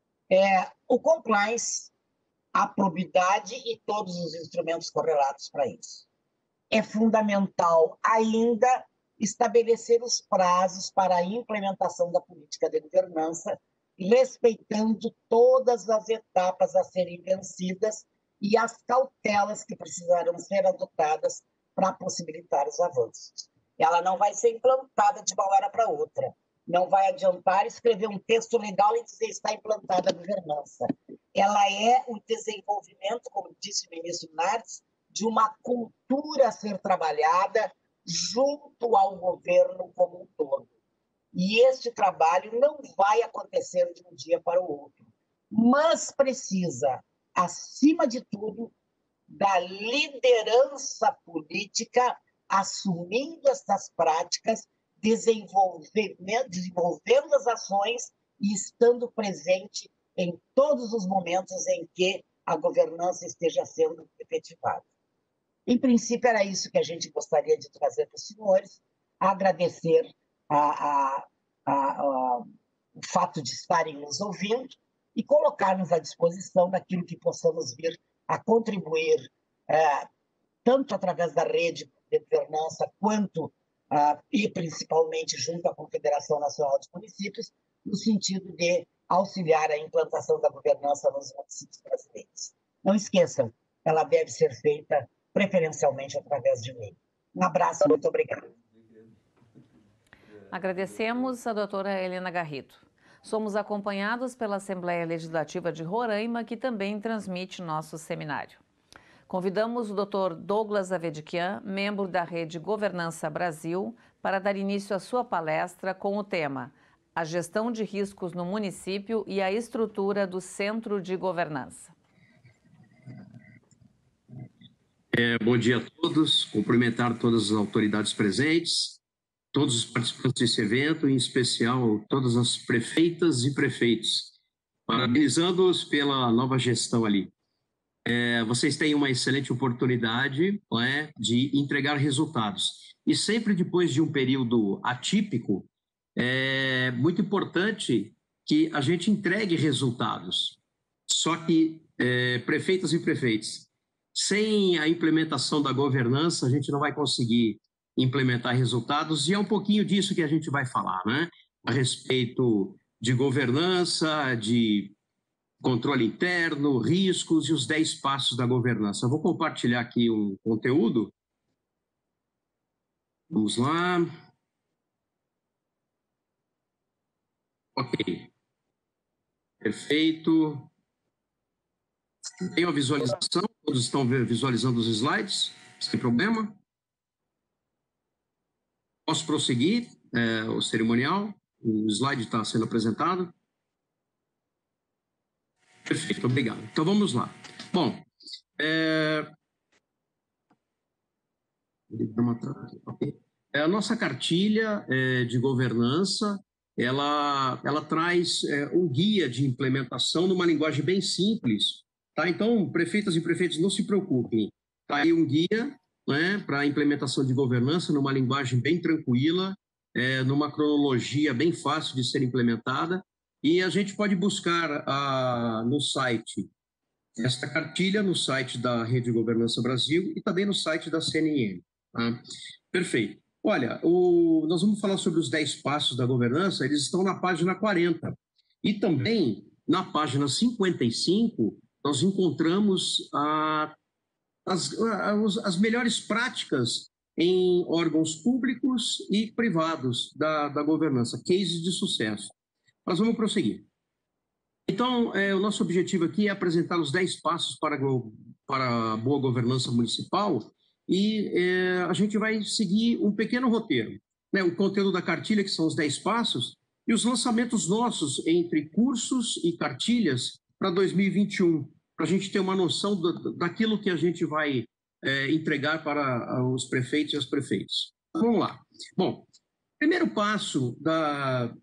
é, o compliance, a probidade e todos os instrumentos correlatos para isso. É fundamental ainda estabelecer os prazos para a implementação da política de governança, respeitando todas as etapas a serem vencidas e as cautelas que precisarão ser adotadas para possibilitar os avanços. Ela não vai ser implantada de uma hora para outra. Não vai adiantar escrever um texto legal e dizer está implantada a governança. Ela é o desenvolvimento, como disse o ministro Nardes, de uma cultura a ser trabalhada junto ao governo como um todo. E este trabalho não vai acontecer de um dia para o outro, mas precisa, acima de tudo, da liderança política assumindo essas práticas, desenvolvendo, desenvolvendo as ações e estando presente em todos os momentos em que a governança esteja sendo efetivada. Em princípio, era isso que a gente gostaria de trazer para os senhores, agradecer a, a, a, a, o fato de estarem nos ouvindo e colocar-nos à disposição daquilo que possamos vir a contribuir, é, tanto através da rede de governança, quanto, ah, e principalmente junto à Confederação Nacional dos Municípios, no sentido de auxiliar a implantação da governança nos municípios brasileiros. Não esqueçam, ela deve ser feita preferencialmente através de mim. Um abraço, muito obrigada. Agradecemos a doutora Helena Garrido. Somos acompanhados pela Assembleia Legislativa de Roraima, que também transmite nosso seminário. Convidamos o doutor Douglas Avedikian, membro da Rede Governança Brasil, para dar início à sua palestra com o tema A Gestão de Riscos no Município e a Estrutura do Centro de Governança. É, bom dia a todos, cumprimentar todas as autoridades presentes, todos os participantes desse evento, em especial todas as prefeitas e prefeitos, parabenizando-os pela nova gestão ali. É, vocês têm uma excelente oportunidade, não é, de entregar resultados. E sempre depois de um período atípico, é muito importante que a gente entregue resultados. Só que, é, prefeitas e prefeitos, sem a implementação da governança, a gente não vai conseguir implementar resultados, e é um pouquinho disso que a gente vai falar, né? A respeito de governança, de controle interno, riscos e os dez passos da governança. Eu vou compartilhar aqui um conteúdo. Vamos lá. Ok. Perfeito. Tem a visualização? Todos estão visualizando os slides? Sem problema? Posso prosseguir é, o cerimonial? O slide está sendo apresentado? Perfeito, obrigado. Então, vamos lá. Bom, é... a nossa cartilha é, de governança, ela, ela traz é, um guia de implementação numa linguagem bem simples. Tá? Então, prefeitas e prefeitos, não se preocupem. Está aí um guia, né, para a implementação de governança numa linguagem bem tranquila, é, numa cronologia bem fácil de ser implementada. E a gente pode buscar a, no site esta cartilha, no site da Rede Governança Brasil e também no site da C N M. Tá? Perfeito. Olha, o, nós vamos falar sobre os dez passos da governança, eles estão na página quarenta. E também, na página cinquenta e cinco, nós encontramos a, as, as, as melhores práticas em órgãos públicos e privados da, da governança, cases de sucesso. Mas vamos prosseguir. Então, é, o nosso objetivo aqui é apresentar os dez passos para, para a boa governança municipal e é, a gente vai seguir um pequeno roteiro, né? O conteúdo da cartilha, que são os dez passos, e os lançamentos nossos entre cursos e cartilhas para dois mil e vinte e um, para a gente ter uma noção do, daquilo que a gente vai é, entregar para os prefeitos e as prefeitas. Vamos lá. Bom, primeiro passo da...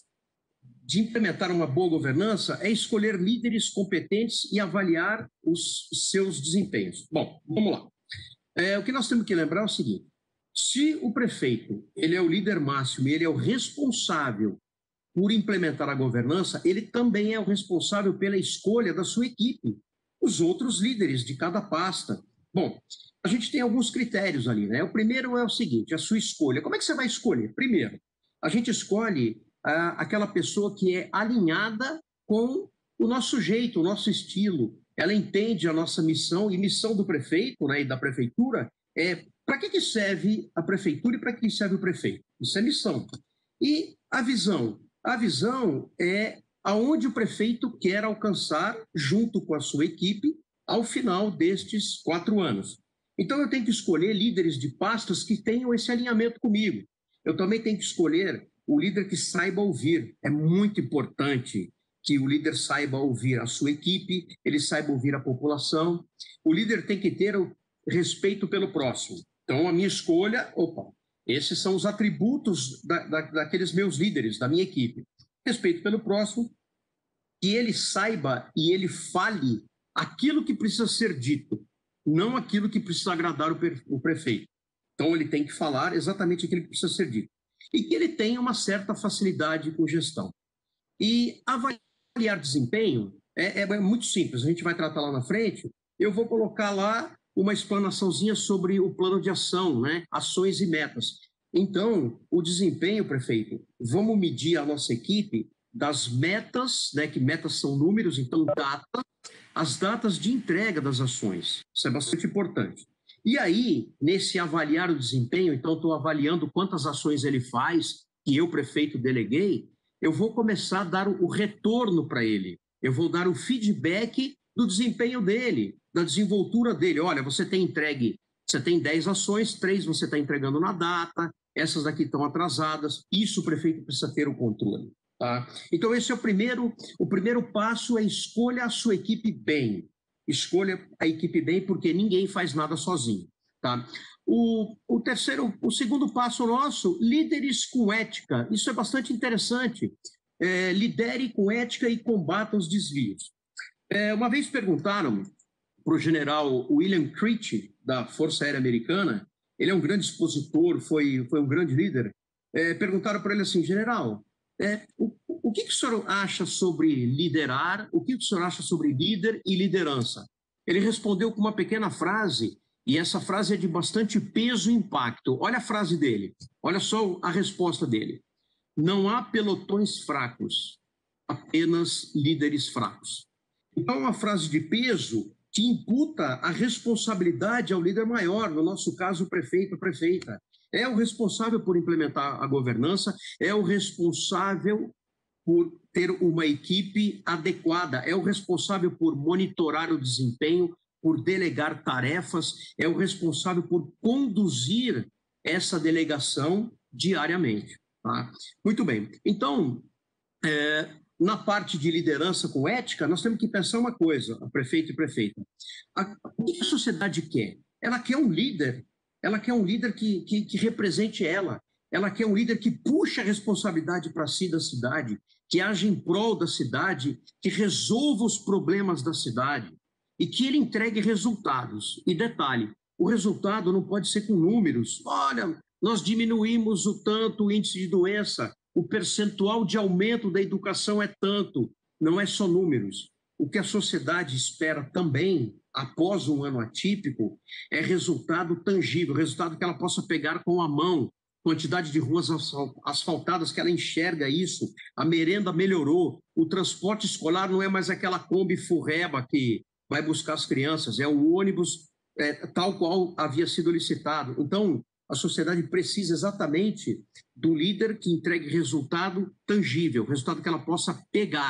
de implementar uma boa governança é escolher líderes competentes e avaliar os seus desempenhos. Bom, vamos lá. É, o que nós temos que lembrar é o seguinte: se o prefeito ele é o líder máximo e ele é o responsável por implementar a governança, ele também é o responsável pela escolha da sua equipe, os outros líderes de cada pasta. Bom, a gente tem alguns critérios ali, né? O primeiro é o seguinte: a sua escolha. Como é que você vai escolher? Primeiro, a gente escolhe aquela pessoa que é alinhada com o nosso jeito, o nosso estilo. Ela entende a nossa missão, e missão do prefeito, né, e da prefeitura é para que, que serve a prefeitura e para que serve o prefeito. Isso é missão. E a visão? A visão é aonde o prefeito quer alcançar junto com a sua equipe ao final destes quatro anos. Então eu tenho que escolher líderes de pastas que tenham esse alinhamento comigo. Eu também tenho que escolher o líder que saiba ouvir. É muito importante que o líder saiba ouvir a sua equipe, ele saiba ouvir a população. O líder tem que ter o respeito pelo próximo. Então, a minha escolha, opa, esses são os atributos da, da, daqueles meus líderes, da minha equipe. Respeito pelo próximo, que ele saiba e ele fale aquilo que precisa ser dito, não aquilo que precisa agradar o, o prefeito. Então, ele tem que falar exatamente aquilo que precisa ser dito. E que ele tenha uma certa facilidade com gestão. E avaliar desempenho é, é muito simples, a gente vai tratar lá na frente, eu vou colocar lá uma explanaçãozinha sobre o plano de ação, né? Ações e metas. Então, o desempenho, prefeito, vamos medir a nossa equipe das metas, né? Que metas são números, então data, as datas de entrega das ações. Isso é bastante importante. E aí, nesse avaliar o desempenho, então estou avaliando quantas ações ele faz, que eu, prefeito, deleguei, eu vou começar a dar o retorno para ele. Eu vou dar o feedback do desempenho dele, da desenvoltura dele. Olha, você tem entregue, você tem dez ações, três você está entregando na data, essas daqui estão atrasadas, isso o prefeito precisa ter o controle. Tá? Então esse é o primeiro, o primeiro passo é escolha a sua equipe bem. Escolha a equipe bem, porque ninguém faz nada sozinho. Tá? O, o terceiro, o segundo passo nosso, líderes com ética. Isso é bastante interessante. É, lidere com ética e combata os desvios. É, uma vez perguntaram para o general William Creech, da Força Aérea Americana, ele é um grande expositor, foi, foi um grande líder, é, perguntaram para ele assim: general, é, o, o que, que o senhor acha sobre liderar, o que, que o senhor acha sobre líder e liderança? Ele respondeu com uma pequena frase, e essa frase é de bastante peso e impacto. Olha a frase dele, olha só a resposta dele. Não há pelotões fracos, apenas líderes fracos. Então, é uma frase de peso que imputa a responsabilidade ao líder maior, no nosso caso, o prefeito, a prefeita. É o responsável por implementar a governança, é o responsável por ter uma equipe adequada, é o responsável por monitorar o desempenho, por delegar tarefas, é o responsável por conduzir essa delegação diariamente. Tá? Muito bem. Então, é, na parte de liderança com ética, nós temos que pensar uma coisa, a prefeita e prefeita. A, o que a sociedade quer? Ela quer um líder, ela quer um líder que, que, que represente ela, ela quer um líder que puxe a responsabilidade para si da cidade, que age em prol da cidade, que resolva os problemas da cidade e que ele entregue resultados. E detalhe, o resultado não pode ser com números. Olha, nós diminuímos o tanto o índice de doença, o percentual de aumento da educação é tanto. Não é só números. O que a sociedade espera também, após um ano atípico, é resultado tangível, resultado que ela possa pegar com a mão, quantidade de ruas asfaltadas que ela enxerga isso, a merenda melhorou, o transporte escolar não é mais aquela Kombi furreba que vai buscar as crianças, é o ônibus é, tal qual havia sido licitado. Então, a sociedade precisa exatamente do líder que entregue resultado tangível, resultado que ela possa pegar,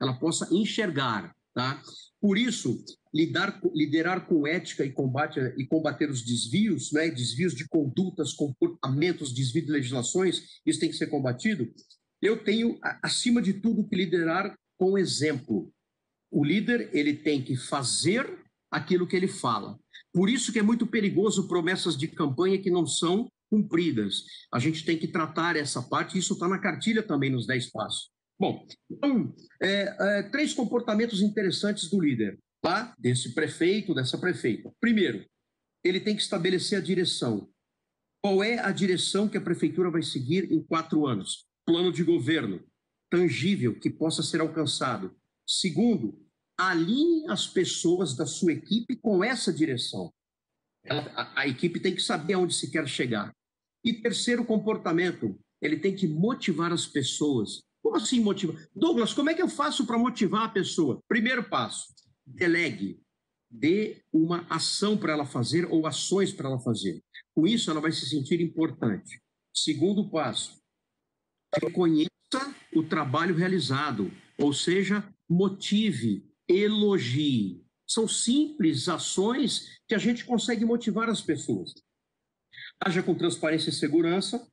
ela possa enxergar, tá? Por isso, lidar, liderar com ética e, combate, e combater os desvios, né, desvios de condutas, comportamentos, desvio de legislações, isso tem que ser combatido. Eu tenho, acima de tudo, que liderar com exemplo. O líder, ele tem que fazer aquilo que ele fala. Por isso que é muito perigoso promessas de campanha que não são cumpridas. A gente tem que tratar essa parte, isso está na cartilha também, nos dez passos. Bom, então, é, é, três comportamentos interessantes do líder, tá? Desse prefeito, dessa prefeita. Primeiro, ele tem que estabelecer a direção. Qual é a direção que a prefeitura vai seguir em quatro anos? Plano de governo, tangível, que possa ser alcançado. Segundo, alinhe as pessoas da sua equipe com essa direção. Ela, a, a equipe tem que saber aonde se quer chegar. E terceiro comportamento, ele tem que motivar as pessoas. Como assim motivar? Douglas, como é que eu faço para motivar a pessoa? Primeiro passo, delegue. Dê uma ação para ela fazer ou ações para ela fazer. Com isso, ela vai se sentir importante. Segundo passo, reconheça o trabalho realizado, ou seja, motive, elogie. São simples ações que a gente consegue motivar as pessoas. Haja com transparência e segurança,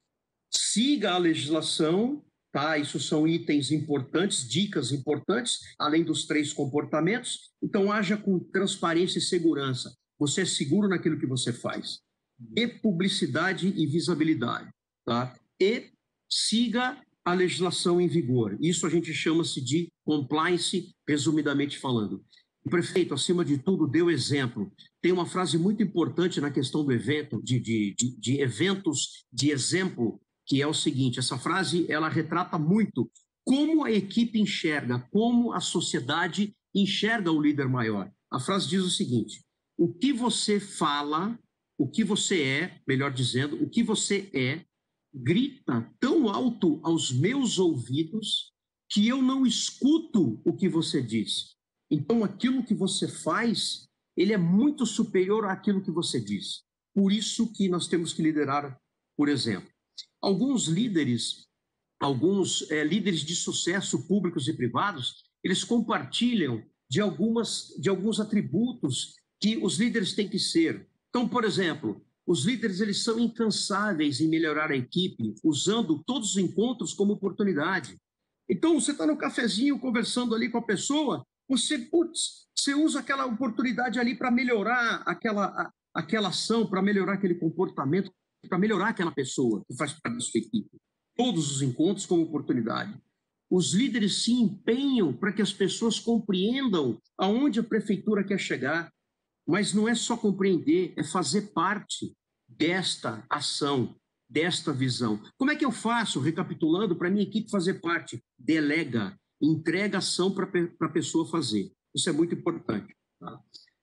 siga a legislação, tá? Isso são itens importantes, dicas importantes, além dos três comportamentos. Então, haja com transparência e segurança. Você é seguro naquilo que você faz. E publicidade e visibilidade, tá? E siga a legislação em vigor. Isso a gente chama-se de compliance, resumidamente falando. O prefeito, acima de tudo, deu exemplo. Tem uma frase muito importante na questão do evento, de, de, de, de eventos de exemplo, que é o seguinte, essa frase, ela retrata muito como a equipe enxerga, como a sociedade enxerga o líder maior. A frase diz o seguinte, o que você fala, o que você é, melhor dizendo, o que você é, grita tão alto aos meus ouvidos que eu não escuto o que você diz. Então, aquilo que você faz, ele é muito superior àquilo que você diz. Por isso que nós temos que liderar, por exemplo. Alguns líderes, alguns é, líderes de sucesso públicos e privados, eles compartilham de, algumas, de alguns atributos que os líderes têm que ser. Então, por exemplo, os líderes eles são incansáveis em melhorar a equipe, usando todos os encontros como oportunidade. Então, você está no cafezinho conversando ali com a pessoa, você, putz, você usa aquela oportunidade ali para melhorar aquela, a, aquela ação, para melhorar aquele comportamento, para melhorar aquela pessoa que faz parte da sua equipe. Todos os encontros como oportunidade. Os líderes se empenham para que as pessoas compreendam aonde a prefeitura quer chegar, mas não é só compreender, é fazer parte desta ação, desta visão. Como é que eu faço, recapitulando, para a minha equipe fazer parte? Delega, entrega a ação para a pessoa fazer. Isso é muito importante. Tá?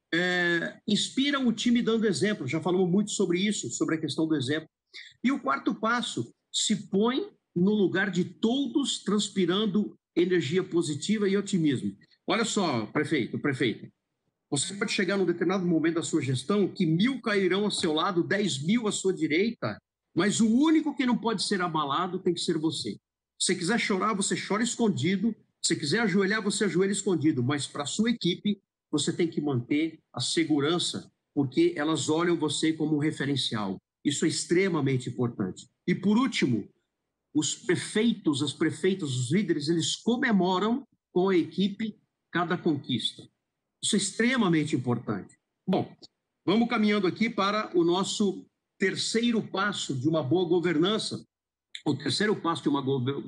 É, inspira o time dando exemplo, já falamos muito sobre isso, sobre a questão do exemplo. E o quarto passo, se põe no lugar de todos transpirando energia positiva e otimismo. Olha só, prefeito, prefeita, você pode chegar num determinado momento da sua gestão que mil cairão ao seu lado, dez mil à sua direita, mas o único que não pode ser abalado tem que ser você. Se você quiser chorar, você chora escondido. Se quiser ajoelhar, você ajoelha escondido. Mas para a sua equipe, você tem que manter a segurança, porque elas olham você como um referencial. Isso é extremamente importante. E por último, os prefeitos, as prefeitas, os líderes, eles comemoram com a equipe cada conquista. Isso é extremamente importante. Bom, vamos caminhando aqui para o nosso terceiro passo de uma boa governança. O terceiro passo de uma,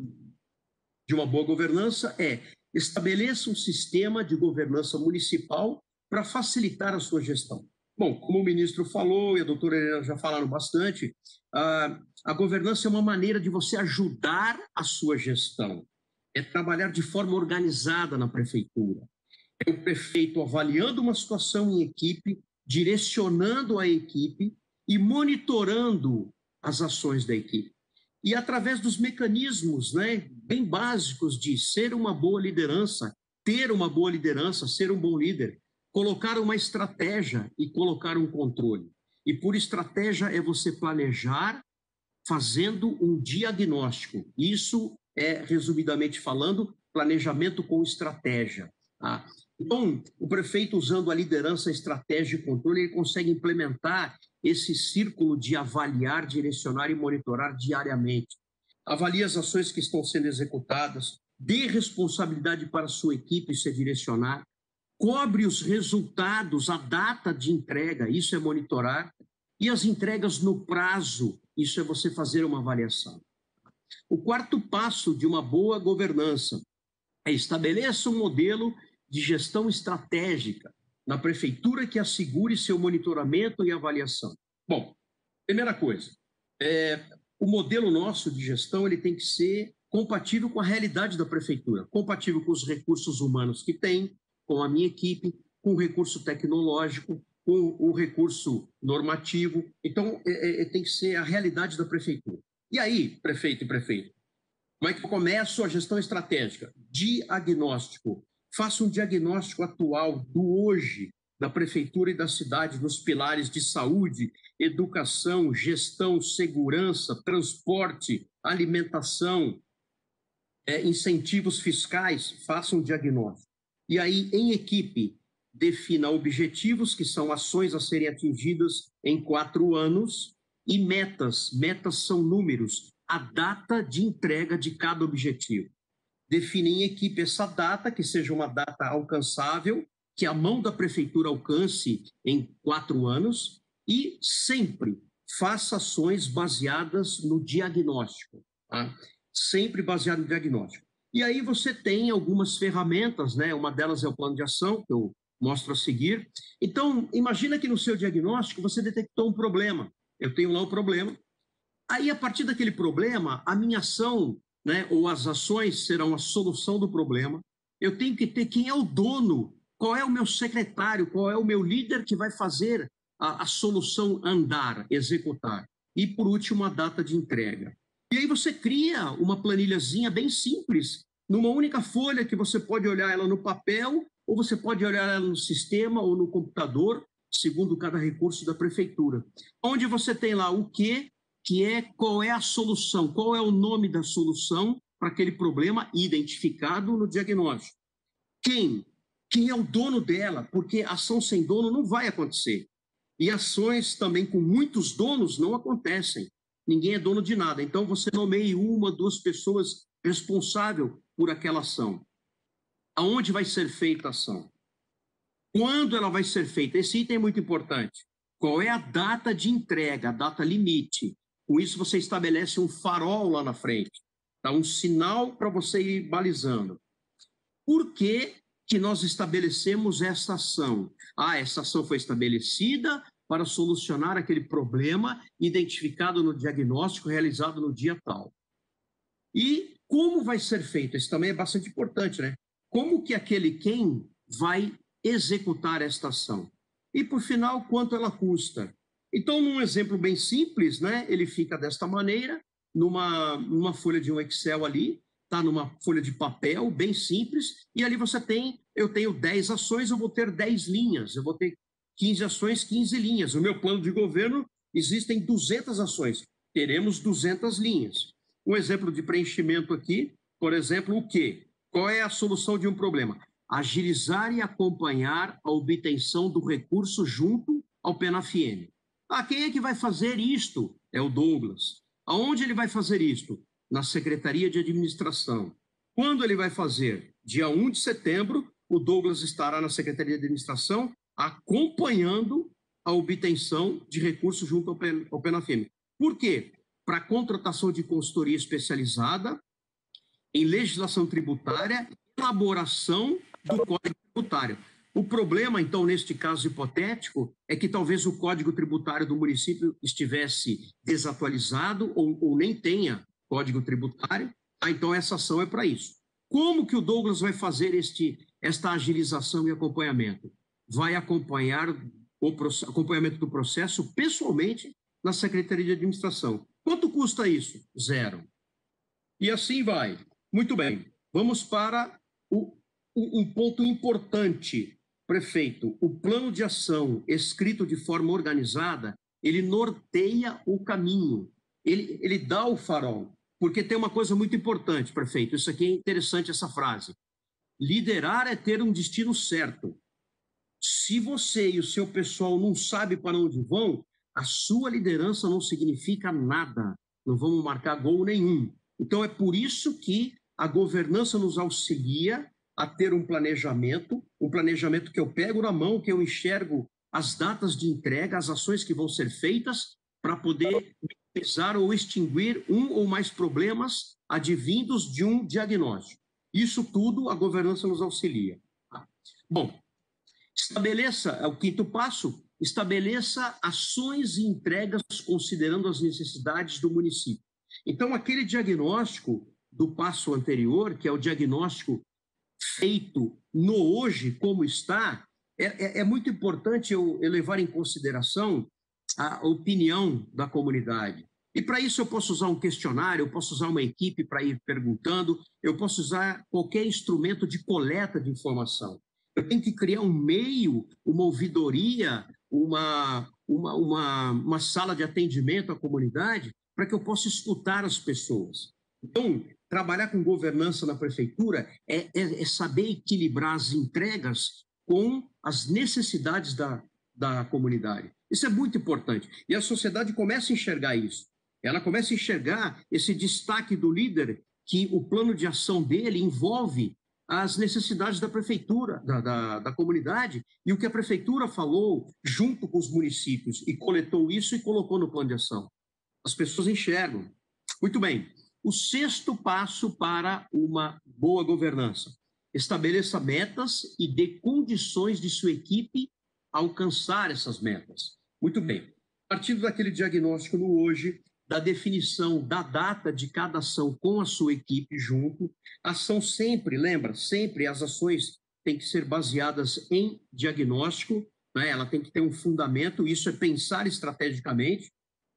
de uma boa governança é estabeleça um sistema de governança municipal para facilitar a sua gestão. Bom, como o ministro falou e a doutora Helena já falaram bastante, a, a governança é uma maneira de você ajudar a sua gestão. É trabalhar de forma organizada na prefeitura. É o prefeito avaliando uma situação em equipe, direcionando a equipe e monitorando as ações da equipe. E através dos mecanismos, né, bem básicos de ser uma boa liderança, ter uma boa liderança, ser um bom líder, colocar uma estratégia e colocar um controle. E por estratégia é você planejar fazendo um diagnóstico. Isso é, resumidamente falando, planejamento com estratégia. Tá? Então, o prefeito, usando a liderança, a estratégia e controle, ele consegue implementar esse círculo de avaliar, direcionar e monitorar diariamente. Avalie as ações que estão sendo executadas, dê responsabilidade para a sua equipe se direcionar, cobre os resultados, a data de entrega, isso é monitorar, e as entregas no prazo, isso é você fazer uma avaliação. O quarto passo de uma boa governança é estabeleça um modelo de gestão estratégica na prefeitura que assegure seu monitoramento e avaliação. Bom, primeira coisa, é, o modelo nosso de gestão ele tem que ser compatível com a realidade da prefeitura, compatível com os recursos humanos que tem, com a minha equipe, com o recurso tecnológico, com o recurso normativo. Então, é, é, tem que ser a realidade da prefeitura. E aí, prefeito e prefeito, como é que eu começo a gestão estratégica? Diagnóstico. Faça um diagnóstico atual do hoje da prefeitura e da cidade nos pilares de saúde, educação, gestão, segurança, transporte, alimentação, é, incentivos fiscais. Faça um diagnóstico. E aí, em equipe, defina objetivos, que são ações a serem atingidas em quatro anos, e metas. Metas são números, a data de entrega de cada objetivo. Define em equipe essa data, que seja uma data alcançável, que a mão da prefeitura alcance em quatro anos, e sempre faça ações baseadas no diagnóstico. Tá? Sempre baseado no diagnóstico. E aí você tem algumas ferramentas, né? Uma delas é o plano de ação, que eu mostro a seguir. Então, imagina que no seu diagnóstico você detectou um problema. Eu tenho lá o problema. Aí, a partir daquele problema, a minha ação, né, ou as ações serão a solução do problema. Eu tenho que ter quem é o dono, qual é o meu secretário, qual é o meu líder que vai fazer a, a solução andar, executar. E, por último, a data de entrega. E aí você cria uma planilhazinha bem simples, numa única folha que você pode olhar ela no papel, ou você pode olhar ela no sistema ou no computador, segundo cada recurso da prefeitura. Onde você tem lá o que, que é qual é a solução, qual é o nome da solução para aquele problema identificado no diagnóstico. Quem? Quem é o dono dela? Porque ação sem dono não vai acontecer. E ações também com muitos donos não acontecem. Ninguém é dono de nada. Então, você nomeia uma, duas pessoas responsáveis por aquela ação. Aonde vai ser feita a ação? Quando ela vai ser feita? Esse item é muito importante. Qual é a data de entrega, a data limite? Com isso, você estabelece um farol lá na frente. Tá? Um sinal para você ir balizando. Por que que nós estabelecemos essa ação? Ah, essa ação foi estabelecida para solucionar aquele problema identificado no diagnóstico realizado no dia tal. E como vai ser feito? Isso também é bastante importante, né? Como que aquele quem vai executar esta ação? E, por final, quanto ela custa? Então, num exemplo bem simples, né, ele fica desta maneira, numa, numa folha de um Excel ali, tá numa folha de papel, bem simples, e ali você tem, eu tenho dez ações, eu vou ter dez linhas, eu vou ter quinze ações, quinze linhas. No meu plano de governo existem duzentas ações, teremos duzentas linhas. Um exemplo de preenchimento aqui, por exemplo, o quê? Qual é a solução de um problema? Agilizar e acompanhar a obtenção do recurso junto ao PENAFIENE. Ah, quem é que vai fazer isto? É o Douglas. Aonde ele vai fazer isto? Na Secretaria de Administração. Quando ele vai fazer? Dia um de setembro, o Douglas estará na Secretaria de Administração acompanhando a obtenção de recursos junto ao PENAFIENE. Por quê? Para contratação de consultoria especializada em legislação tributária, elaboração do Código Tributário. O problema, então, neste caso hipotético, é que talvez o Código Tributário do município estivesse desatualizado ou, ou nem tenha Código Tributário. Ah, então, essa ação é para isso. Como que o Douglas vai fazer este, esta agilização e acompanhamento? Vai acompanhar o acompanhamento do processo pessoalmente na Secretaria de Administração. Quanto custa isso? Zero. E assim vai. Muito bem. Vamos para o, um ponto importante, prefeito. O plano de ação escrito de forma organizada, ele norteia o caminho. Ele, ele dá o farol. porque tem uma coisa muito importante, prefeito, isso aqui é interessante, essa frase. Liderar é ter um destino certo. Se você e o seu pessoal não sabem para onde vão, a sua liderança não significa nada. Não vamos marcar gol nenhum. Então, é por isso que a governança nos auxilia a ter um planejamento, um planejamento que eu pego na mão, que eu enxergo as datas de entrega, as ações que vão ser feitas para poder minimizar ou extinguir um ou mais problemas advindos de um diagnóstico. Isso tudo a governança nos auxilia. Bom, estabeleça, é o quinto passo, estabeleça ações e entregas considerando as necessidades do município. Então, aquele diagnóstico do passo anterior, que é o diagnóstico feito no hoje, como está, é, é, é muito importante eu, eu levar em consideração a opinião da comunidade. E para isso eu posso usar um questionário, eu posso usar uma equipe para ir perguntando, eu posso usar qualquer instrumento de coleta de informação. Eu tenho que criar um meio, uma ouvidoria, uma, uma, uma, uma sala de atendimento à comunidade para que eu possa escutar as pessoas. Então, trabalhar com governança na prefeitura é, é, é saber equilibrar as entregas com as necessidades da, da comunidade. Isso é muito importante. E a sociedade começa a enxergar isso. Ela começa a enxergar esse destaque do líder, que o plano de ação dele envolve as necessidades da prefeitura, da, da, da comunidade, e o que a prefeitura falou junto com os municípios, e coletou isso e colocou no plano de ação. As pessoas enxergam. Muito bem. O sexto passo para uma boa governança. Estabeleça metas e dê condições de sua equipe alcançar essas metas. Muito bem. Partindo daquele diagnóstico no hoje, da definição da data de cada ação com a sua equipe junto, ação sempre, lembra, sempre as ações têm que ser baseadas em diagnóstico, né? Ela tem que ter um fundamento, isso é pensar estrategicamente,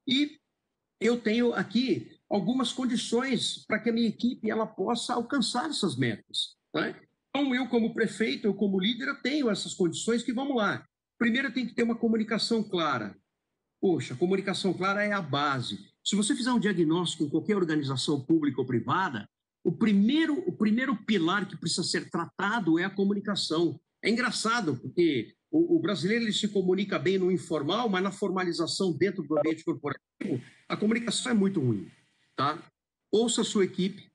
e eu tenho aqui algumas condições para que a minha equipe ela possa alcançar essas metas, né? Então, eu como prefeito, eu como líder, eu tenho essas condições que, vamos lá, primeiro tem que ter uma comunicação clara. Poxa, a comunicação clara é a base. Se você fizer um diagnóstico em qualquer organização pública ou privada, o primeiro, o primeiro pilar que precisa ser tratado é a comunicação. É engraçado, porque o, o brasileiro ele se comunica bem no informal, mas na formalização dentro do ambiente corporativo, a comunicação é muito ruim. Tá? Ouça a sua equipe,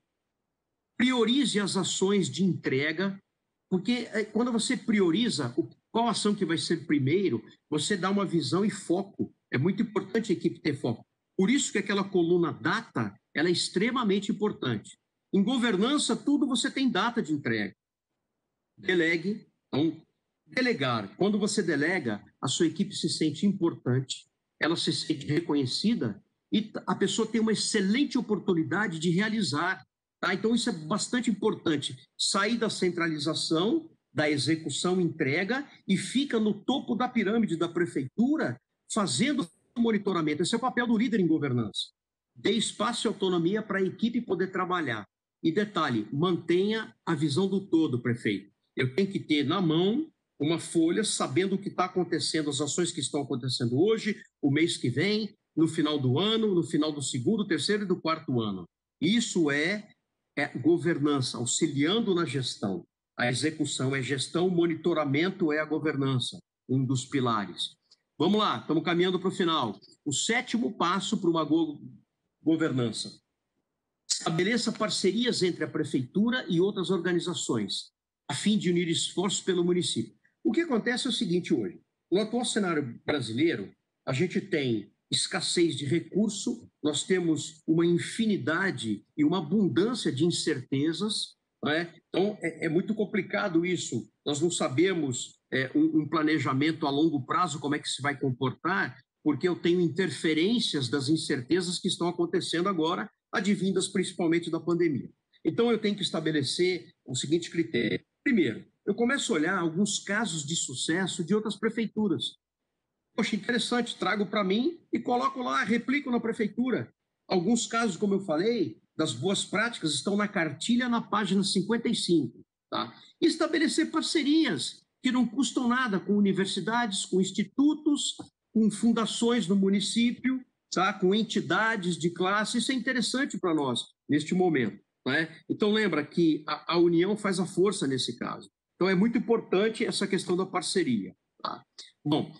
priorize as ações de entrega, porque quando você prioriza qual ação que vai ser primeiro, você dá uma visão e foco. É muito importante a equipe ter foco. Por isso que aquela coluna data, ela é extremamente importante. Em governança, tudo você tem data de entrega. Delegue. Então, delegar. Quando você delega, a sua equipe se sente importante, ela se sente reconhecida e a pessoa tem uma excelente oportunidade de realizar. Tá? Então, isso é bastante importante. Sair da centralização, da execução, entrega, e fica no topo da pirâmide da prefeitura, fazendo monitoramento. Esse é o papel do líder em governança. Dê espaço e autonomia para a equipe poder trabalhar. E detalhe, mantenha a visão do todo, prefeito. Eu tenho que ter na mão uma folha, sabendo o que está acontecendo, as ações que estão acontecendo hoje, o mês que vem, no final do ano, no final do segundo, terceiro e do quarto ano. Isso é, é governança, auxiliando na gestão. A execução é gestão, monitoramento é a governança, um dos pilares. Vamos lá, estamos caminhando para o final. O sétimo passo para uma go governança. Estabeleça parcerias entre a prefeitura e outras organizações, a fim de unir esforços pelo município. O que acontece é o seguinte hoje. No atual cenário brasileiro, a gente tem escassez de recurso, nós temos uma infinidade e uma abundância de incertezas, né? Então, é, é muito complicado isso. Nós não sabemos é, um, um planejamento a longo prazo, como é que se vai comportar, porque eu tenho interferências das incertezas que estão acontecendo agora, advindas principalmente da pandemia. Então, eu tenho que estabelecer o seguinte critério. Primeiro, eu começo a olhar alguns casos de sucesso de outras prefeituras. Poxa, interessante, trago para mim e coloco lá, replico na prefeitura. Alguns casos, como eu falei, das boas práticas estão na cartilha na página cinquenta e cinco. Tá? E estabelecer parcerias que não custam nada com universidades, com institutos, com fundações no município, tá? Com entidades de classe. Isso é interessante para nós. neste momento. Né? Então, lembra que a, a união faz a força nesse caso. Então, é muito importante essa questão da parceria. Tá? Bom,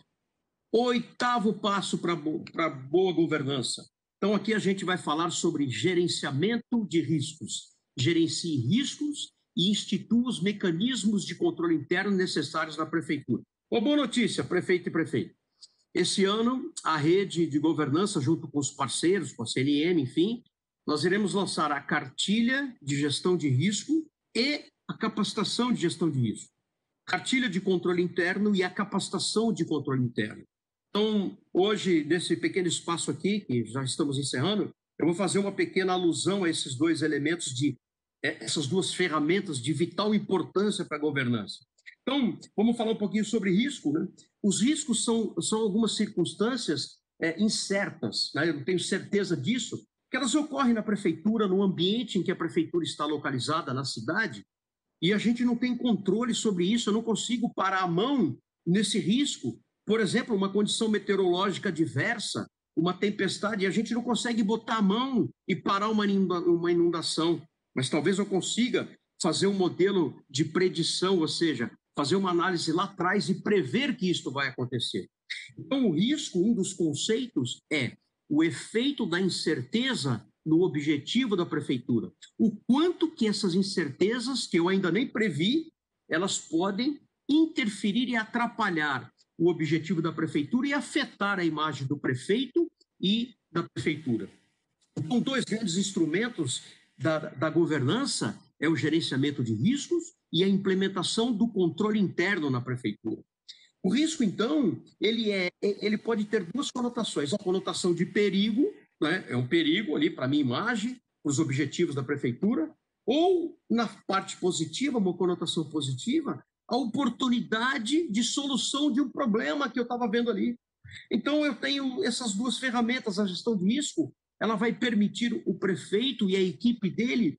oitavo passo para a boa governança. Então, aqui a gente vai falar sobre gerenciamento de riscos. Gerencie riscos e institua os mecanismos de controle interno necessários na prefeitura. Uma boa notícia, prefeito e prefeito. Esse ano, a rede de governança, junto com os parceiros, com a C N M, enfim, nós iremos lançar a cartilha de gestão de risco e a capacitação de gestão de risco. Cartilha de controle interno e a capacitação de controle interno. Então, hoje, nesse pequeno espaço aqui, que já estamos encerrando, eu vou fazer uma pequena alusão a esses dois elementos, de é, essas duas ferramentas de vital importância para a governança. Então, vamos falar um pouquinho sobre risco, né? Os riscos são, são algumas circunstâncias é, incertas, né? Eu não tenho certeza disso, que elas ocorrem na prefeitura, no ambiente em que a prefeitura está localizada, na cidade, e a gente não tem controle sobre isso, eu não consigo parar a mão nesse risco. Por exemplo, uma condição meteorológica adversa, uma tempestade, e a gente não consegue botar a mão e parar uma inundação, mas talvez eu consiga fazer um modelo de predição, ou seja, fazer uma análise lá atrás e prever que isto vai acontecer. Então, o risco, um dos conceitos é o efeito da incerteza no objetivo da prefeitura. O quanto que essas incertezas, que eu ainda nem previ, elas podem interferir e atrapalhar o objetivo da prefeitura e afetar a imagem do prefeito e da prefeitura. Então, dois grandes instrumentos da, da governança é o gerenciamento de riscos e a implementação do controle interno na prefeitura. O risco, então, ele, é, ele pode ter duas conotações. A conotação de perigo, né? É um perigo ali para a minha imagem, para os objetivos da prefeitura, ou, na parte positiva, uma conotação positiva, a oportunidade de solução de um problema que eu estava vendo ali. Então, eu tenho essas duas ferramentas. A gestão de risco, ela vai permitir o prefeito e a equipe dele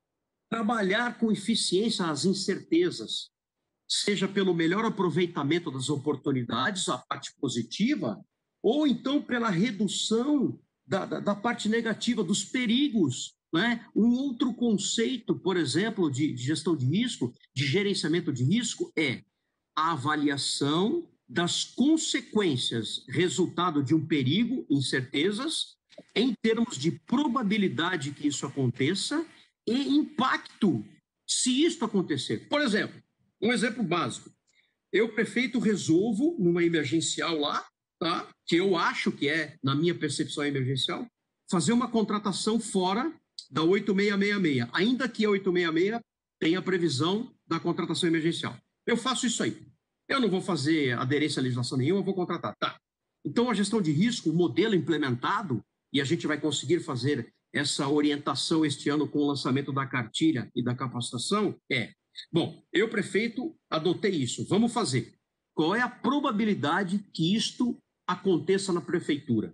trabalhar com eficiência as incertezas, seja pelo melhor aproveitamento das oportunidades, a parte positiva, ou então pela redução da, da, da parte negativa, dos perigos. Né? Um outro conceito, por exemplo, de, de gestão de risco, de gerenciamento de risco, é a avaliação das consequências, resultado de um perigo, incertezas, em termos de probabilidade que isso aconteça e impacto se isso acontecer. Por exemplo, um exemplo básico. Eu, prefeito, resolvo numa emergencial lá, tá? Que eu acho que é, na minha percepção, emergencial, fazer uma contratação fora da oito seis seis seis, ainda que a oito seis seis tenha previsão da contratação emergencial. Eu faço isso aí. Eu não vou fazer aderência à legislação nenhuma, eu vou contratar. Tá. Então, a gestão de risco, o modelo implementado, e a gente vai conseguir fazer essa orientação este ano com o lançamento da cartilha e da capacitação, é, bom, eu, prefeito, adotei isso, vamos fazer. Qual é a probabilidade que isto aconteça na prefeitura?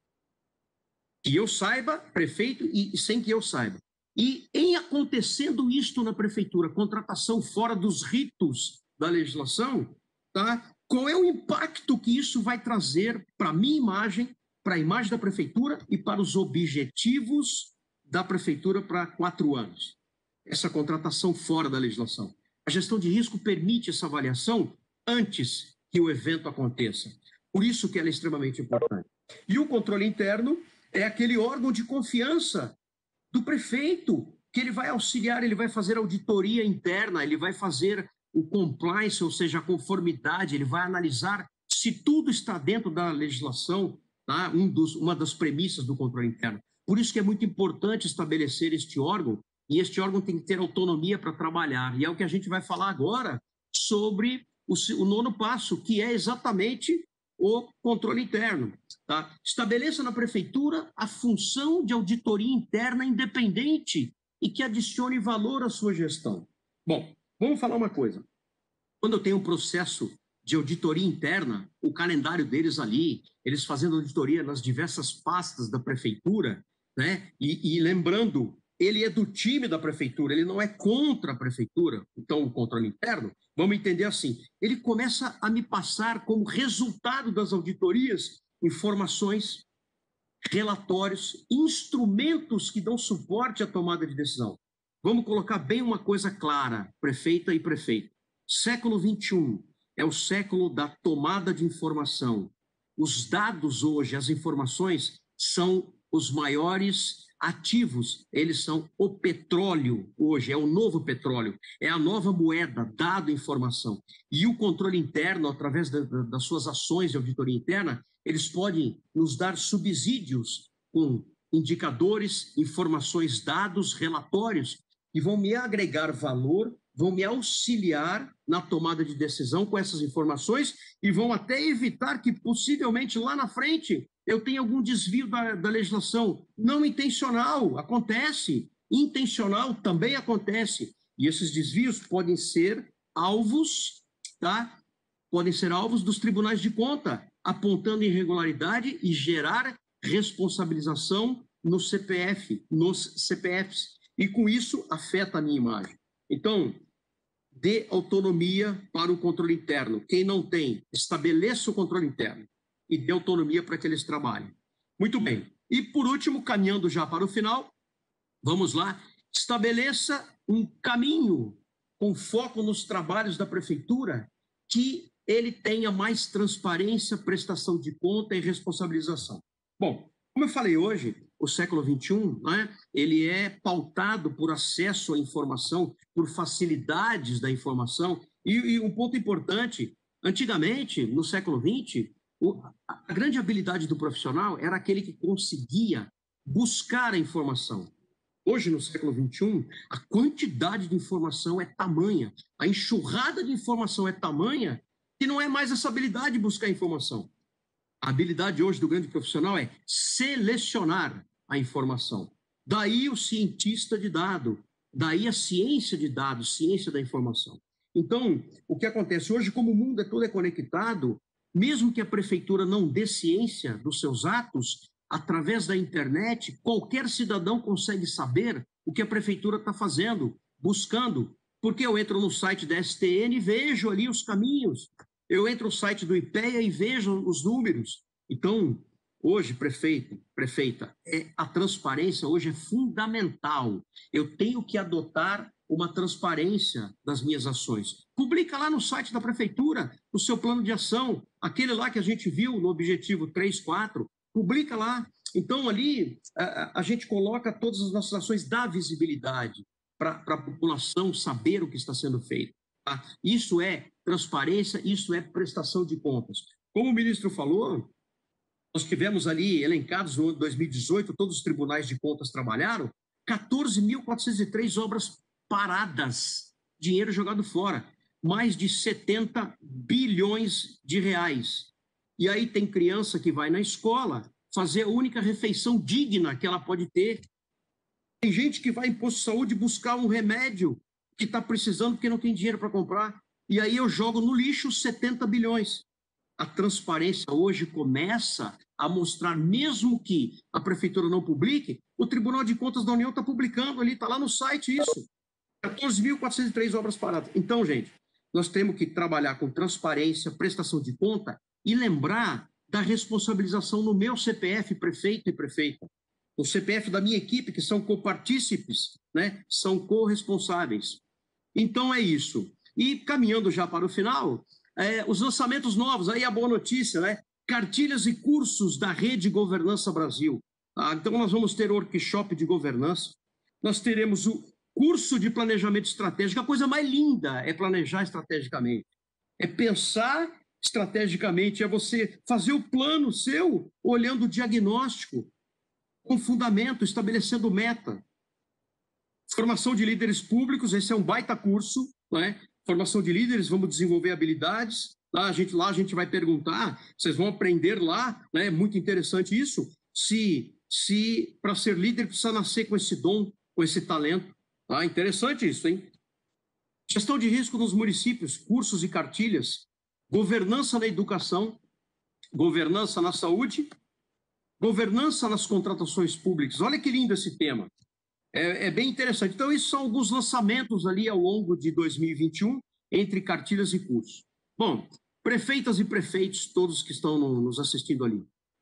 Que eu saiba, prefeito, e sem que eu saiba. E em acontecendo isto na prefeitura, contratação fora dos ritos da legislação, tá? Qual é o impacto que isso vai trazer para a minha imagem, para a imagem da prefeitura e para os objetivos da prefeitura para quatro anos? Essa contratação fora da legislação. A gestão de risco permite essa avaliação antes que o evento aconteça. Por isso que ela é extremamente importante. E o controle interno é aquele órgão de confiança do prefeito, que ele vai auxiliar, ele vai fazer auditoria interna, ele vai fazer o compliance, ou seja, a conformidade, ele vai analisar se tudo está dentro da legislação, tá? Um dos, uma das premissas do controle interno. Por isso que é muito importante estabelecer este órgão, e este órgão tem que ter autonomia para trabalhar. E é o que a gente vai falar agora sobre o, o nono passo, que é exatamente o controle interno. Tá? Estabeleça na prefeitura a função de auditoria interna independente e que adicione valor à sua gestão. Bom, vamos falar uma coisa. Quando eu tenho um processo de auditoria interna, o calendário deles ali, eles fazendo auditoria nas diversas pastas da prefeitura, né? E, e lembrando, ele é do time da prefeitura, ele não é contra a prefeitura. Então, o controle interno, vamos entender assim, ele começa a me passar como resultado das auditorias informações relatórios, instrumentos que dão suporte à tomada de decisão. Vamos colocar bem uma coisa clara, prefeita e prefeito. Século vinte e um é o século da tomada de informação. Os dados hoje, as informações, são os maiores ativos. Eles são o petróleo hoje, é o novo petróleo, é a nova moeda, dado informação. E o controle interno, através da, da, das suas ações de auditoria interna, eles podem nos dar subsídios com indicadores, informações, dados, relatórios, que vão me agregar valor, vão me auxiliar na tomada de decisão com essas informações e vão até evitar que, possivelmente, lá na frente, eu tenha algum desvio da, da legislação. Não intencional, acontece. Intencional também acontece. E esses desvios podem ser alvos, tá? Podem ser alvos dos tribunais de conta, apontando irregularidade e gerar responsabilização no C P F, nos C P Fs. E com isso afeta a minha imagem. Então, dê autonomia para o controle interno. Quem não tem, estabeleça o controle interno e dê autonomia para que eles trabalhem. Muito bem. E, por último, caminhando já para o final, vamos lá, estabeleça um caminho com foco nos trabalhos da prefeitura que ele tenha mais transparência, prestação de conta e responsabilização. Bom, como eu falei hoje, o século vinte e um, né, ele é pautado por acesso à informação, por facilidades da informação. E, e um ponto importante, antigamente, no século vinte, o, a grande habilidade do profissional era aquele que conseguia buscar a informação. Hoje, no século vinte e um, a quantidade de informação é tamanha, a enxurrada de informação é tamanha, que não é mais essa habilidade de buscar informação. A habilidade hoje do grande profissional é selecionar a informação. Daí o cientista de dado, daí a ciência de dados, ciência da informação. Então, o que acontece hoje, como o mundo é todo é conectado, mesmo que a prefeitura não dê ciência dos seus atos, através da internet, qualquer cidadão consegue saber o que a prefeitura está fazendo, buscando. Porque eu entro no site da S T N e vejo ali os caminhos. Eu entro no site do IPEA e vejo os números. Então, hoje, prefeito, prefeita, é, a transparência hoje é fundamental. Eu tenho que adotar uma transparência das minhas ações. Publica lá no site da prefeitura o seu plano de ação, aquele lá que a gente viu no objetivo três, quatro, publica lá. Então, ali, a, a gente coloca todas as nossas ações, dá visibilidade para a população saber o que está sendo feito. Tá? Isso é transparência, isso é prestação de contas. Como o ministro falou, nós tivemos ali elencados no ano de dois mil e dezoito, todos os tribunais de contas trabalharam, quatorze mil quatrocentas e três obras paradas, dinheiro jogado fora, mais de setenta bilhões de reais. E aí tem criança que vai na escola fazer a única refeição digna que ela pode ter. Tem gente que vai em posto de saúde buscar um remédio que está precisando porque não tem dinheiro para comprar. E aí eu jogo no lixo setenta bilhões. A transparência hoje começa a mostrar, mesmo que a prefeitura não publique, o Tribunal de Contas da União está publicando ali, está lá no site isso. quatorze mil quatrocentas e três obras paradas. Então, gente, nós temos que trabalhar com transparência, prestação de conta e lembrar da responsabilização no meu C P F, prefeito e prefeita. O C P F da minha equipe, que são copartícipes, né, são corresponsáveis. Então é isso. E caminhando já para o final, é, os lançamentos novos, aí a boa notícia, né? Cartilhas e cursos da Rede Governança Brasil. Ah, então nós vamos ter workshop de governança, nós teremos o curso de planejamento estratégico. A coisa mais linda é planejar estrategicamente, é pensar estrategicamente, é você fazer o plano seu olhando o diagnóstico, com fundamento, estabelecendo meta. Formação de líderes públicos, esse é um baita curso, né? Formação de líderes, vamos desenvolver habilidades. Lá a gente, lá a gente vai perguntar, vocês vão aprender lá, né? É muito interessante isso, se, se para ser líder precisa nascer com esse dom, com esse talento. Ah, interessante isso, hein? Gestão de risco nos municípios, cursos e cartilhas, governança na educação, governança na saúde, governança nas contratações públicas. Olha que lindo esse tema. É, é bem interessante. Então, esses são alguns lançamentos ali ao longo de dois mil e vinte e um, entre cartilhas e cursos. Bom, prefeitas e prefeitos, todos que estão no, nos assistindo ali,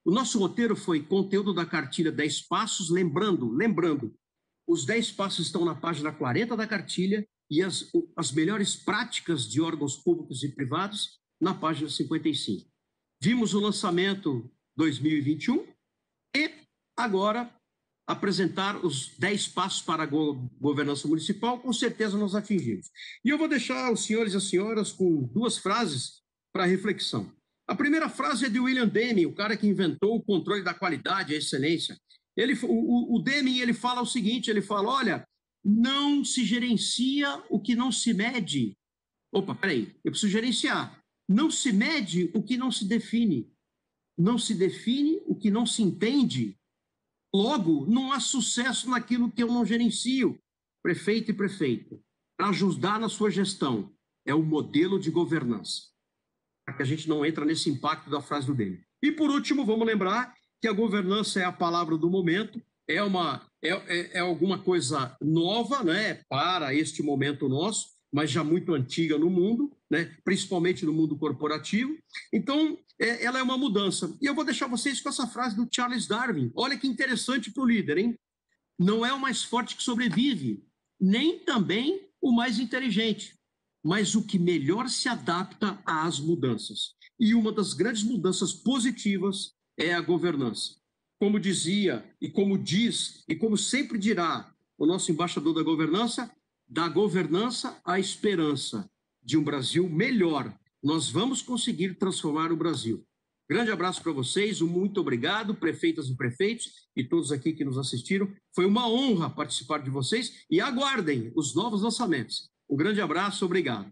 O nosso roteiro foi conteúdo da cartilha dez passos, lembrando, lembrando, os dez passos estão na página quarenta da cartilha e as, as melhores práticas de órgãos públicos e privados na página cinquenta e cinco. Vimos o lançamento dois mil e vinte e um e agora apresentar os dez passos para a go governança municipal, com certeza nós atingimos. E eu vou deixar os senhores e as senhoras com duas frases para reflexão. A primeira frase é de William Deming, o cara que inventou o controle da qualidade, a excelência. Ele, o, o Deming, ele fala o seguinte, ele fala, olha, não se gerencia o que não se mede. Opa, peraí, eu preciso gerenciar. Não se mede o que não se define. Não se define o que não se entende. Logo, não há sucesso naquilo que eu não gerencio. Prefeito e prefeita, para ajudar na sua gestão, é o modelo de governança. Para que a gente não entre nesse impacto da frase do Deming. E, por último, vamos lembrar que a governança é a palavra do momento, é, uma, é, é, é alguma coisa nova, né, para este momento nosso, mas já muito antiga no mundo, né, principalmente no mundo corporativo. Então, é, ela é uma mudança. E eu vou deixar vocês com essa frase do Charles Darwin. Olha que interessante para o líder, hein? Não é o mais forte que sobrevive, nem também o mais inteligente, mas o que melhor se adapta às mudanças. E uma das grandes mudanças positivas é a governança. Como dizia, e como diz, e como sempre dirá o nosso embaixador da governança, da governança à esperança de um Brasil melhor. Nós vamos conseguir transformar o Brasil. Grande abraço para vocês, um muito obrigado, prefeitas e prefeitos, e todos aqui que nos assistiram. Foi uma honra participar de vocês e aguardem os novos lançamentos. Um grande abraço, obrigado.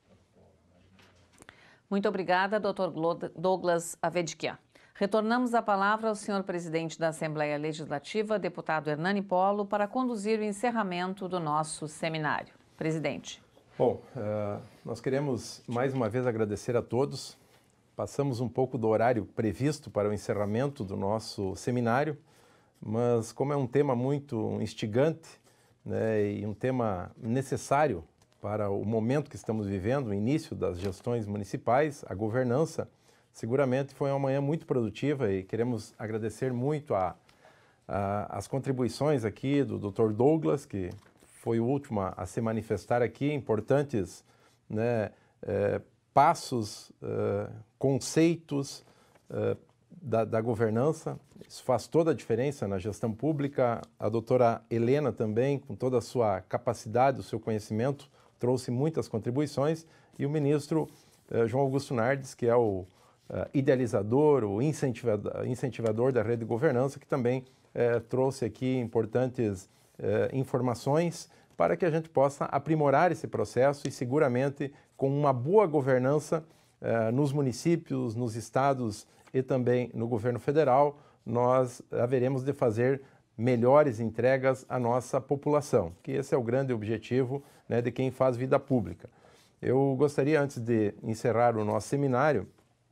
Muito obrigada, doutor Douglas Avedikian. Retornamos a palavra ao senhor presidente da Assembleia Legislativa, deputado Hernani Polo, para conduzir o encerramento do nosso seminário. Presidente. Bom, uh, nós queremos mais uma vez agradecer a todos. Passamos um pouco do horário previsto para o encerramento do nosso seminário, mas como é um tema muito instigante, né, e um tema necessário para o momento que estamos vivendo, o início das gestões municipais, a governança, seguramente foi uma manhã muito produtiva e queremos agradecer muito a, a, as contribuições aqui do doutor Douglas, que foi o último a, a se manifestar aqui, importantes, né, é, passos, é, conceitos é, da, da governança. Isso faz toda a diferença na gestão pública. A doutora Helena também, com toda a sua capacidade, o seu conhecimento, trouxe muitas contribuições, e o ministro eh, João Augusto Nardes, que é o eh, idealizador, o incentivador, incentivador da rede de governança, que também eh, trouxe aqui importantes eh, informações para que a gente possa aprimorar esse processo e seguramente com uma boa governança eh, nos municípios, nos estados e também no governo federal, nós haveremos de fazer melhores entregas à nossa população, que esse é o grande objetivo, né, de quem faz vida pública. Eu gostaria, antes de encerrar o nosso seminário,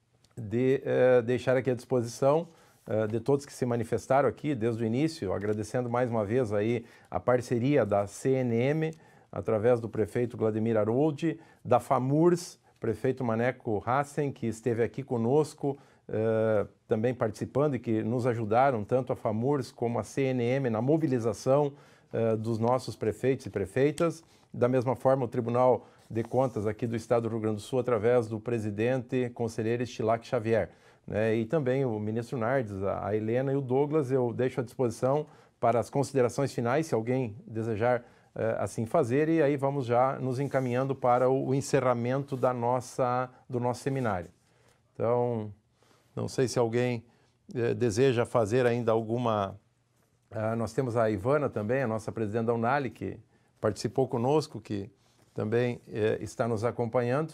de eh, deixar aqui à disposição eh, de todos que se manifestaram aqui desde o início, agradecendo mais uma vez aí a parceria da C N M, através do prefeito Vladimir Haroldi, da FAMURS, prefeito Maneco Hassen, que esteve aqui conosco, Uh, também participando e que nos ajudaram, tanto a FAMURS como a C N M, na mobilização uh, dos nossos prefeitos e prefeitas. Da mesma forma, o Tribunal de Contas aqui do Estado do Rio Grande do Sul, através do presidente conselheiro Estilac Xavier. Né? E também o ministro Nardes, a, a Helena e o Douglas, eu deixo à disposição para as considerações finais, se alguém desejar uh, assim fazer, e aí vamos já nos encaminhando para o, o encerramento da nossa, do nosso seminário. Então, não sei se alguém eh, deseja fazer ainda alguma... Ah, nós temos a Ivana também, a nossa presidente da Unali, que participou conosco, que também eh, está nos acompanhando.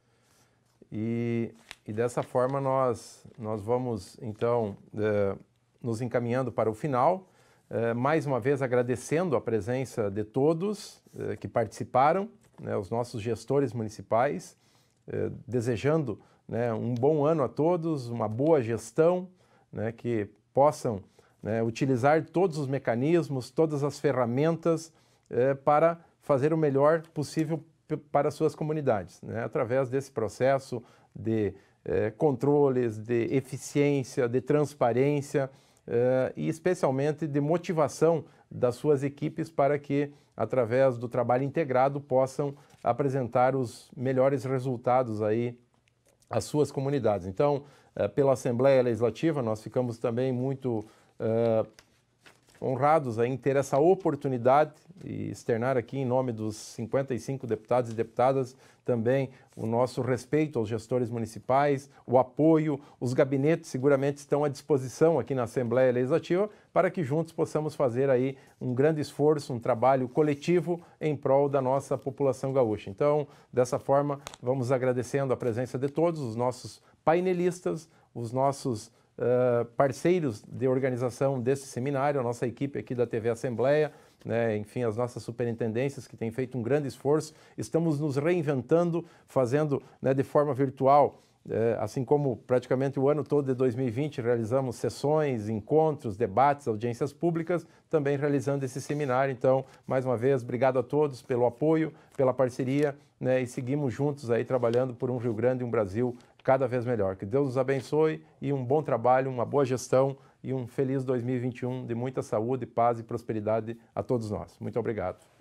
E, e dessa forma nós, nós vamos, então, eh, nos encaminhando para o final. Eh, mais uma vez agradecendo a presença de todos eh, que participaram, né, os nossos gestores municipais, eh, desejando... Né, um bom ano a todos, uma boa gestão, né, que possam, né, utilizar todos os mecanismos, todas as ferramentas eh, para fazer o melhor possível para as suas comunidades, né, através desse processo de eh, controles, de eficiência, de transparência eh, e especialmente de motivação das suas equipes para que, através do trabalho integrado, possam apresentar os melhores resultados aí às suas comunidades. Então, eh, pela Assembleia Legislativa, nós ficamos também muito eh, honrados em ter essa oportunidade e externar aqui em nome dos cinquenta e cinco deputados e deputadas também o nosso respeito aos gestores municipais, o apoio, os gabinetes seguramente estão à disposição aqui na Assembleia Legislativa para que juntos possamos fazer aí um grande esforço, um trabalho coletivo em prol da nossa população gaúcha. Então, dessa forma, vamos agradecendo a presença de todos os nossos painelistas, os nossos Uh, parceiros de organização desse seminário, a nossa equipe aqui da T V Assembleia, né, enfim, as nossas superintendências que têm feito um grande esforço. Estamos nos reinventando, fazendo, né, de forma virtual, eh, assim como praticamente o ano todo de dois mil e vinte realizamos sessões, encontros, debates, audiências públicas, também realizando esse seminário. Então, mais uma vez, obrigado a todos pelo apoio, pela parceria, né, e seguimos juntos aí trabalhando por um Rio Grande e um Brasil cada vez melhor. Que Deus nos abençoe e um bom trabalho, uma boa gestão e um feliz dois mil e vinte e um de muita saúde, paz e prosperidade a todos nós. Muito obrigado.